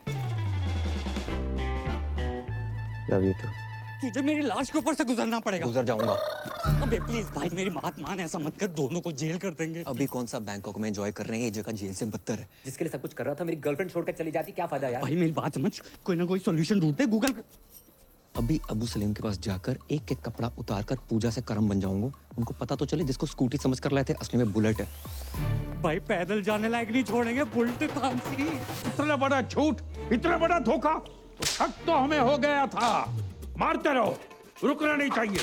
Love you too. तुझे मेरी लाश के ऊपर से गुजरना पड़ेगा। गुजर जाऊंगा। अबे प्लीज भाई मेरी बात मान, ऐसा मत कर, दोनों को जेल कर देंगे। अभी कौन सा बैंकॉक में एंजॉय कर रहे हैं, ये जगह जेल से बदतर है। जिसके लिए सब कुछ कर रहा था मेरी गर्लफ्रेंड छोड़कर चली जाती, क्या फायदा यार? भाई मेरी बात समझ, कोई ना कोई सॉल्यूशन ढूंढते, गूगल कर। अभी अबू सलीम के पास जाकर एक एक कपड़ा उतार कर पूजा से करम बन जाऊंगा। उनको पता तो चले जिसको स्कूटी समझ कर लाए थे असली में बुलेट है। भाई पैदल जाने लायक नहीं छोड़ेंगे, बुलेट खांसी। इतना बड़ा झूठ, इतना बड़ा धोखा, तो शक तो हमें हो गया था। मारते रहो, रुकना नहीं चाहिए।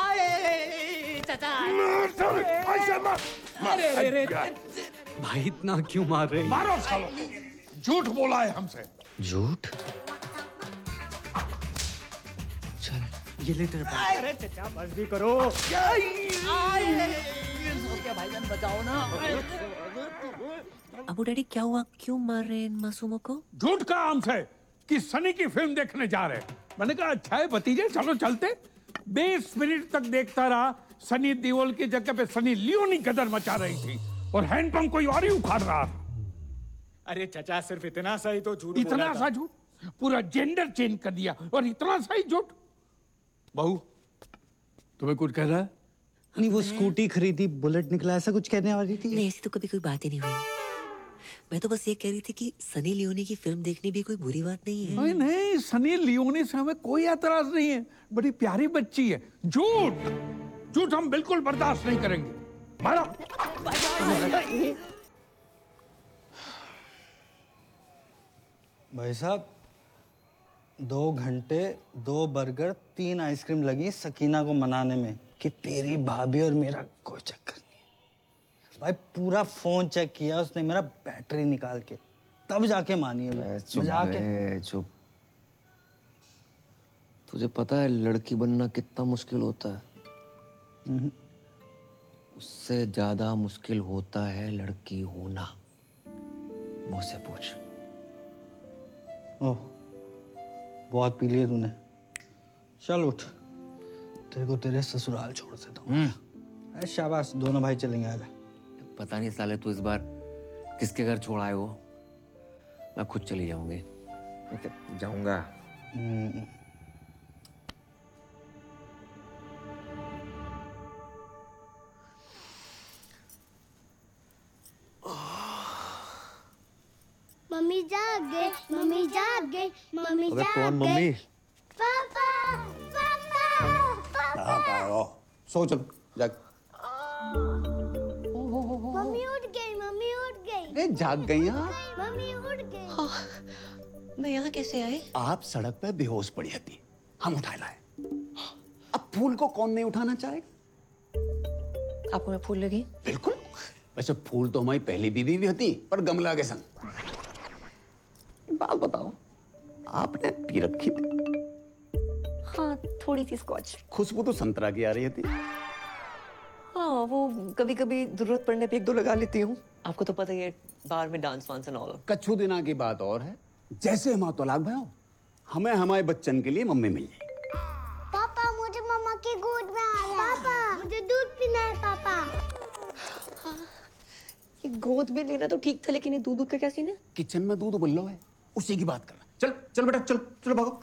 ऐसे मत। अरे अरे भाई इतना क्यों मार रहे? मारो सालो, झूठ बोला है हमसे। झूठ? ये ले तेरे पास। अरे चचा बस भी करो। भाईजान बचाओ ना। अबू डैडी क्या हुआ, क्यों मार रहे हैं इन मासूमों को? झूठ का हमसे कि सनी की फिल्म देखने जा रहे हैं। मैंने कहा अच्छा है भतीजे, चलो चलते। बीस मिनट तक देखता रहा, सनी देओल की जगह पे सनी लियोनी गदर मचा रही थी और हैंडपंप कोई और ही उखाड़ रहा था। अरे चचा सिर्फ इतना सा ही तो झूठ इतना सा झूठ, पूरा जेंडर चेंज कर दिया और इतना सा ही झूठ। बहू तुम्हें कुछ कह रहा है? नहीं वो स्कूटी खरीदी, बुलेट निकला, ऐसा कुछ कहने वाली थी। नहीं ऐसी तो कभी कोई बात ही नहीं हुई। मैं तो बस ये कह रही थी कि सनी लियोनी की फिल्म देखनी भी कोई बुरी बात नहीं है। नहीं नहीं, सनी लियोनी से हमें कोई एतराज नहीं है, बड़ी प्यारी बच्ची है। झूठ झूठ हम बिल्कुल बर्दाश्त नहीं करेंगे। मारो। भाई साहब, दो घंटे, दो बर्गर, तीन आइसक्रीम लगी सकीना को मनाने में कि तेरी भाभी और मेरा कोई चक्कर नहीं है। भाई पूरा फोन चेक किया उसने, मेरा बैटरी निकाल के, तब जाके मानी है। चुप है, चुप। तुझे पता है लड़की बनना कितना मुश्किल होता है? उससे ज्यादा मुश्किल होता है लड़की होना। मुझसे पूछ। ओह, बहुत पी लिया तूने। चल उठ, तेरे को तेरे ससुराल छोड़ देता हूँ। शाबाश, दोनों भाई चलेंगे। आजा। पता नहीं साले तू इस बार किसके घर छोड़ आए हो। मैं खुद चली जाऊंगी। जाऊंगा। मम्मी जाग गए, मम्मी जाग गए, मम्मी अबे जाग कौन गए। मम्मी? पापा, पापा, पापा। सो चल जाग। मम्मी उठ गई, मम्मी उठ गई। ए, जाग गई आप? मम्मी उठ गई। मैं यहाँ कैसे आए? आप सड़क पे बेहोश पड़ी थी, हम उठा लाए। अब फूल को कौन नहीं उठाना चाहेगा? आपको मैं फूल लगी? बिल्कुल। वैसे फूल तो हमारी पहली बीवी भी होती, पर गमला के संग। बात बताओ, आपने पी रखी थी? हाँ, थोड़ी सी स्कॉच। खुशबू तो संतरा की आ रही थी। हाँ, वो कभी कभी जरूरत पड़ने पे एक दो लगा लेती हूँ। आपको तो पता ही है, बार में डांस वांस एंड ऑल। कच्छू दिना की बात और है। जैसे हम तलाक भयो, हमें हमारे बच्चन के लिए मम्मी मिल जाए। पापा, मुझे मम्मा की गोद में आया। पापा, मुझे दूध पीना है। पापा, ये गोद में लेना तो ठीक था, लेकिन ये दूध दूध का क्या सीन है? किचन में दूध उबल लो है, उसी की बात करना। चल चल बेटा, चल चलो भागो।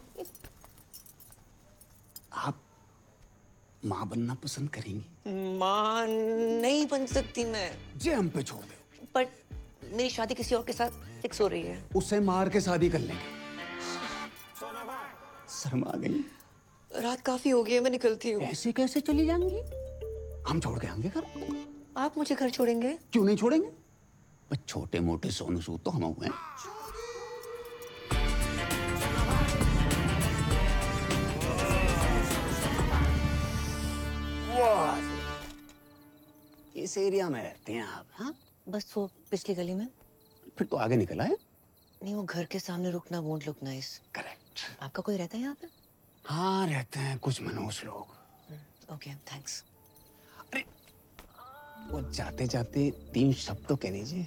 आप माँ बनना पसंद करेंगी? माँ नहीं बन सकती मैं। जे हम पे छोड़ दो। पर मेरी शादी किसी और के साथ फिक्स हो रही है। उसे मार के शादी कर लेंगे। शर्मा गई? रात काफी हो गई है, मैं निकलती हूँ। ऐसे कैसे चली जाएंगी? हम छोड़ के आएंगे घर। आप मुझे घर छोड़ेंगे? क्यों नहीं छोड़ेंगे? बस छोटे मोटे सोनू सूद तो हम हुए हैं। इस एरिया में रहते हैं आप? हाँ, बस वो पिछली गली में। फिर तो आगे निकला है। नहीं, वो घर के सामने रुकना वोंट लुक नाइस। करेक्ट। आपका कोई रहता है यहाँ पे? हाँ, रहते हैं कुछ मनोज लोग। Okay, thanks. अरे वो जाते जाते तीन शब्द तो कह दीजिए।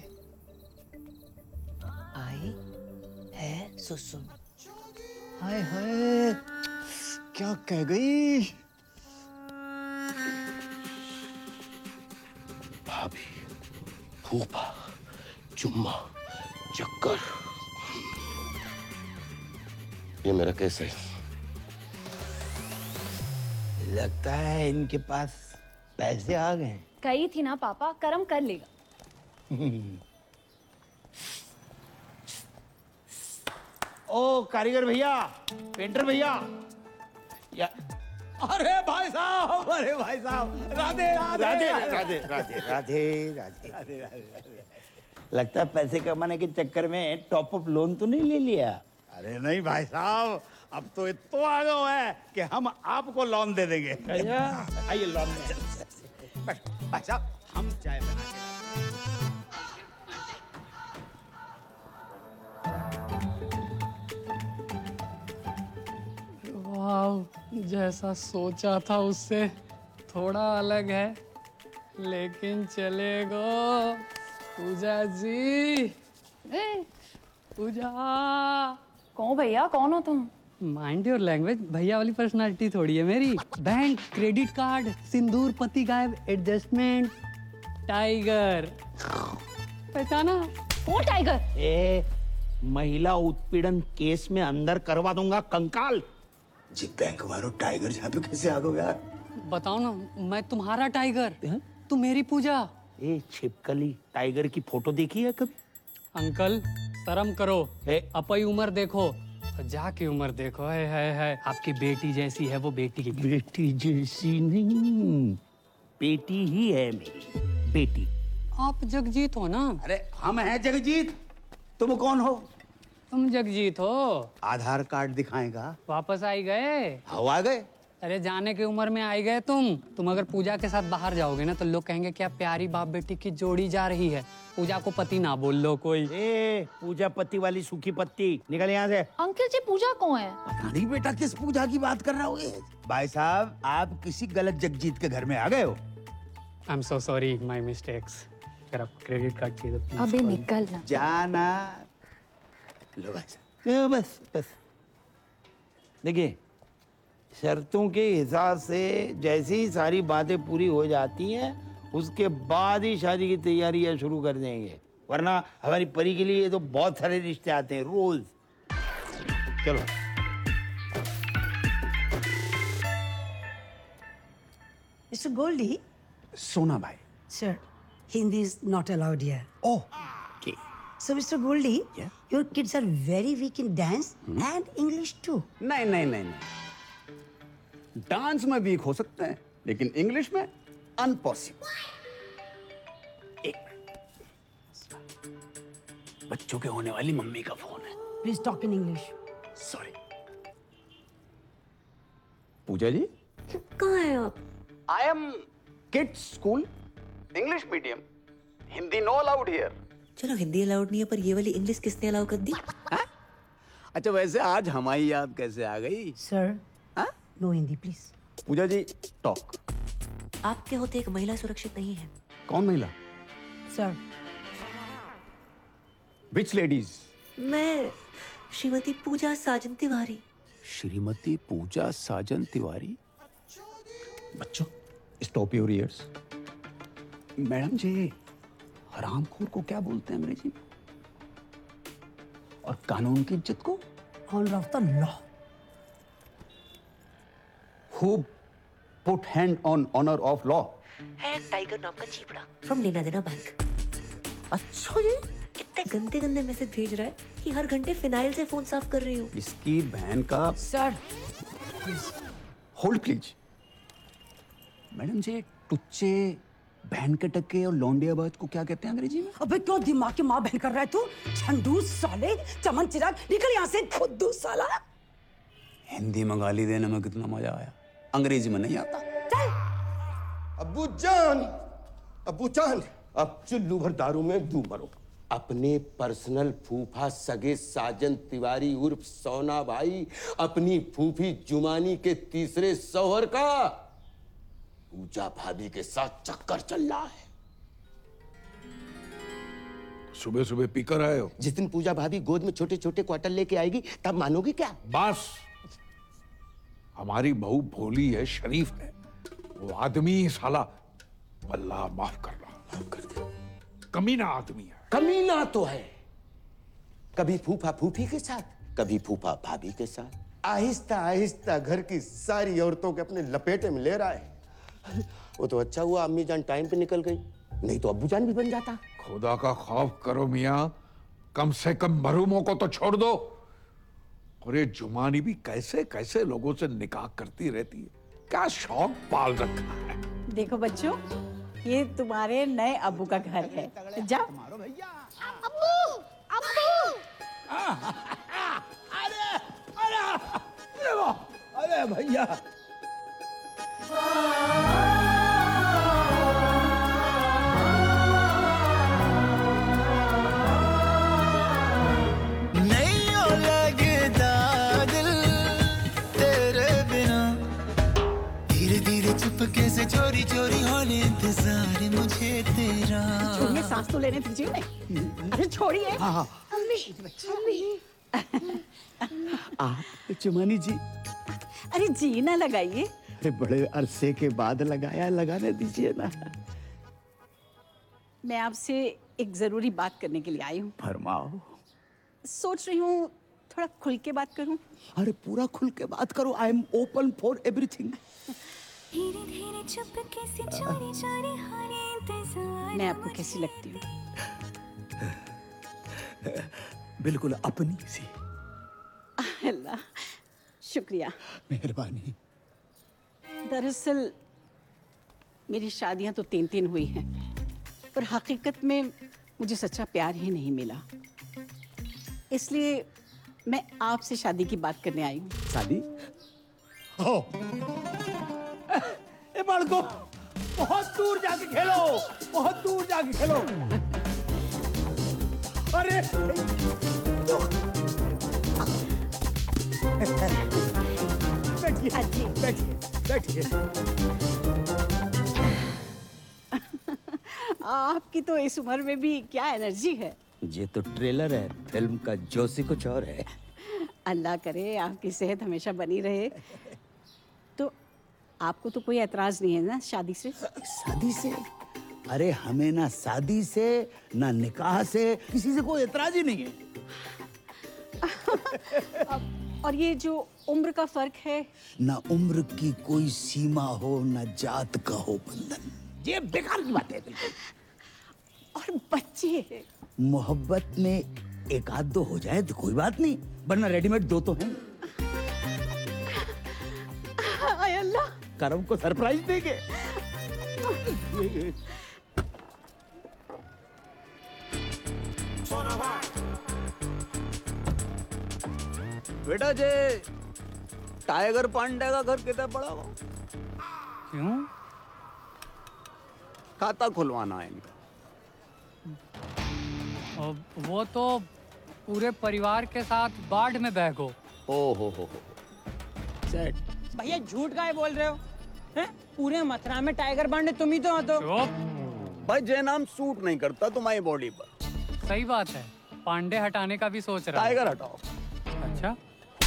आई है सुसु। हाय हाय, क्या कह गई? भाभी, फूफा, चुम्मा, चक्कर। ये मेरा केस है। लगता है इनके पास पैसे आ गए। कही थी ना पापा, कर्म कर लेगा। ओ कारीगर भैया, पेंटर भैया, या अरे भाई साहब, अरे भाई साहब, राधे राधे राधे राधे राधे राधे राधे राधे राधे। लगता है पैसे कमाने के चक्कर में टॉप अप लोन तो नहीं ले लिया? अरे नहीं भाई साहब, अब तो इतना आ गया है कि हम आपको लोन दे देंगे। आइए लोन में। भाई साहब, हम चाय बना के वाह, जैसा सोचा था उससे थोड़ा अलग है, लेकिन चलेगा। पूजा जी, ए, पूजा। कौन भैया, कौन हो तुम? माइंड योर लैंग्वेज, भैया वाली पर्सनालिटी थोड़ी है मेरी। बैंक, क्रेडिट कार्ड, सिंदूर, पति गायब, एडजस्टमेंट, टाइगर। पहचाना? कौन टाइगर? ए, महिला उत्पीड़न केस में अंदर करवा दूंगा कंकाल। जी बैंक वालों टाइगर यहाँ पे कैसे आ गए यार? बताओ ना, मैं तुम्हारा टाइगर, तुम मेरी पूजा। ए छिपकली, टाइगर की फोटो देखी है कभी? अंकल शर्म करो, अपनी उम्र देखो, जाके उम्र देखो। है है है आपकी बेटी जैसी है वो बेटी की बेटी जैसी नहीं, बेटी ही है मेरी बेटी। आप जगजीत हो ना? अरे हम हैं जगजीत, तुम कौन हो? तुम जगजीत हो। आधार कार्ड दिखाएगा। वापस आई गए? हो आ गए। अरे जाने की उम्र में आई गए तुम। तुम अगर पूजा के साथ बाहर जाओगे ना तो लोग कहेंगे क्या प्यारी बाप बेटी की जोड़ी जा रही है। पूजा को पति ना बोल लो कोई। ए, पूजा पति वाली सूखी पत्ती, निकल यहाँ से। अंकल जी पूजा कौन है? पता नहीं बेटा किस पूजा की बात कर रहा हो। भाई साहब आप किसी गलत जगजीत के घर में आ गए हो। I am so sorry, my mistakes. अगर आपको क्रेडिट कार्ड चाहिए तो please अभी call me. निकलना। जाना। लो भाई साहब, बस बस। देखिए शर्तों के हिसाब से जैसे ही सारी बातें पूरी हो जाती हैं उसके बाद ही शादी की तैयारियां शुरू कर देंगे, वरना हमारी परी के लिए तो बहुत सारे रिश्ते आते हैं रोज। चलो Mister Goldie, सोना भाई। sir, Hindi is not allowed here. Oh, okay. So, Mister Goldie, your kids are very weak in dance and English too. नहीं नहीं नहीं नहीं, डांस में वीक हो सकते हैं लेकिन इंग्लिश में अनपॉसिबल। बच्चों के होने वाली मम्मी का फोन है। Please talk in English. Sorry. Puja ji कहाँ हैं आप? I am kids school, English medium, Hindi no allowed here. चलो हिंदी अलाउड नहीं है पर ये वाली इंग्लिश किसने अलाउ कर दी? अच्छा वैसे आज हमारी याद कैसे आ गई? Sir, no Hindi, please. Puja ji talk. आपके होते एक महिला सुरक्षित नहीं है। कौन महिला? Sir. Which ladies? मैं श्रीमती पूजा साजन तिवारी। श्रीमती पूजा साजन तिवारी। बच्चों stop your ears. Madam ji हरामखोर को क्या बोलते हैं अंग्रेजी में? और कानून की इज्जत को? Honor of the law. Who put hand on honor of law? है एक टाइगर नाम का चीपड़ा फ्रॉम लेना देना बैंक। अच्छा ये इतने गंदे गंदे मैसेज भेज रहा है कि हर घंटे फिनाइल से फोन साफ कर रही हूँ। इसकी बहन का। Sir. Hold please. Madam ji टुच्चे, बहन के टक्के और लौंडियाबाज को क्या कहते हैं अंग्रेजी में? अबे क्यों दिमाग की माँ बहन कर रहा है तू? झंडू साले, चमन चिराग, निकल यहाँ से खुद्दू साला। हिंदी में गाली देने में कितना मजा आया, अंग्रेजी में नहीं आता। अब्बू जान, अब्बू जान, अब चुल्लू भर दारू में डूब मरो। अपने पर्सनल फूफा सगे साजन तिवारी उर्फ सोना भाई अपनी फूफी जुमानी के तीसरे शौहर का पूजा भाभी के साथ चक्कर चल रहा है। सुबह सुबह पीकर आए हो? जिस दिन पूजा भाभी गोद में छोटे छोटे क्वार्टर लेके आएगी तब मानोगे क्या? बस हमारी बहू भोली है, शरीफ है, वो आदमी साला अल्लाह माफ कर रहा, माफ कर दे, कमीना आदमी है। कमीना तो है, कभी फूफा फूफी के साथ, कभी फूफा भाभी के साथ, आहिस्ता आहिस्ता घर की सारी औरतों के अपने लपेटे में ले रहा है। वो तो अच्छा हुआ अम्मी जान टाइम पे निकल गई, नहीं तो अब्बू जान भी बन जाता। खुदा का खौफ करो मियाँ, कम से कम मरूमों को तो छोड़ दो। और ये जुमानी भी कैसे कैसे लोगों से निकाह करती रहती है, क्या शौक पाल रखा है। देखो बच्चों, ये तुम्हारे नए अब्बू का घर है, जाओ। अब्बू, अब्बू। अरे अरे अरे भैया नहीं हो लगता दिल तेरे बिना, धीरे धीरे चुपके से चोरी चोरी होने इंतजार मुझे तेरा। छोड़िए, सांस तो लेने दीजिए नहीं। अरे छोड़िए। अम्मी, अम्मी। आप जुमानी जी? अरे जी ना लगाइए। अरे बड़े अरसे के बाद लगाया, लगाने दीजिए ना। मैं आपसे एक जरूरी बात करने के लिए आई हूँ। फरमाओ। सोच रही हूँ थोड़ा खुल के बात करूँ। अरे पूरा खुल के बात करो, I am open for everything. धीरे धीरे चुपके से चोरी चोरी होने इंतजार। मैं आपको कैसी लगती हूँ? बिल्कुल अपनी सी। अल्लाह, शुक्रिया। मेहरबानी। दरअसल मेरी शादियां तो तीन तीन हुई हैं, पर हकीकत में मुझे सच्चा प्यार ही नहीं मिला। इसलिए मैं आपसे शादी की बात करने आई हूँ। शादी? हो ए बालको, बहुत दूर जाके खेलो, बहुत दूर जाके खेलो। अरे बैठिए बैठिए बैठिए। आपकी तो इस उम्र में भी क्या एनर्जी है। ये तो ट्रेलर है, फिल्म का जोशी कुछ और है। अल्लाह करे आपकी सेहत हमेशा बनी रहे। तो आपको तो कोई एतराज नहीं है ना शादी से? शादी से? अरे हमें ना शादी से ना निकाह से किसी से कोई एतराज ही नहीं है। और ये जो उम्र का फर्क है? ना उम्र की कोई सीमा हो, ना जात का हो बंधन। ये बेकार की बात है बिल्कुल। और बच्चे? मोहब्बत में एक आध दो हो जाए तो कोई बात नहीं, वरना रेडीमेड दो तो हैं। आय अल्लाह, करम को सरप्राइज देंगे। बेटा जे टाइगर पांडे का घर कितना बड़ा हो? क्यों? खाता खुलवाना है इनका। अब वो तो पूरे परिवार के साथ बाढ़ में बह गो। ओ हो हो हो सेट। भैया झूठ काहे बोल रहे हो? हैं? पूरे मथुरा में टाइगर पांडे तुम ही तो हो। तो भाई जे नाम सूट नहीं करता तुम्हारी बॉडी पर। सही बात है, पांडे हटाने का भी सोच रहा टाइगर हटाओ। अच्छा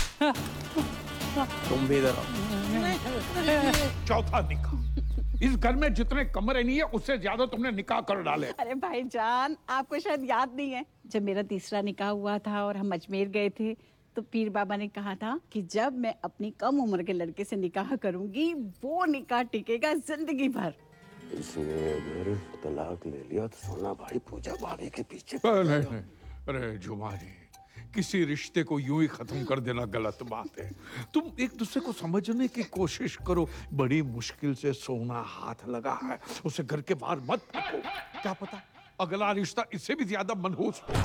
तुम भी इधर आओ। चौथा निकाह। इस घर में जितने कमरे नहीं है उससे ज्यादा तुमने निकाह कर डाले। अरे भाईजान, आपको शायद याद नहीं है, जब मेरा तीसरा निकाह हुआ था और हम अजमेर गए थे तो पीर बाबा ने कहा था कि जब मैं अपनी कम उम्र के लड़के से निकाह करूंगी वो निकाह टिकेगा जिंदगी भर। इसने अगर तलाक ले लिया तो सोना भाई पूजा भाभी के पीछे। नहीं, नहीं। अरे जुमा जी, किसी रिश्ते को यूं ही खत्म कर देना गलत बात है। तुम एक दूसरे को समझने की कोशिश करो। बड़ी मुश्किल से सोना हाथ लगा है, उसे घर के बाहर मत फेंको। क्या पता अगला रिश्ता इससे भी ज्यादा मनहूस हो।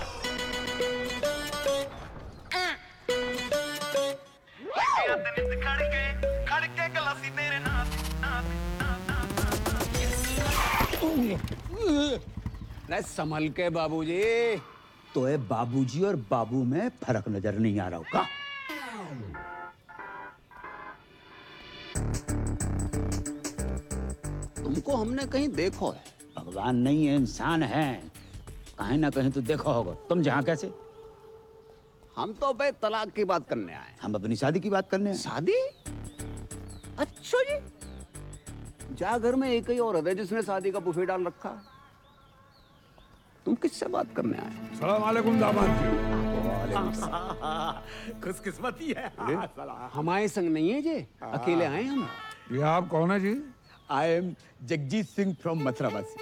नहीं संभल के बाबूजी। तो है बाबूजी और बाबू में फर्क नजर नहीं आ रहा होगा। तुमको हमने कहीं देखो है। भगवान नहीं है, इंसान है, कहीं ना कहीं तो देखो होगा। तुम जहाँ कैसे? हम तो भाई तलाक की बात करने आए। हम अपनी शादी की बात करने आए। शादी? अच्छा जी, जा घर में एक ही औरत है जिसने शादी का बुफे डाल रखा है। तुम किससे बात करने आए? सलाम अलैकुम दामाद जी। खुशकिस्मती है। हमारे संग नहीं है जी, अकेले आए हम। ये आप कौन है जी? I am Jagjit Singh from मथुरावासी।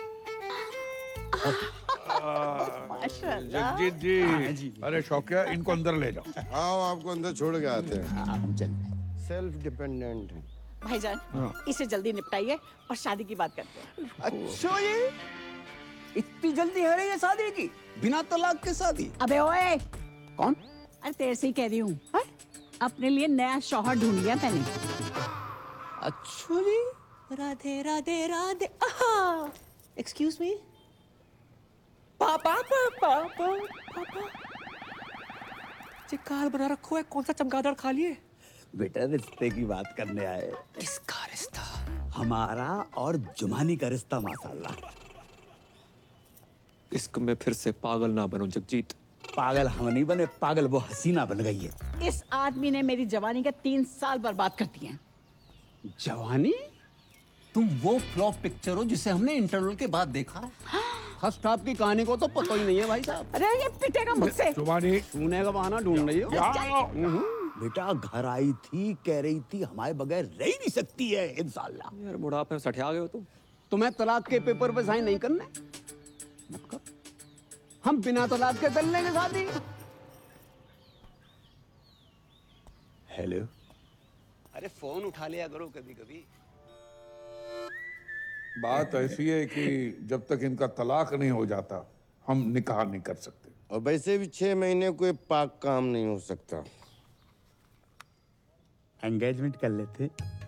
माशाल्लाह। जगजीत जी, जी। अरे शौकिया, इनको अंदर ले जाओ। आओ, आपको अंदर छोड़ के आते हैं। सेल्फ डिपेंडेंट है भाईजान, इसे जल्दी निपटाइए और शादी की बात करते हैं। अच्छा, ये इतनी जल्दी है रही है शादी की, बिना तलाक के शादी? अबे ओए, कौन? अरे तेरे से ही कह रही हूँ, अपने लिए नया शौहर ढूंढ लिया मैंने। अच्छा जी। राधे राधे राधे। Excuse me. पापा पापा पापा ये कार बना रखो है, कौन सा चमगादड़ खा लिए? बेटा रिश्ते की बात करने आए। किसका रिश्ता? हमारा और जुमानी का रिश्ता माशाल्लाह। इश्क में फिर से पागल ना बनो जगजीत। पागल हम नहीं बने, पागल वो हसीना बन गई है। इस आदमी ने मेरी जवानी के तीन साल बर्बाद कर दिए। जवानी? तुम वो फ्लॉप पिक्चर हो जिसे हमने इंटरवल के बाद देखा। फर्स्ट हाफ की कहानी को तो पता ही नहीं है भाई साहब। अरे ये पिटेगा मुझसे। जुबानी छूने का बहाना ढूंढ रही हो। बेटा घर आई थी, कह रही थी हमारे बगैर रह ही नहीं सकती है इंशाल्लाह। यार बुढ़ापे में सठिया गए हो तुम। तुम्हें तलाक के पेपर पे साइन नहीं करने? हम बिना तलाक के कर लेंगे शादी। हेलो। अरे फोन उठा लिया करो कभी कभी। बात ऐसी है कि जब तक इनका तलाक नहीं हो जाता हम निकाह नहीं कर सकते। और वैसे भी छह महीने कोई पाक काम नहीं हो सकता। एंगेजमेंट कर लेते।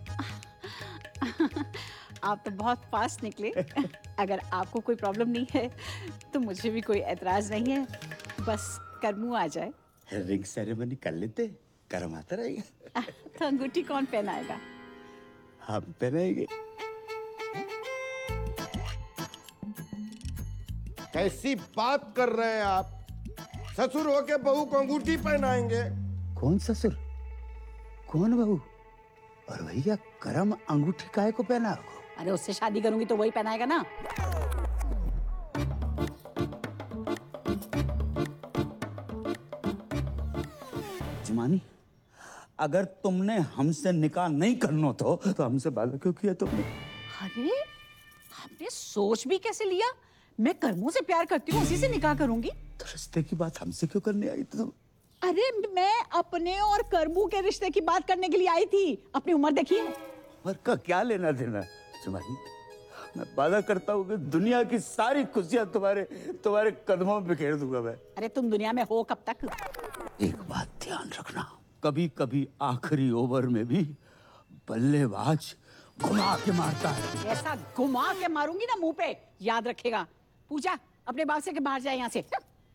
आप तो बहुत फास्ट निकले। अगर आपको कोई प्रॉब्लम नहीं है तो मुझे भी कोई एतराज नहीं है, बस करमू आ जाए। रिंग सेरेमनी कर लेते, कर्म आता रहेगा। तो अंगूठी कौन पहनाएगा? हम पहनाएंगे। कैसी बात कर रहे हैं आप? ससुर होके बहू को अंगूठी पहनाएंगे? कौन ससुर, कौन बहू? और भैया करम अंगूठी काहे को पहना? अरे उससे शादी करूंगी तो वही पहनाएगा ना। जमानी, अगर तुमने हमसे निकाह नहीं करना तो, तो हमसे वादा क्यों किया तुमने? अरे आपने सोच भी कैसे लिया? मैं करमू से प्यार करती हूँ, उसी से निकाह करूंगी। तो रिश्ते की बात हमसे क्यों करने आई तुम? अरे मैं अपने और करमू के रिश्ते की बात करने के लिए आई थी। अपनी उम्र देखिए। उम्र का क्या लेना देना? जमानी, मैं वादा करता हूँ कि दुनिया की सारी खुशियां तुम्हारे तुम्हारे कदमों में बिखेर दूंगा मैं। अरे तुम दुनिया में हो कब तक? एक बात ध्यान रखना, कभी कभी आखिरी ओवर में भी बल्लेबाज घुमा के मारता है। ऐसा घुमा के मारूंगी ना मुंह पे, याद रखेगा। पूजा अपने बाग से के बाहर जाए यहाँ से।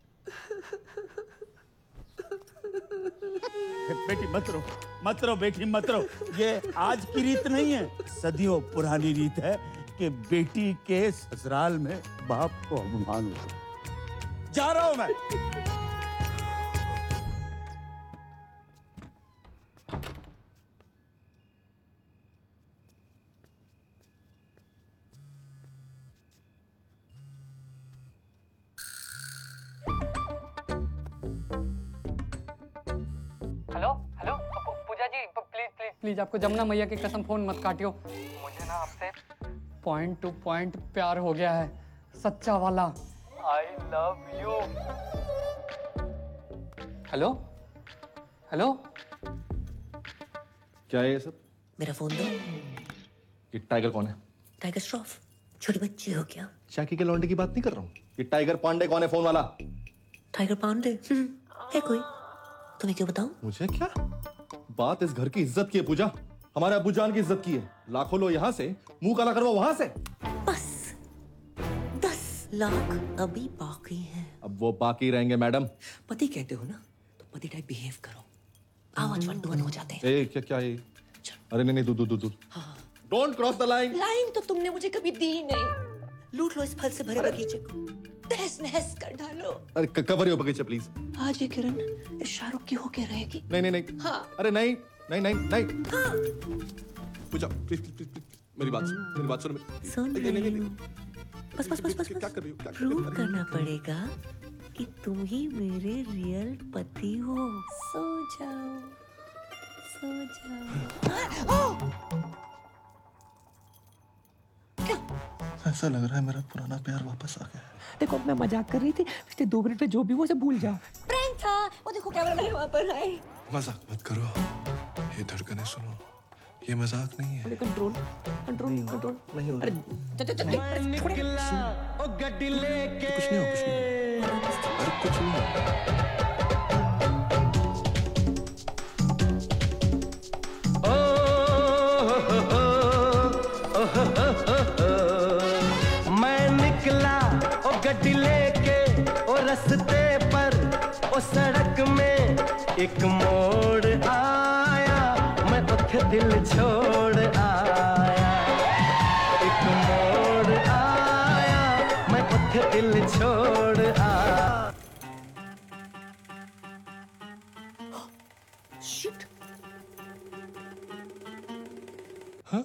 बेटी मत रो, मत रो बेटी मत रो। ये आज की रीत नहीं है, सदियों पुरानी रीत है कि बेटी के ससुराल में बाप को अपमान हो। जा रहा हूं मैं। Hello hello Pooja ji, please please please आपको जमुना मैया की कसम फोन मत काटियो। मुझे ना आपसे पॉइंट टू पॉइंट प्यार हो गया है, सच्चा वाला। I love you. Hello hello, क्या है ये सब? मेरा फोन दो। ये टाइगर कौन है? टाइगर श्रॉफ, छोटे बच्चे हो क्या? शाकी के लौंडे की बात नहीं कर रहा हूँ। ये टाइगर पांडे कौन है फोन वाला? टाइगर पांडे है कोई? तुम्हें क्यों बताऊं? मुझे क्या? बात इस घर की इज्जत की है पूजा, हमारे अब्बू जान की इज्जत की है। लाखों लो यहाँ से, मुंह काला करवा वहां से। बस दस लाख अभी बाकी हैं। अब वो बाकी रहेंगे मैडम। पति कहते हो ना, तो पति टाइप बिहेव करो। आवाज फालतू हो जाते हैं। ए क्या क्या ये? अरे नहीं नहीं दूर दूर दूर। Don't cross the line. Line तो तुमने मुझे कभी दी नहीं। लूट लो इस फल से भरे बगीचे को, तहस नहस कर डालो। अरे कवर यो बगीचे प्लीज। आज ये किरण इस शाहरुख की होके रहेगी। नहीं नहीं नहीं। हाँ। अरे नहीं नहीं नहीं नहीं। हाँ। पूजा प्लीज प्लीज प्लीज मेरी बात सुन, मेरी बात सुन। सुन नहीं नहीं नहीं। बस बस बस बस क्या कर रही हो? क्या कर प्रूव करना पड़ेगा कि तुम ही मेरे रियल पति हो। सो जाओ सो जाओ। ऐसा लग रहा है मेरा पुराना प्यार वापस आ गया है। देखो मैं मजाक कर रही थी, पिछले दो मिनट में जो भी वो से भूल जाओ। प्रैंक था वो, देखो कैमरा मेरे वहां पर है। मजाक मत करो, ये धड़कनें सुनो, ये मजाक नहीं है। कंट्रोल कंट्रोल कंट्रोल नहीं हो अरे चल चल चल ओ गड्डी लेके कुछ नहीं हो, कुछ नहीं हो। अरे कुछ नहीं हो। मैं निकला ओ गड्डी लेके ओ रस्ते पर ओ सड़क में एक मोड़ आया, मैं उठे दिल छोड़ आया। एक मोड़ आया, मैं उठे दिल छोड़ आया। शिट। हाँ?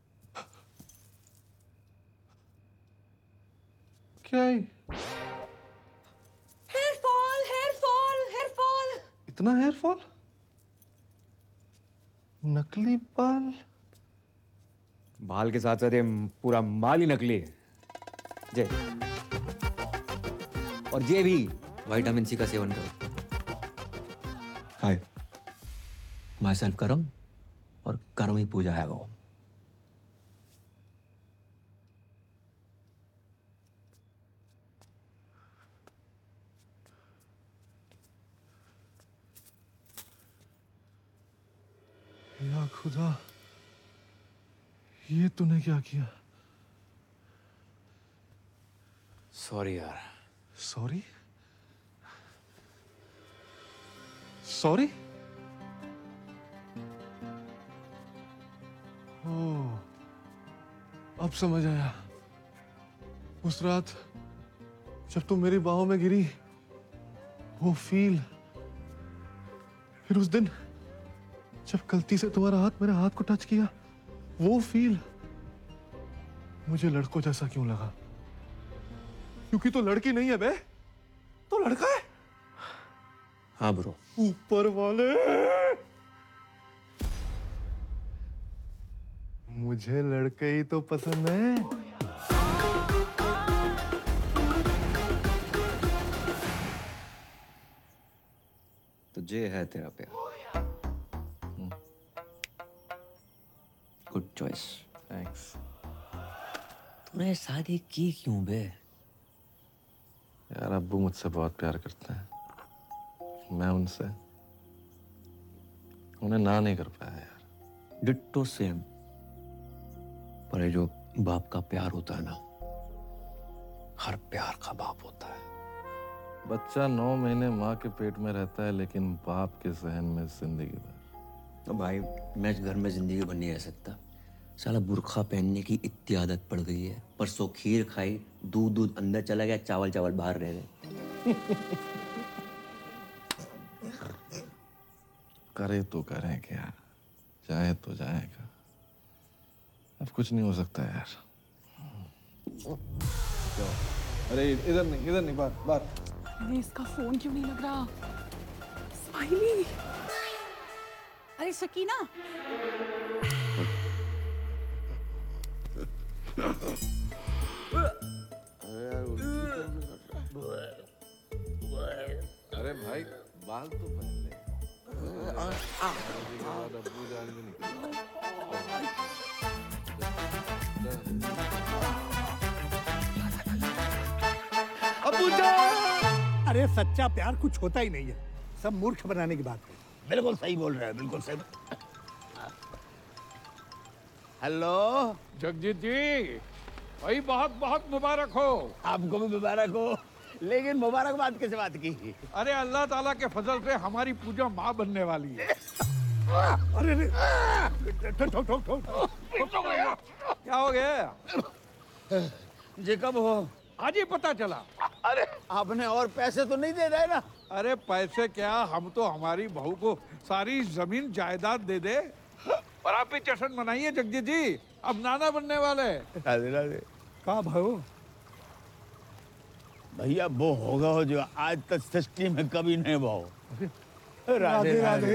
क्या है? Hair fall, hair fall, hair fall. इतना हेयर फॉल? नकली बाल? बाल के साथ साथ ये पूरा माल ही नकली है। जय और ये भी विटामिन सी का सेवन करो। हाय, माई सेल्फ करम और कर्म ही पूजा है वो। या खुदा, ये तूने क्या किया? सॉरी यार। सॉरी? सॉरी? ओह, अब समझ आया। उस रात जब तुम मेरी बाहों में गिरी, वो फील, फिर उस दिन जब गलती से तुम्हारा हाथ मेरे हाथ को टच किया, वो फील मुझे लड़कों जैसा क्यों लगा? क्योंकि तो लड़की नहीं है बे, तो लड़का है। हाँ ब्रो। ऊपर वाले, मुझे लड़के ही तो पसंद है। तो ये है तेरा प्यार। Good choice. थैंक्स। तूने शादी की क्यों बे? यार अब्बू मुझसे बहुत प्यार करते हैं, मैं उनसे उन्हें ना नहीं कर पाया यार। Ditto same. पर ये जो बाप का प्यार होता है ना, हर प्यार का बाप होता है। बच्चा नौ महीने माँ के पेट में रहता है, लेकिन बाप के सहन में जिंदगी भर। तो भाई मैं इस घर में जिंदगी भर नहीं रह सकता। साला बुर्खा पहनने की इतनी आदत पड़ गई है। परसों खीर खाई, दूध दूध अंदर चला गया, चावल चावल बाहर रह गए। करे तो करें क्या, जाए तो जाएगा। अब कुछ नहीं हो सकता यार। अरे इधर नहीं, इधर नहीं, बाहर बाहर। अरे इसका फोन क्यों नहीं लग रहा? स्माइली। अरे सकीना, अरे भाई बाल तो पहन ले। अब्बू जान भी निकल। अब्बू जान! अरे सच्चा प्यार कुछ होता ही नहीं है, सब मूर्ख बनाने की बात है। बिल्कुल सही बोल रहे हैं, बिल्कुल सही। हेलो जगजीत जी, भाई बहुत बहुत मुबारक हो। आपको भी मुबारक हो, लेकिन मुबारकबाद किस बात की? अरे अल्लाह ताला के फजल से हमारी पूजा माँ बनने वाली है। अरे अरे ठोक ठोक ठोक ठोक। क्या हो गया? जी कब हो? आज ही पता चला। अरे आपने और पैसे तो नहीं दे रहे ना? अरे पैसे क्या, हम तो हमारी बहू को सारी जमीन जायदाद दे दे। और आप ही जश्न मनाइए जगजीत जी, अब नाना बनने वाले। राधे राधे। कहाँ भाऊ? भैया वो होगा हो जो आज तक सृष्टि में कभी नहीं भाव। राधे राधे।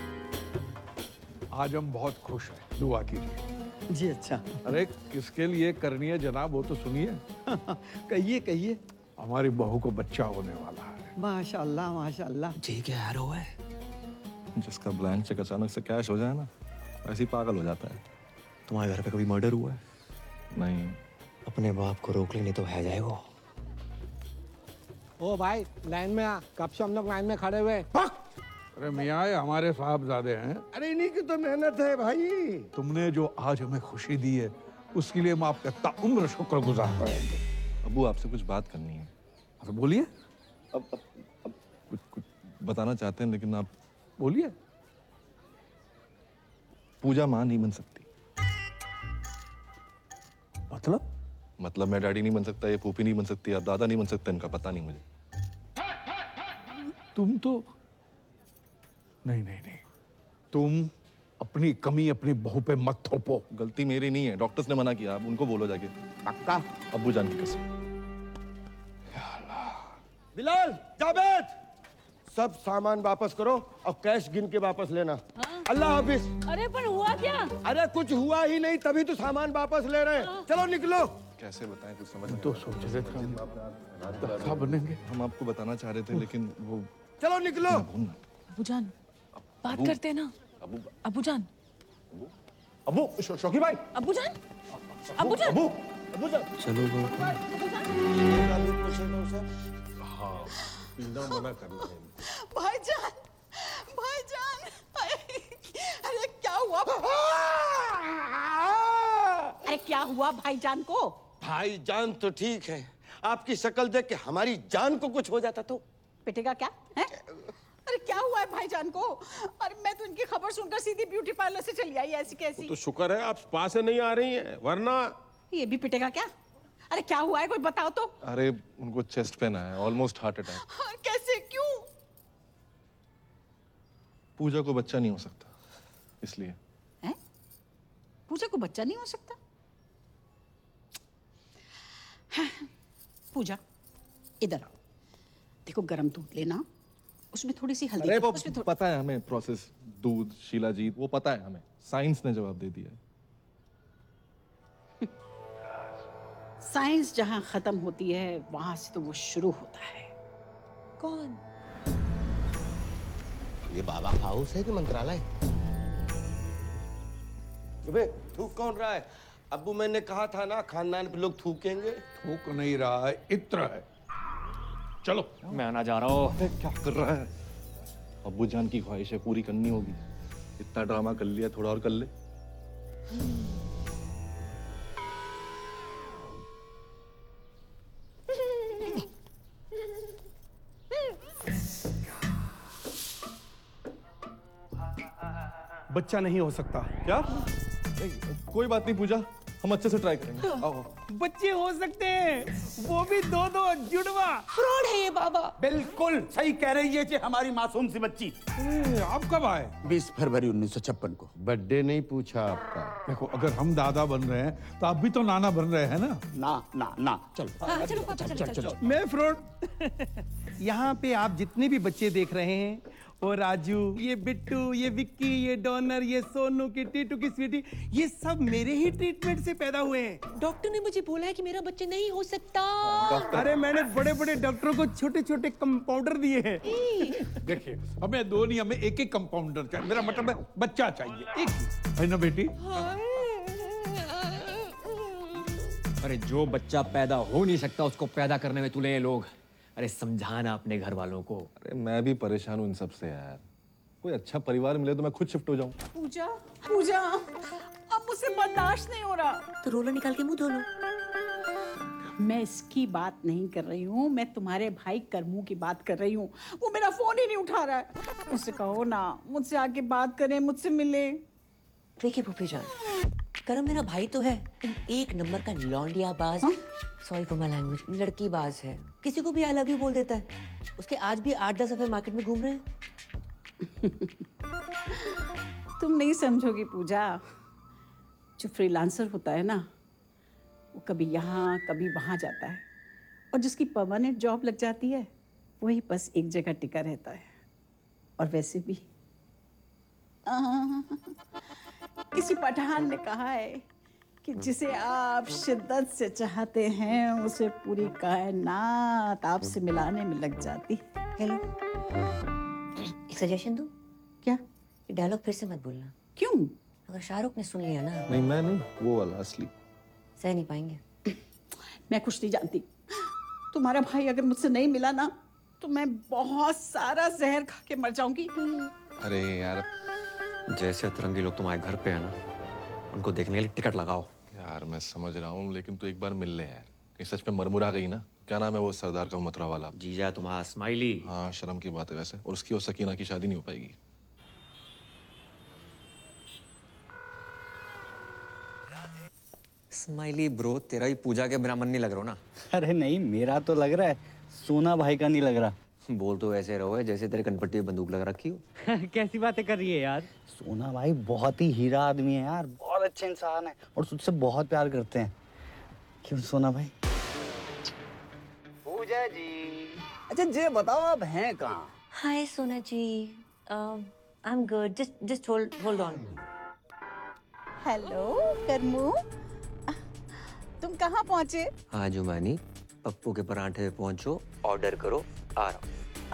आज हम बहुत खुश हैं, दुआ कीजिए। जी अच्छा। अरे किसके लिए करनी है जनाब, वो तो सुनिए। कहिए कहिए। हमारी बहू को बच्चा होने वाला है। माशाल्लाह माशाल्लाह। जी क्या यार हुआ है? जिसका ब्लैंक चेक अचानक से कैश हो जाए ना, ऐसे ही पागल हो जाता है। तुम्हारे घर पे कभी मर्डर हुआ है? नहीं। अपने बाप को रोक लेने तो है जाएगा। ओ भाई लाइन में आ, कब से हम लोग लाइन में खड़े हुए। अरे मियाँ ये हमारे साहबजादे हैं। अरे इन्हीं की तो मेहनत है भाई। तुमने जो आज हमें खुशी दी है, उसके लिए हम आपका ताउम्र शुक्रगुजार रहेंगे। अब्बू आपसे कुछ बात करनी है। अरे बोलिए। अब, अब, अब कुछ कुछ बताना चाहते हैं, लेकिन आप बोलिए। पूजा माँ नहीं बन सकती। मतलब? मतलब मैं डैडी नहीं बन सकता, ये फूफी नहीं बन सकती, आप दादा नहीं बन सकते, इनका पता नहीं मुझे। तुम तो नहीं नहीं नहीं, तुम अपनी कमी अपनी बहू पे मत थोपो। गलती मेरी नहीं है, डॉक्टर्स ने मना किया, आप उनको बोलो जाके। पक्का? अब्बू जान की कसम। बिलाल, जावेद, सब सामान वापस करो और कैश गिन के वापस लेना। हाँ? अल्लाह हाफिज। अरे पर हुआ क्या? अरे कुछ हुआ ही नहीं, तभी तो सामान वापस ले रहे हैं। चलो निकलो। कैसे बताएं, कुछ समझ नहीं तो आ रहा। सोच रहे थे हम क्या बनेंगे। हम आपको बताना चाह रहे थे लेकिन वो चलो निकलो। अबूजान बात करते हैं ना। अबू अबूजान अबू शौकी भाई अबूजान अबूजान अबू अबूजान चलो हाँ पीना मना कर रहे हैं। भाईजान भाईजान अरे क्या हुआ अरे क्या हुआ भाईजान को? भाईजान तो ठीक है, आपकी शक्ल देख के हमारी जान को कुछ हो जाता तो पिटेगा क्या है? अरे क्या हुआ है भाईजान को? अरे मैं तो इनकी खबर सुनकर सीधी ब्यूटी पार्लर से चली आई ऐसी कैसी। तो शुक्र है आप स्पा से नहीं आ रही हैं, वरना ये भी पिटेगा क्या? अरे क्या हुआ है कोई बताओ तो। अरे उनको चेस्ट पेन आया, ऑलमोस्ट हार्ट अटैक। हाँ, कैसे क्यों? पूजा को बच्चा नहीं हो सकता इसलिए। हैं? पूजा को बच्चा नहीं हो सकता? हाँ, पूजा इधर आओ, देखो गरम दूध लेना, उसमें थोड़ी सी हल्दी। अरे वो उसमें थो... पता है हमें प्रोसेस, दूध शीलाजीत वो पता है हमें, साइंस ने जवाब दे दिया है। साइंस जहां खत्म होती है वहां से तो वो शुरू होता है। कौन? ये बाबा हाउस है कि मंत्रालय? अबे थूक कौन रहा है? अब्बू मैंने कहा था ना खानदान पे लोग थूकेंगे। थूक नहीं रहा है, इत्र है। चलो मैं आना जा रहा हूँ। क्या कर रहा है? अब्बू जान की ख्वाहिशें पूरी करनी होगी। इतना ड्रामा कर लिया, थोड़ा और कर ले। बच्चा नहीं हो सकता। क्या? नहीं, कोई बात नहीं पूजा, हम अच्छे से ट्राई करेंगे। आओ। बच्चे हो सकते हैं, वो भी दो दो जुड़वा। फ्रॉड है ये बाबा। बिल्कुल सही कह रही है जी हमारी मासूम सी बच्ची। आप कब आए? बीस फरवरी उन्नीस सौ छप्पन को। बर्थडे नहीं पूछा आपका। देखो अगर हम दादा बन रहे हैं तो आप भी तो नाना बन रहे हैं ना। ना ना ना चलो हाँ, चलो पापा चलो चलो, चलो। मैं फ्रॉड। यहाँ पे आप जितने भी बच्चे देख रहे हैं, और राजू, ये बिट्टू, ये विक्की, ये डॉनर, ये सोनू की टीटू की स्वीटी, ये सब मेरे ही ट्रीटमेंट से पैदा हुए हैं। डॉक्टर ने मुझे बोला है कि मेरा बच्चा नहीं हो सकता। अरे मैंने बड़े बड़े डॉक्टरों को छोटे छोटे कंपाउंडर दिए हैं। देखिए हमें दो नहीं, हमें एक एक कंपाउंडर चाहिए। मेरा मतलब है बच्चा चाहिए एक ही, है ना बेटी? अरे जो बच्चा पैदा हो नहीं सकता उसको पैदा करने में तुले ये लोग। अरे समझाना अपने घर वालों को। अरे मैं भी परेशान हूँ इन सब से यार। कोई अच्छा परिवार मिले तो मैं खुद शिफ्ट हो जाऊँ। पूजा पूजा अब मुझसे बर्दाश्त नहीं हो रहा। तो रोला निकाल के मुंह धो लो। मैं इसकी बात नहीं कर रही हूँ, मैं तुम्हारे भाई करमू की बात कर रही हूँ। वो मेरा फोन ही नहीं उठा रहा है। मुझसे कहो ना, मुझसे आके बात करें, मुझसे मिले। देखिए फूफी जान, करम मेरा भाई तो है, एक नंबर का लौंडिया बाज, सॉरी फॉर माय लैंग्वेज, लड़की बाज है। किसी को भी आई लव यू बोल देता है। उसके आज भी आठ दस हफ्ते मार्केट में घूम रहे हैं। तुम नहीं समझोगी पूजा, जो फ्रीलांसर होता है ना, वो कभी यहाँ कभी वहाँ जाता है, और जिसकी परमानेंट जॉब लग जाती है वही बस एक जगह टिका रहता है। और वैसे भी किसी पठान ने कहा है कि जिसे आप शिद्दत से चाहते हैं उसे पूरी कायनात आपसे मिलाने में लग जाती। हेलो, एक सजेशन दूं? क्या? ये डायलॉग फिर से मत बोलना। क्यों? अगर शाहरुख ने सुन लिया ना। नहीं मैं नहीं, वो वाला असली। सह नहीं पाएंगे। मैं कुछ नहीं जानती। तुम्हारा भाई अगर मुझसे नहीं मिला ना तो मैं बहुत सारा जहर खा के मर जाऊंगी। अरे यार, जैसे अतरंगी लोग तुम्हारे घर पे है ना, उनको देखने के लिए टिकट लगाओ। यार मैं समझ रहा हूँ, लेकिन तू एक बार मिल ले यार। कहीं सच में मरमुरा गई ना? क्या नाम है वो सरदार का मथुरा वाला? जीजा तुम्हारा स्माइली। हाँ शर्म की बात है वैसे। और उसकी और सकीना की शादी नहीं हो पाएगी। स्माइली ब्रो, तेरा ही पूजा के बिना मन नहीं लग रहा ना? अरे नहीं, मेरा तो लग रहा है, सोना भाई का नहीं लग रहा। बोल तो ऐसे रहो जैसे तेरे कनपट्टी में बंदूक लग रखी हो। कैसी बातें कर रही है यार? सोना भाई बहुत ही हीरा आदमी है यार, बहुत अच्छे इंसान है और तुझसे बहुत प्यार करते हैं। क्यों सोना भाई? पूजा जी, अच्छा जे बताओ आप हैं कहाँ? Hi Sona ji, I am good, just just hold hold on. Hello Karmu, तुम कहाँ पहुँचे? हाँ जुमानी, पप्पू के पराठे पे पहुंचो, ऑर्डर करो, आ रहा हूँ।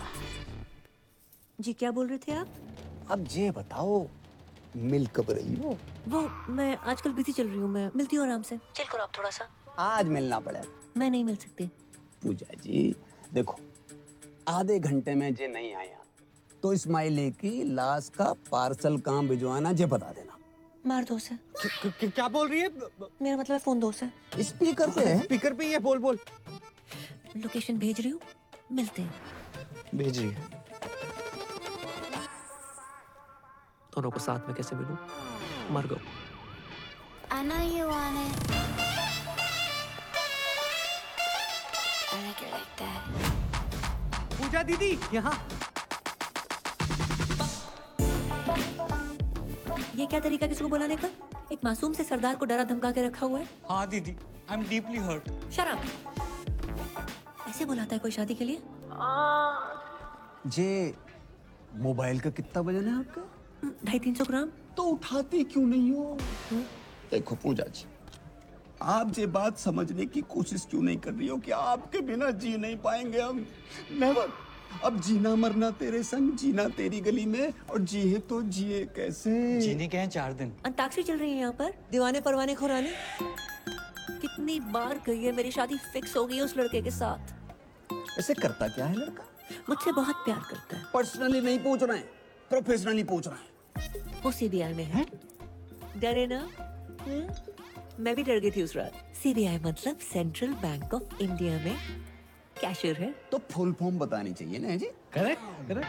जी क्या बोल रहे थे आप? अब ये बताओ, मिल कब रही हो? वो मैं आजकल बिजी चल रही हूँ, मैं मिलती हूँ आराम से। चल करो आप थोड़ा सा। आज मिलना पड़ेगा। मैं नहीं मिल सकती। पूजा जी देखो, आधे घंटे में जे नहीं आया तो इस्माइली की लाश का पार्सल कहाँ भिजवाना जे बता देना। मार दो उसे। क्या बोल रही है? मेरा मतलब है फोन दो उसे। स्पीकर पे है? स्पीकर पे ही है, बोल बोल। लोकेशन भेज रही हूँ, मिलते हैं। भेज रही है। दोनों को साथ में कैसे मिलूं? मर गो। I know you want it. I like it like that. पूजा दीदी यहाँ। ये क्या तरीका किसी को बुलाने का? एक मासूम से सरदार को डरा धमका के रखा हुआ है। हाँ दीदी, आई एम डीपली हर्ट। शराब ऐसे बुलाता है कोई शादी के लिए? जे मोबाइल का कितना वजन है आपका? ढाई तीन सौ ग्राम। तो उठाती क्यों नहीं हो? देखो पूजा जी, आप ये बात समझने की कोशिश क्यों नहीं कर रही हो कि आपके बिना जी नहीं पाएंगे हम। नेवर। अब जीना मरना तेरे संग, जीना तेरी गली में, और जिए तो जिए कैसे? जीने के हैं चार दिन। अंताक्षरी चल रही है यहाँ पर, दीवाने परवाने खुराने। कितनी बार गई है, मेरी शादी फिक्स हो गई है उस लड़के के साथ। ऐसे करता क्या है लड़का? मुझसे बहुत प्यार करता है। पर्सनली नहीं पूछ रहे हैं, प्रोफेशनली पूछ रहे हैं। वो सीबीआई में है। डरे ना? हुँ? मैं भी डर गई थी उस रात। सीबीआई मतलब सेंट्रल बैंक ऑफ इंडिया में कैशियर है। तो फुल फॉर्म बतानी चाहिए ना जी। Correct correct.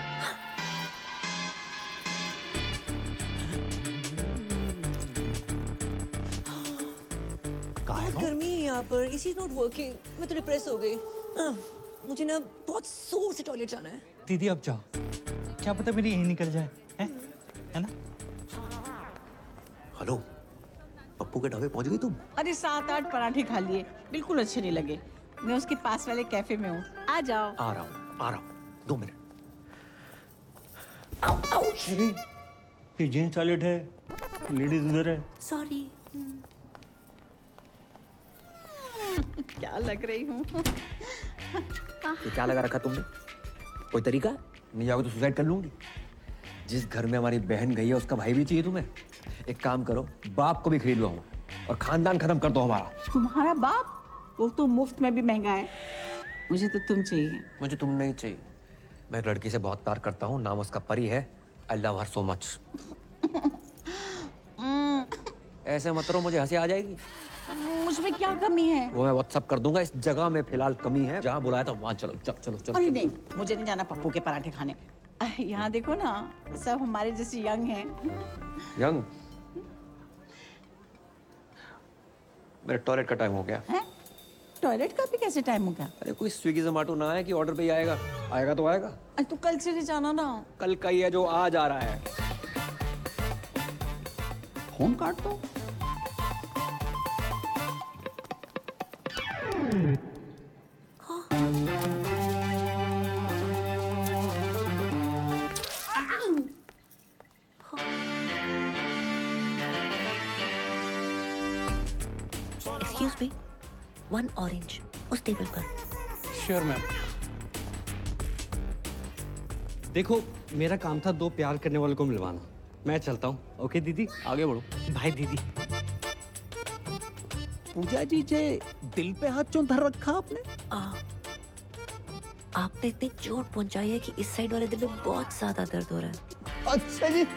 बहुत गर्मी है यहाँ पर, इसी नॉट वर्किंग। मैं तो डिप्रेस हो गई। आह, मुझे ना बहुत जोर से टॉयलेट जाना है। दीदी अब जाओ, क्या पता मेरी यही निकल जाए, है है ना? हेलो, पप्पू के ढाबे पहुंच गई तुम? अरे सात आठ पराठे खा लिए, बिल्कुल अच्छे नहीं लगे। मैं उसके पास वाले कैफे में हूँ, आ जाओ। आ रहा हूँ, आ रहा हूँ, दो मिनट। अरे ये जेंट्स टॉयलेट है, लेडीज उधर है। सॉरी। क्या लग रही हूँ? ये क्या लगा रखा तुमने? कोई तरीका है? नहीं जाओगे तो सुसाइड कर लूंगी। जिस घर में हमारी बहन गई है उसका भाई भी चाहिए तुम्हें। एक काम करो, बाप को भी खरीद लो और खानदान खत्म कर दो हमारा। तुम्हारा बाप? वो तो मुफ्त में भी महंगा है। मुझे तो तुम चाहिए। मुझे तुम नहीं चाहिए। मैं एक लड़की से बहुत प्यार करता हूँ, नाम उसका परी है। I love her so much. ऐसे मत करो, मुझे हंसी आ जाएगी। मुझमें क्या कमी है? वो मैं व्हाट्सअप कर दूंगा। इस जगह में फिलहाल कमी है, जहाँ बुलाया था वहाँ चलो। चलो चलो चलो। अरे नहीं, मुझे नहीं जाना पप्पू के पराठे खाने। यहाँ देखो ना, सब हमारे जैसे यंग हैं। यंग? मेरा टॉयलेट का टाइम हो गया। हैं? टॉयलेट का भी कैसे टाइम हो गया? अरे कोई स्विगी जोमेटो ना है कि ऑर्डर पे ही आएगा। आएगा तो आएगा। अरे तो कल से नहीं जाना ना। कल का ही है जो आज आ रहा है। फोन काट दो। Excuse me, one orange उस टेबल पर। Sure ma'am. देखो, मेरा काम था दो प्यार करने वालों को मिलवाना। मैं चलता हूँ। ओके दीदी, आगे बढ़ो। भाई दीदी। पूजा जी जे दिल पे हाथ क्यों धर रखा आपने? आ, आपने इतनी चोट पहुंचाई है कि इस साइड वाले दिल में बहुत ज्यादा दर्द हो रहा है। अच्छा जी।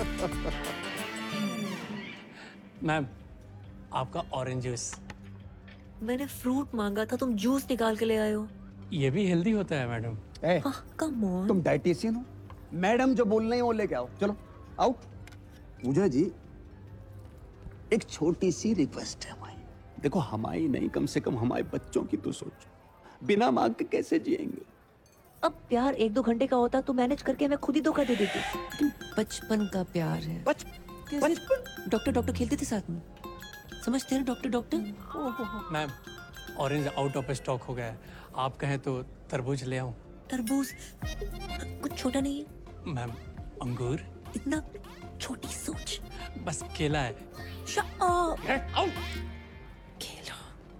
मैम, आपका ऑरेंज जूस। मैंने फ्रूट मांगा था, तुम जूस निकाल के ले आए हो। ये भी हेल्दी होता है मैडम। A, come on. तुम डाइटिशियन हो? मैडम जो बोल रही है वो लेके आओ। चलो आउट। पूजा जी, एक छोटी सी रिक्वेस्ट है हमारी। देखो, हमारी नहीं, कम से कम हमारे बच्चों की तो सोचो। बिना मांग के कैसे जिएंगे? अब प्यार एक दो घंटे का होता तो मैनेज करके मैं खुद ही धोखा दे देती। बचपन का प्यार है। बचपन? डॉक्टर डॉक्टर खेलते थे साथ में, समझते हैं doctor doctor. Ma'am, orange out of stock हो गया है। आप कहें तो तरबूज ले आऊं? तरबूज कुछ छोटा नहीं है मैम। अंगूर? इतना छोटी सोच। बस केला है। Shut up. Get out. केला।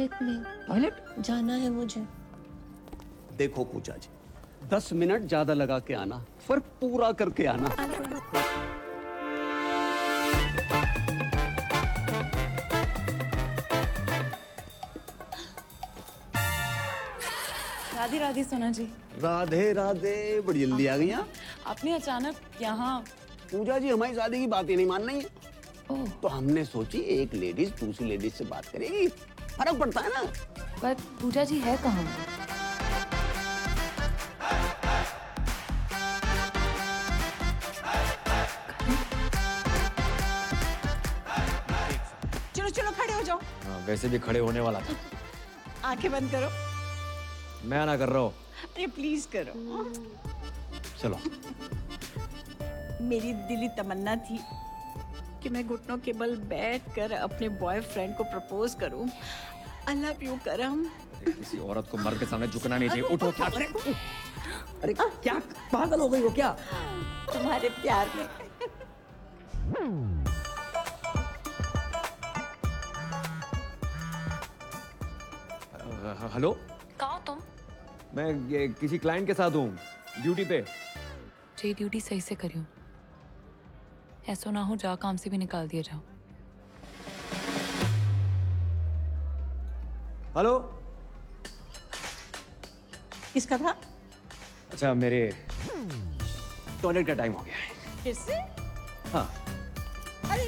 टॉयलेट में। टॉयलेट जाना है मुझे। देखो पूजा जी, दस मिनट ज्यादा लगा के आना, फर्क पूरा करके आना। राधे राधे सोना जी। राधे राधे, बड़ी जल्दी आ गई हैं। आपने अचानक यहाँ। पूजा जी हमारी शादी की बात ही नहीं मान रही है, तो हमने सोची एक लेडीज दूसरी लेडीज से बात करेगी, फर्क पड़ता है ना। पर पूजा जी है कहाँ? चलो चलो खड़े हो जाओ। हाँ, वैसे भी खड़े होने वाला था। आंखें बंद करो। मैं ना कर रहा हूँ। अरे प्लीज करो। चलो। मेरी दिली तमन्ना थी कि मैं घुटनों के बल बैठकर अपने बॉयफ्रेंड को प्रपोज करूं। आई लव यू करम। किसी औरत को मर्द के सामने झुकना नहीं चाहिए। उठो। क्या अरे, अरे क्या पागल हो गई हो क्या? तुम्हारे प्यार में। हेलो, कहाँ हो तुम? मैं ये किसी क्लाइंट के साथ हूँ, ड्यूटी पे। जी ड्यूटी सही से करियो, ऐसा ना हो जा काम से भी निकाल दिया जाओ। हेलो। किसका था? अच्छा, मेरे टॉयलेट का टाइम हो गया है। फिर से? हाँ। अरे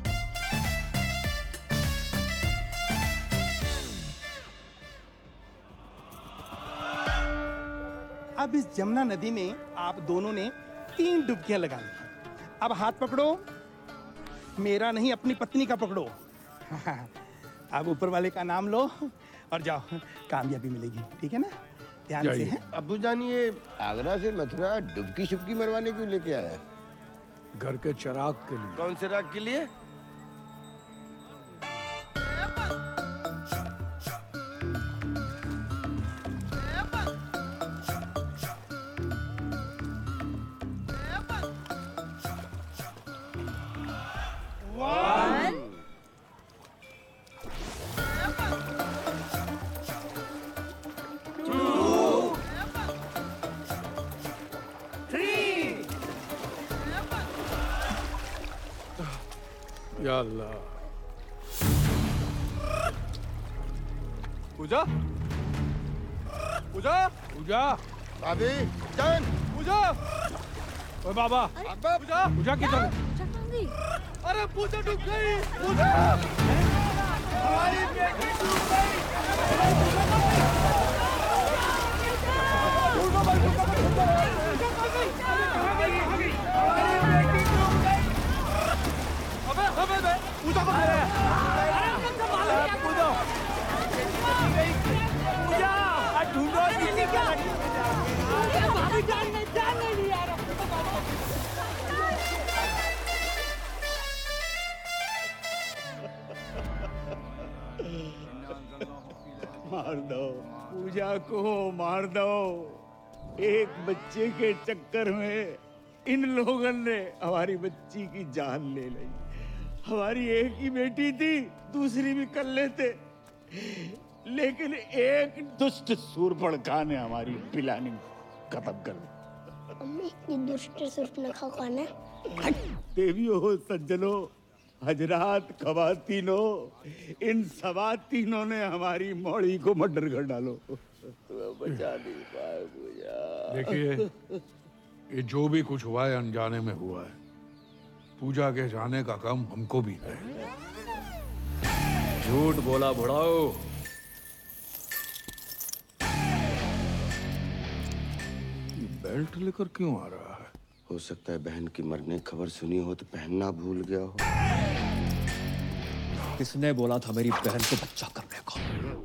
अब इस जमुना नदी में आप दोनों ने तीन डुबकियां लगा ली। अब हाथ पकड़ो, मेरा नहीं अपनी पत्नी का पकड़ो। अब ऊपर वाले का नाम लो और जाओ, कामयाबी मिलेगी। ठीक है ना? ध्यान से है। अब्बू जान, ये आगरा से मथुरा डुबकी शुबकी मरवाने क्यों लेके आया है? घर के चिराग के लिए। कौन से राग के लिए? या अल्लाह। पूजा, पूजा, पूजा, भाभी जान, पूजा। ओए बाबा, पूजा, पूजा किधर? अरे पूजा डूब गई। पूजा, हमारी बेटी डूब गई। अबे अबे अबे पूजा को मारा है। पूजा पूजा ढूंढो नीचे क्या? भाभी जान नहीं जान नहीं यार। मार दो पूजा को, मार दो। एक बच्चे के चक्कर में इन लोगों ने हमारी बच्ची की जान ले ली। हमारी एक ही बेटी थी, दूसरी भी कर लेते, लेकिन एक दुष्ट सूर्पणखा ने हमारी प्लानिंग खत्म कर दी। अम्मी, ये दुष्ट सूर्पणखा कौन है? देवियों, सज्जनों, हजरात, खवातीनों, इन सवा तीनों ने हमारी मौड़ी को मर्डर कर डालो। तुम्हें बचा नहीं पाए पूजा। देखिए, ये जो भी कुछ हुआ है अनजाने में हुआ है। पूजा के जाने का काम हमको भी है। झूठ बोला बुढ़ाओ। बेल्ट लेकर क्यों आ रहा है? हो सकता है बहन की मरने की खबर सुनी हो तो पहनना भूल गया हो। किसने बोला था मेरी बहन को बच्चा करने को?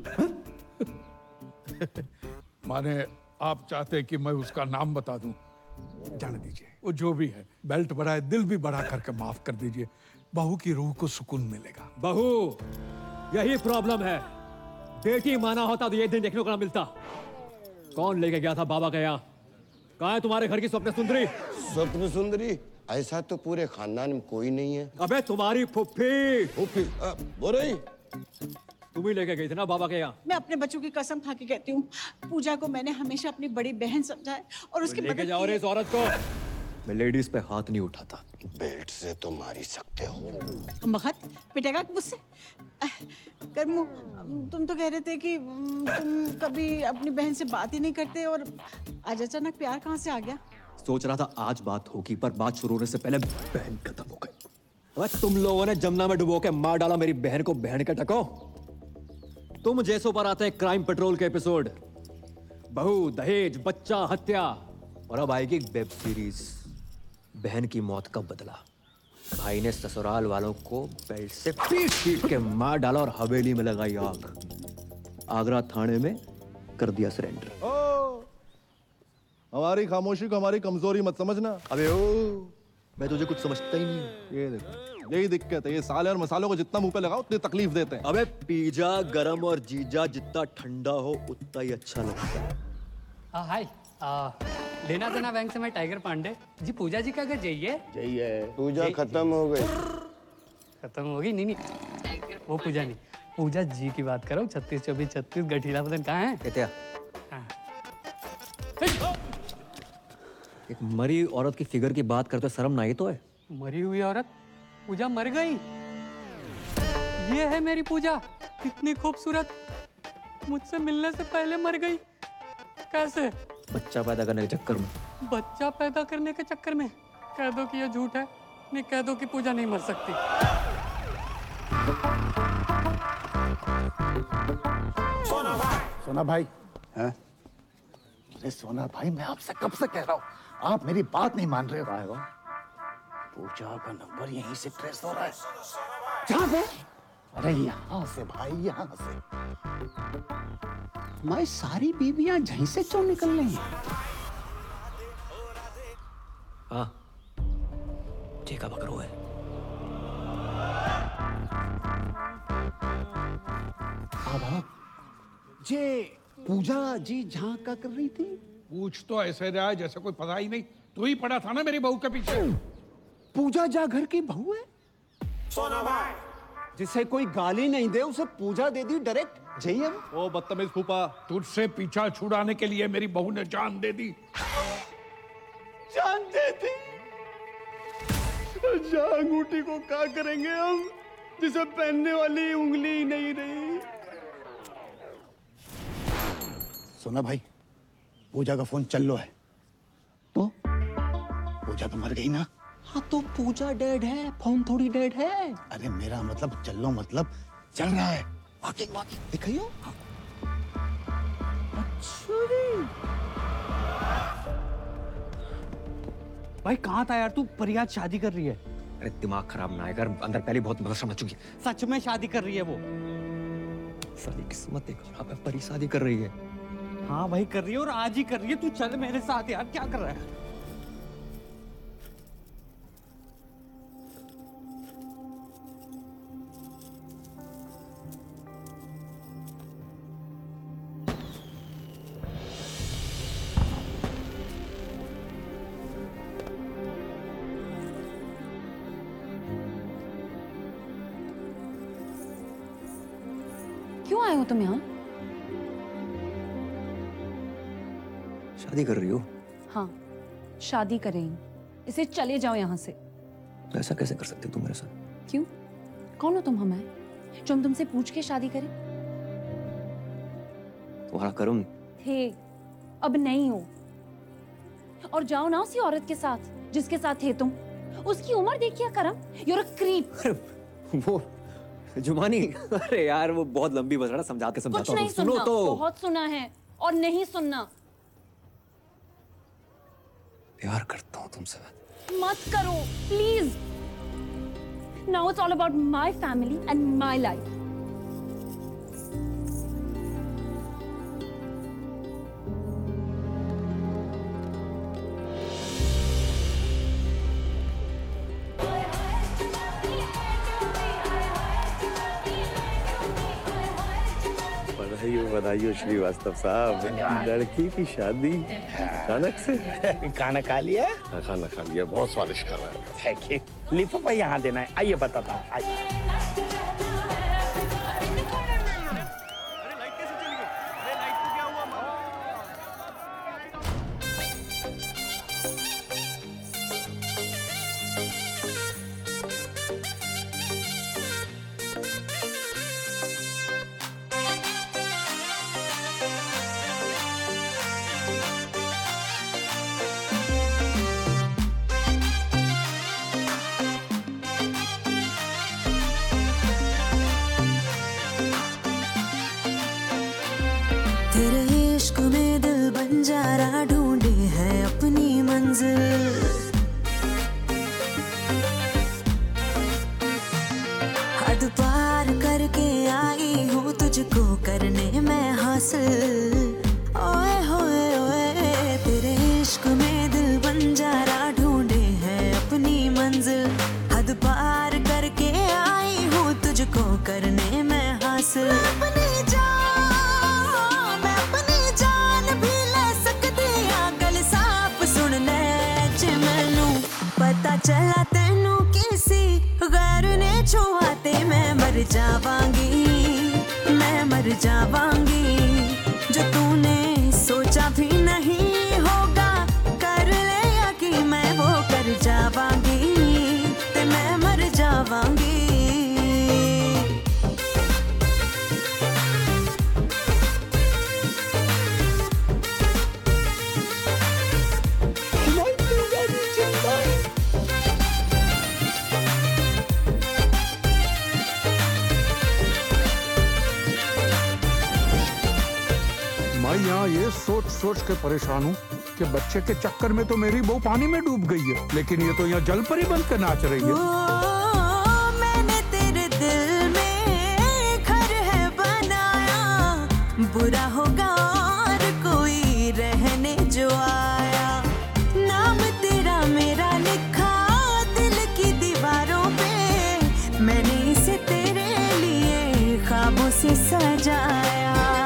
माने आप चाहते कि मैं उसका नाम बता दूं? जाने दीजिए, वो जो भी है, बेल्ट बड़ा है, दिल भी बड़ा करके माफ कर दीजिए। बहू की रूह को सुकून मिलेगा। बहू, यही प्रॉब्लम है। बेटी माना होता तो ये दिन देखने को ना मिलता। कौन लेके गया था बाबा के यहाँ? कहाँ है तुम्हारे घर की स्वप्न सुंदरी? स्वप्न सुंदरी? ऐसा तो पूरे खानदान में कोई नहीं है। अबे तुम्हारी फुफ्फी। फुफ्फी? बोल रही? तुम ही लेके गई थी ना बाबा के यहाँ। मैं अपने बच्चों की कसम खा के कहती हूँ, पूजा को मैंने हमेशा अपनी बड़ी बहन समझा है और उसकी लेके मदद जाओ की रे है। इस औरत को। मैं लेडीज पे हाथ नहीं उठाता। बेल्ट से तो मार ही सकते हो। मगध पिटेगा मुझसे। कर्मू, तुम तो कह रहे थे कि तुम कभी अपनी बहन से बात ही नहीं करते और आज अचानक प्यार कहाँ से आ गया? सोच रहा था आज बात होगी, पर बात शुरू होने से पहले बहन खत्म हो गई। अबे तुम लोगों ने जमुना में डुबो के मार डाला मेरी बहन को, बहन के टको। तुम जैसों पर आते हैं क्राइम पेट्रोल के एपिसोड, बहू, दहेज, बच्चा, हत्या, और अब आएगी एक वेब सीरीज बहन की मौत का बदला। भाई ने ससुराल वालों को बेल्ट से पीट पीट के मार डाला और हवेली में लगाई आग। आगरा थाने में कर दिया सरेंडर। ओ, हमारी खामोशी को हमारी कमजोरी मत समझना। अबे ओ, मैं तुझे कुछ समझता ही नहीं। ये देखो, यही दिक्कत है, ये साले और मसालों को जितना मुंह पे लगाओ उतनी तकलीफ देते हैं। अबे पिज्जा गरम और जीजा जितना ठंडा हो उतना ही अच्छा लगता है। हाँ हाय, आ, लेना देना बैंक से मैं टाइगर पांडे जी। पूजा जी का घर जाइए। जाइए। पूजा खत्म हो गई। खत्म हो गई? नहीं नहीं, वो पूजा नहीं, पूजा जी की बात करो। छत्तीस चौबीस छत्तीस गठीला बदन कहाँ है? कहते एक मरी औरत की फिगर की बात करते शर्म ना आई तो है? मरी हुई औरत? पूजा मर गई? ये है मेरी पूजा, कितनी खूबसूरत, मुझसे मिलने से पहले मर गई। कैसे? बच्चा पैदा करने के चक्कर में। बच्चा पैदा करने के चक्कर में? कह दो कि ये झूठ है, नहीं कह दो कि पूजा नहीं मर सकती। सोना भाई, हैं? अरे सोना भाई, मैं आपसे कब से कह रहा हूँ, आप मेरी बात नहीं मान रहे हो। पूजा का नंबर यहीं से ट्रेस हो रहा है। जहाँ से? अरे यहाँ से भाई, यहाँ से। मैं सारी बीवियां यहीं से क्यों निकल रही हैं? हाँ, ठीक है बकरो है। अब जे पूजा जी जहाँ का कर रही थी। पूछ तो ऐसे रहा है जैसे कोई पता ही नहीं। तू ही पड़ा था ना मेरी बहू के पीछे। पूजा जा घर की बहू है? सोना भाई, जिसे कोई गाली नहीं दे उसे पूजा दे दी डायरेक्ट। जय ओ बदतमीज फूफा, तुझसे पीछा छुड़ाने के लिए मेरी बहू ने जान दे दी। जान दे दी? जा अंगूठी को क्या करेंगे हम, जिसे पहनने वाली उंगली ही नहीं रही। सोना भाई, पूजा का फोन चल लो है तो? पूजा तो मर गई ना। हाँ तो पूजा डेड है, फोन थोड़ी डेड है। अरे मेरा मतलब चल लो मतलब चल रहा है। वॉकिंग वॉकिंग दिखाइयो। अच्छा भाई कहाँ था यार तू? परियाद शादी कर रही है। अरे दिमाग खराब ना कर, अंदर पहले बहुत मदद समझ चुकी है। सच में शादी कर रही है वो? साली किस्मत देखो, खराब है, परी शादी कर रही है। हाँ भाई कर रही है, और आज ही कर रही है। तू चल मेरे साथ यार, क्या कर रहा है? क्यों आए हो तुम यहाँ? शादी कर रही हो? हाँ, शादी करेंगे। इसे चले जाओ यहाँ से। ऐसा कैसे कर सकते हो तुम मेरे साथ? क्यों? कौन हो तुम हमें, जो हम तुमसे पूछ के शादी करें? तुम्हारा कर्म थे, अब नहीं हो। और जाओ ना उसी औरत के साथ जिसके साथ थे तुम। उसकी उम्र देखिए करम, you're a creep। वो जुमानी, अरे यार वो बहुत लंबी बस रहा, समझा के समझाता कुछ नहीं हूँ। सुनो सुनना, तो। बहुत सुना है और नहीं सुनना। प्यार करता हूँ तुमसे। मत करो please. Now it's all about my family and my life. बधाई हो, बधाई हो श्रीवास्तव साहब। लड़की की शादी अचानक से। खाना खा लिया? हाँ, खाना खा लिया, बहुत स्वादिष्ट खाना है। Thank you. लिफाफा यहाँ देना है, आइए बताता हूँ। आइए। बंजारा ढूंढे है अपनी मंजिल। हद पार करके आई हूँ तुझको करने में हासिल। ओए होए ओए तेरे इश्क में दिल बंजारा ढूंढे है अपनी मंजिल। हद पार करके आई हूँ तुझको करने में हासिल। अपनी जान मैं अपनी जान भी ले सकती हाँ गल साफ सुन ले जे मैनू पता चला तेनू किसी गैर ने छुआ ते मैं मर जावांगी, मैं मर जावांगी। जो तूने सोचा भी नहीं होगा कर ले यकीन मैं वो कर जावांगी ते मैं मर जावांगी। मैं यहाँ ये सोच सोच के परेशान हूँ कि बच्चे के चक्कर में तो मेरी बहू पानी में डूब गई है, लेकिन ये तो यहाँ जल परी बन के नाच रही है। ओ, मैंने तेरे दिल में घर है बनाया, बुरा होगा और कोई रहने जो आया। नाम तेरा मेरा लिखा दिल की दीवारों पे, मैंने इसे तेरे लिए ख्वाबों से सजाया।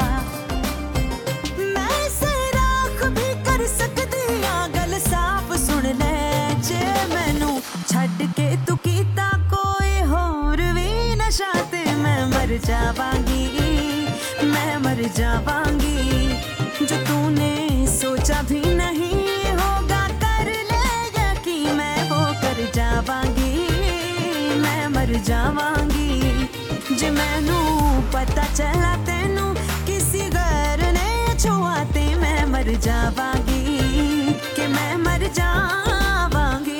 छड़ के तू कीता कोई होर भी नशा ते मैं मर जावांगी, मैं मर जावांगी। जो तूने सोचा भी नहीं होगा कर ले यकीन मैं वो कर जावांगी, मैं मर जावांगी। जे मैनू पता चला तेनू किसी गैर ने छुआ ते मैं मर जावांगी कि मैं मर जावांगी।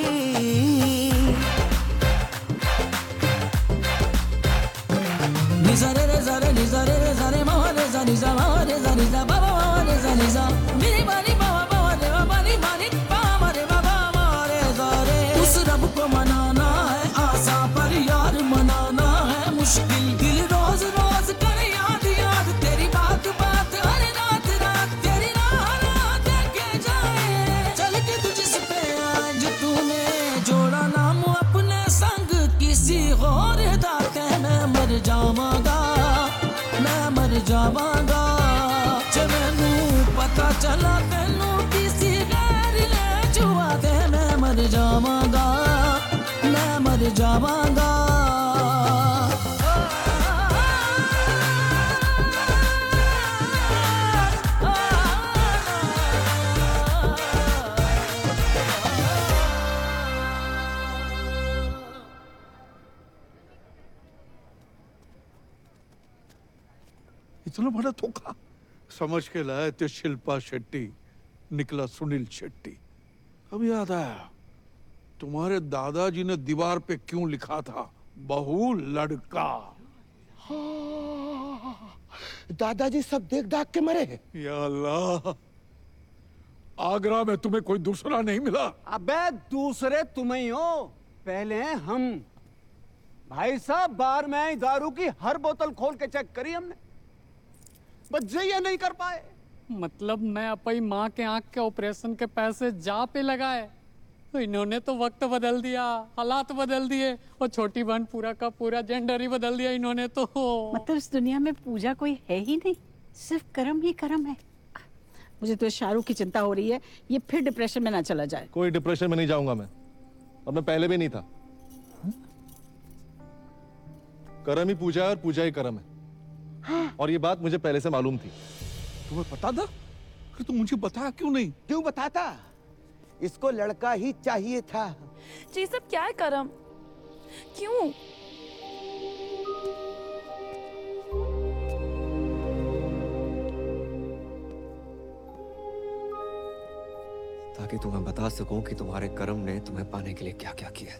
Niza re re za re niza re re za re ma wa re za niza ma wa re za niza ba ba ma wa re za niza mi ni ba ni ba wa ba wa re ba ba ni ba ni ba ma re ba ba ma re za re। उस रब को मनाना है आसान पर यार मनाना है मुश्किल। दिल रोज रोज करे याद याद तेरी बात बात हर रात रात तेरी राह राह देखे जाए। चल के तुझसे पे आज तूने जोड़ा नाम अपने संग किसी और दा के मैं मर जावांगा, मैं मर जावांगा। जे मैनू पता चला तेनू किसी गैर ने छुआ ते मैं मर जावांगा, मैं मर जावांगा। इतना बड़ा धोखा समझ के लाए थे शिल्पा शेट्टी, निकला सुनील शेट्टी। अब याद आया तुम्हारे दादाजी ने दीवार पे क्यों लिखा था बहू लड़का। दादाजी सब देख दाग के मरे। या अल्लाह, आगरा में तुम्हें कोई दूसरा नहीं मिला? अबे दूसरे तुम ही हो, पहले हैं हम। भाई साहब बार में आई दारू की हर बोतल खोल के चेक करी हमने, बस ये नहीं कर पाए। मतलब मैं अपनी माँ के आंख के ऑपरेशन के पैसे जा पे लगाए तो इन्होंने तो वक्त बदल दिया, हालात बदल दिए, और छोटी बहन पूरा का पूरा जेंडर ही बदल दिया इन्होंने तो। मतलब इस दुनिया में पूजा कोई है ही नहीं, सिर्फ कर्म ही कर्म है। मुझे तो शाहरुख की चिंता हो रही है, ये फिर डिप्रेशन में ना चला जाए। कोई डिप्रेशन में नहीं जाऊंगा मैं, और मैं पहले भी नहीं था। कर्म ही पूजा है और पूजा ही कर्म है। हाँ। और ये बात मुझे पहले से मालूम थी। तुम्हें पता था? फिर तुम मुझे बताया क्यों नहीं? क्यों बताता? इसको लड़का ही चाहिए था। जी सब क्या है करम? क्यों? ताकि तुम्हें बता सकूं कि तुम्हारे कर्म ने तुम्हें पाने के लिए क्या क्या किया।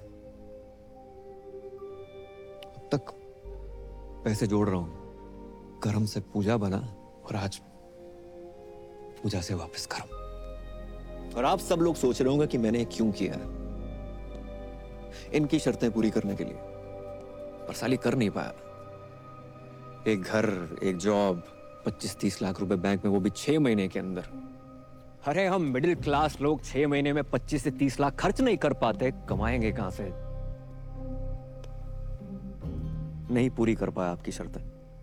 अब तक पैसे जोड़ रहा हूं, कर्म से पूजा बना और आज पूजा से वापस कर्म। और आप सब लोग सोच रहे होंगे कि मैंने क्यों किया है। इनकी शर्तें पूरी करने के लिए। पर साली कर नहीं पाया। एक घर, एक जॉब, पच्चीस तीस लाख रुपए बैंक में, वो भी छह महीने के अंदर। अरे हम मिडिल क्लास लोग छह महीने में पच्चीस से तीस लाख खर्च नहीं कर पाते, कमाएंगे कहां से? नहीं पूरी कर पाया आपकी शर्तें।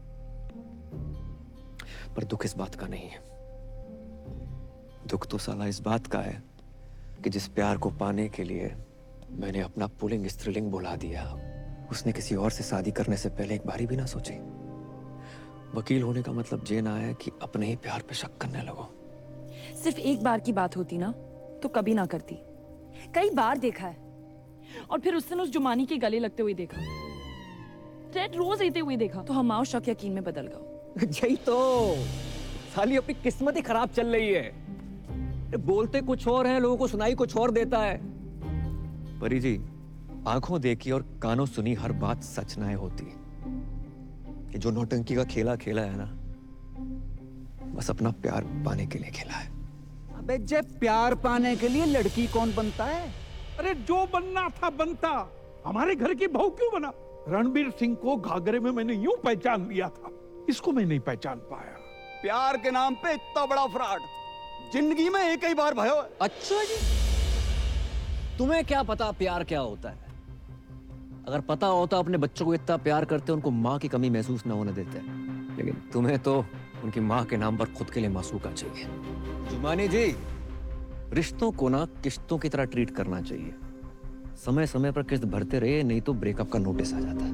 पर दुख इस बात का नहीं है। दुख तो साला इस बात का है कि जिस प्यार को पाने के लिए मैंने अपना पुल्लिंग स्त्रीलिंग बुला दिया, उसने किसी और से शादी करने से पहले एक बारी भी ना सोची। वकील होने का मतलब ये ना है कि अपने ही प्यार पे शक करने लगो। सिर्फ एक बार की बात होती ना तो कभी ना करती। कई बार देखा है, और फिर उस दिन उस जुमानी के गले लगते हुए देखा, रेड रोज लेते हुए देखा, तो हमारा शक यकीन में बदल गया। यही तो साली अपनी किस्मत ही खराब चल रही है। बोलते कुछ और है, लोगों को सुनाई कुछ और देता है। परी जी, आंखों देखी और कानों सुनी हर बात सच ना होती। कि जो नौटंकी का खेला खेला है ना, बस अपना प्यार पाने के लिए खेला है। अबे जे प्यार पाने के लिए लड़की कौन बनता है? अरे जो बनना था बनता। हमारे घर की बहू क्यों बना? रणबीर सिंह को घाघरे में मैंने यूं पहचान लिया था, इसको मैं नहीं पहचान पाया। प्यार के नाम पे इतना बड़ा फ्रॉड जिंदगी में एक ही बार भयो। अच्छा जी, तुम्हें क्या पता प्यार क्या होता है? अगर पता होता अपने बच्चों को इतना प्यार करते, उनको माँ की कमी महसूस ना होने देते। लेकिन तुम्हें तो उनकी माँ के नाम पर खुद के लिए मासूका चाहिए। जुमानी जी, रिश्तों को ना किश्तों की तरह ट्रीट करना चाहिए। समय समय पर किस्त भरते रहे, नहीं तो ब्रेकअप का नोटिस आ जाता है।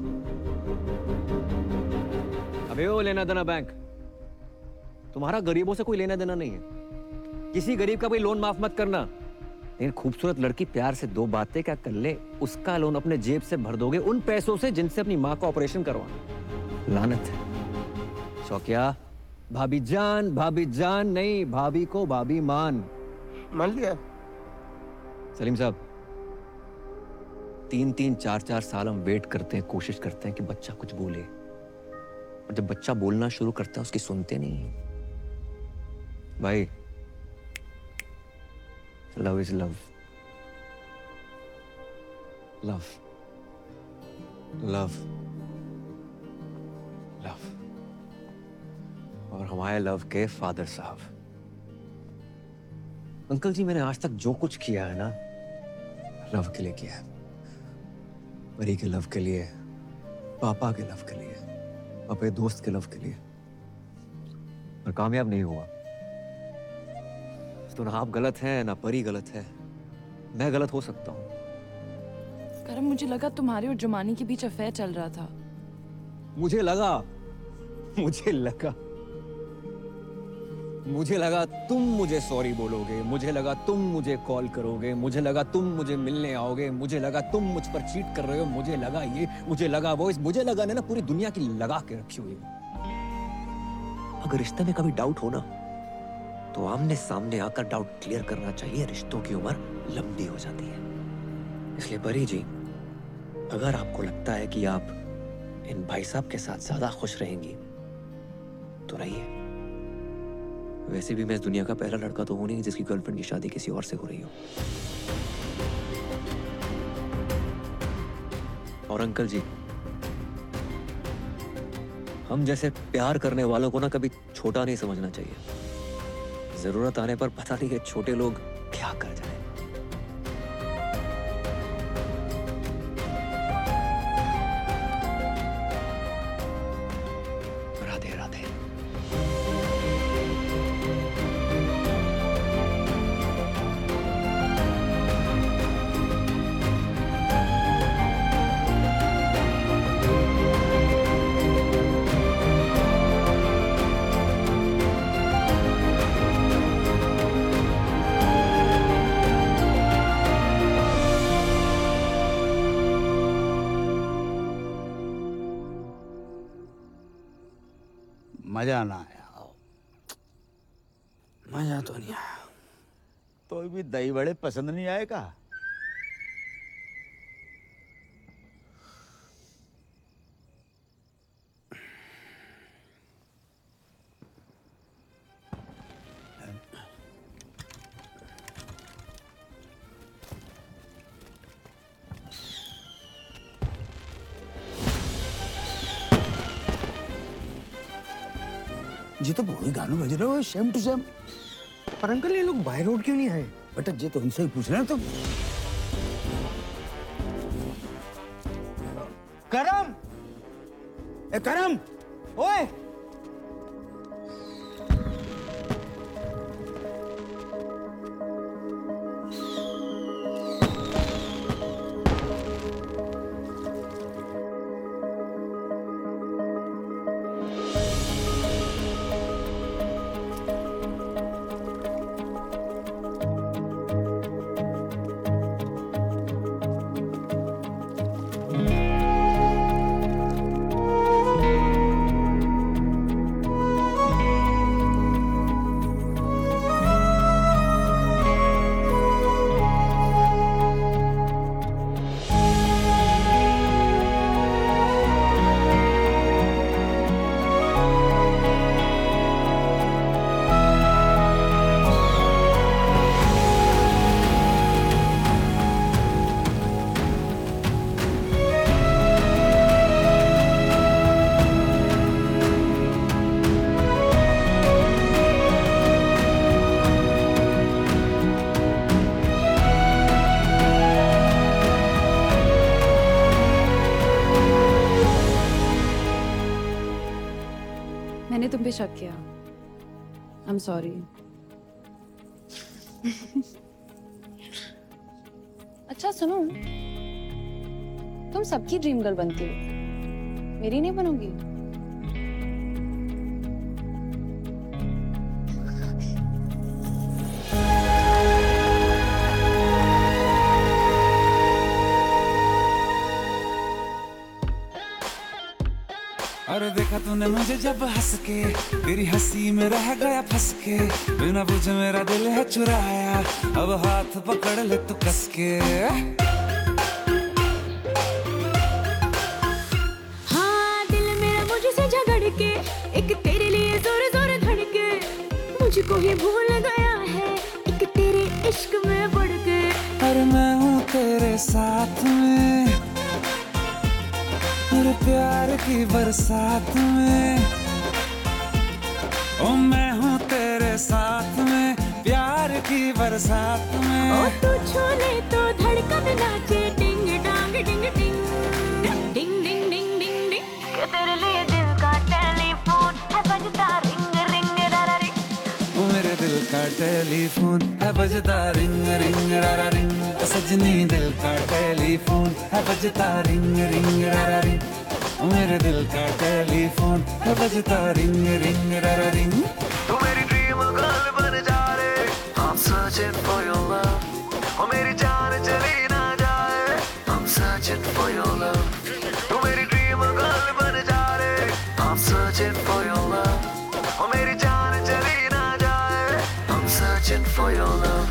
अबे वो लेना देना बैंक, तुम्हारा गरीबों से कोई लेना देना नहीं है। किसी गरीब का कोई लोन माफ मत करना। लेकिन खूबसूरत लड़की प्यार से दो बातें क्या कर ले, उसका लोन अपने जेब से भर दोगे उन पैसों से जिनसे अपनी माँ का ऑपरेशन करवाना। लानत है। शौकिया, भाभी जान, भाभी जान नहीं, भाभी को भाभी मान। मान लिया। सलीम साहब, तीन तीन चार चार साल हम वेट करते हैं, कोशिश करते हैं कि बच्चा कुछ बोले, और जब बच्चा बोलना शुरू करता है उसकी सुनते नहीं। भाई, love is love, love love love. और हमारे लव के फादर साहब, अंकल जी, मैंने आज तक जो कुछ किया है ना, लव के लिए किया है। परी के लव के लिए, पापा के लव के लिए, अपने दोस्त के लव के लिए, पर कामयाब नहीं हुआ। तो ना आप गलत हैं ना परी गलत है, मैं गलत हो सकता हूँ। करम, मुझे लगा तुम्हारे और जुमानी के बीच अफेयर चल रहा था। मुझे लगा मुझे लगा मुझे लगा तुम मुझे सॉरी बोलोगे, मुझे लगा तुम मुझे कॉल करोगे, मुझे लगा तुम मुझे मिलने आओगे, मुझे लगा तुम मुझ पर चीट कर रहे हो, मुझे लगा ये, मुझे लगा वो, इस मुझे लगा ना पूरी दुनिया की लगा के रखी हुई। अगर रिश्ते में कभी डाउट हो ना, तो आमने सामने आकर डाउट क्लियर करना चाहिए। रिश्तों की उम्र लंबी हो जाती है। इसलिए परी जी, अगर आपको लगता है कि आप इन भाई साहब के साथ ज्यादा खुश रहेंगी तो रहिए। वैसे भी मैं इस दुनिया का पहला लड़का तो हूं नहीं जिसकी गर्लफ्रेंड की शादी किसी और से हो रही हो। और अंकल जी, हम जैसे प्यार करने वालों को ना कभी छोटा नहीं समझना चाहिए। जरूरत आने पर पता नहीं है छोटे लोग क्या कर जाए। राधे राधे। मजा ना आया, मजा तो नहीं आया। तो भी दही बड़े पसंद नहीं आएगा। जी तो वही गानों बज रहे हो सेम टू सेम। पर अंकल ये लोग बाय रोड क्यों नहीं आए? बेटा जी तो उनसे ही पूछ रहे हैं तुम। करम, ए करम, ओए मैंने तुम पे शक किया। I am sorry. अच्छा सुनो, तुम सबकी ड्रीम गर्ल बनती हो, मेरी नहीं बनोगी? अरे देखा तूने मुझे जब हंस के, तेरी हंसी में रह गया फंस के, बिना पूछे मेरा दिल है चुराया, अब हाथ पकड़ ले तू कस के। हाँ दिल मेरा मुझसे झगड़ के, एक तेरे लिए जोर जोर धड़के, मुझको ही भूल गया है एक तेरे इश्क में बढ़ के। अरे मैं हूँ तेरे साथ में, मेरे प्यार की बरसात में, ओ मैं हूँ तेरे साथ में, प्यार की बरसात में। ओ तू छूने तो धड़कन नाचे, डिंग डांग डिंग डिंग डिंग डिंग डिंग डिंग डिंग डिंग। के तेरे लिए दिल का टेलीफोन है बजता रिंग रिंग रा रिंग। ओ मेरे दिल का टेलीफोन है बजता रिंग रिंग रा रिंग। सजनी दिल का टेलीफोन है बजता रिंग रिंग रा रिंग। मेरे दिल का टेलीफोन है बजता रिंग रिंग रा रिंग। तू मेरी ड्रीम गर्ल बन जा रे, I'm searching for your love। ओ मेरी जान चली ना जाए, I'm searching for your love। तू मेरी ड्रीम गर्ल बन जा रे, I'm searching for your love। ओ मेरी जान चली ना जाए, I'm searching for your love।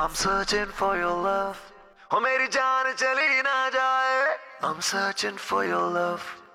I'm searching for your love. Oh मेरी जान चली ना जाए. I'm searching for your love.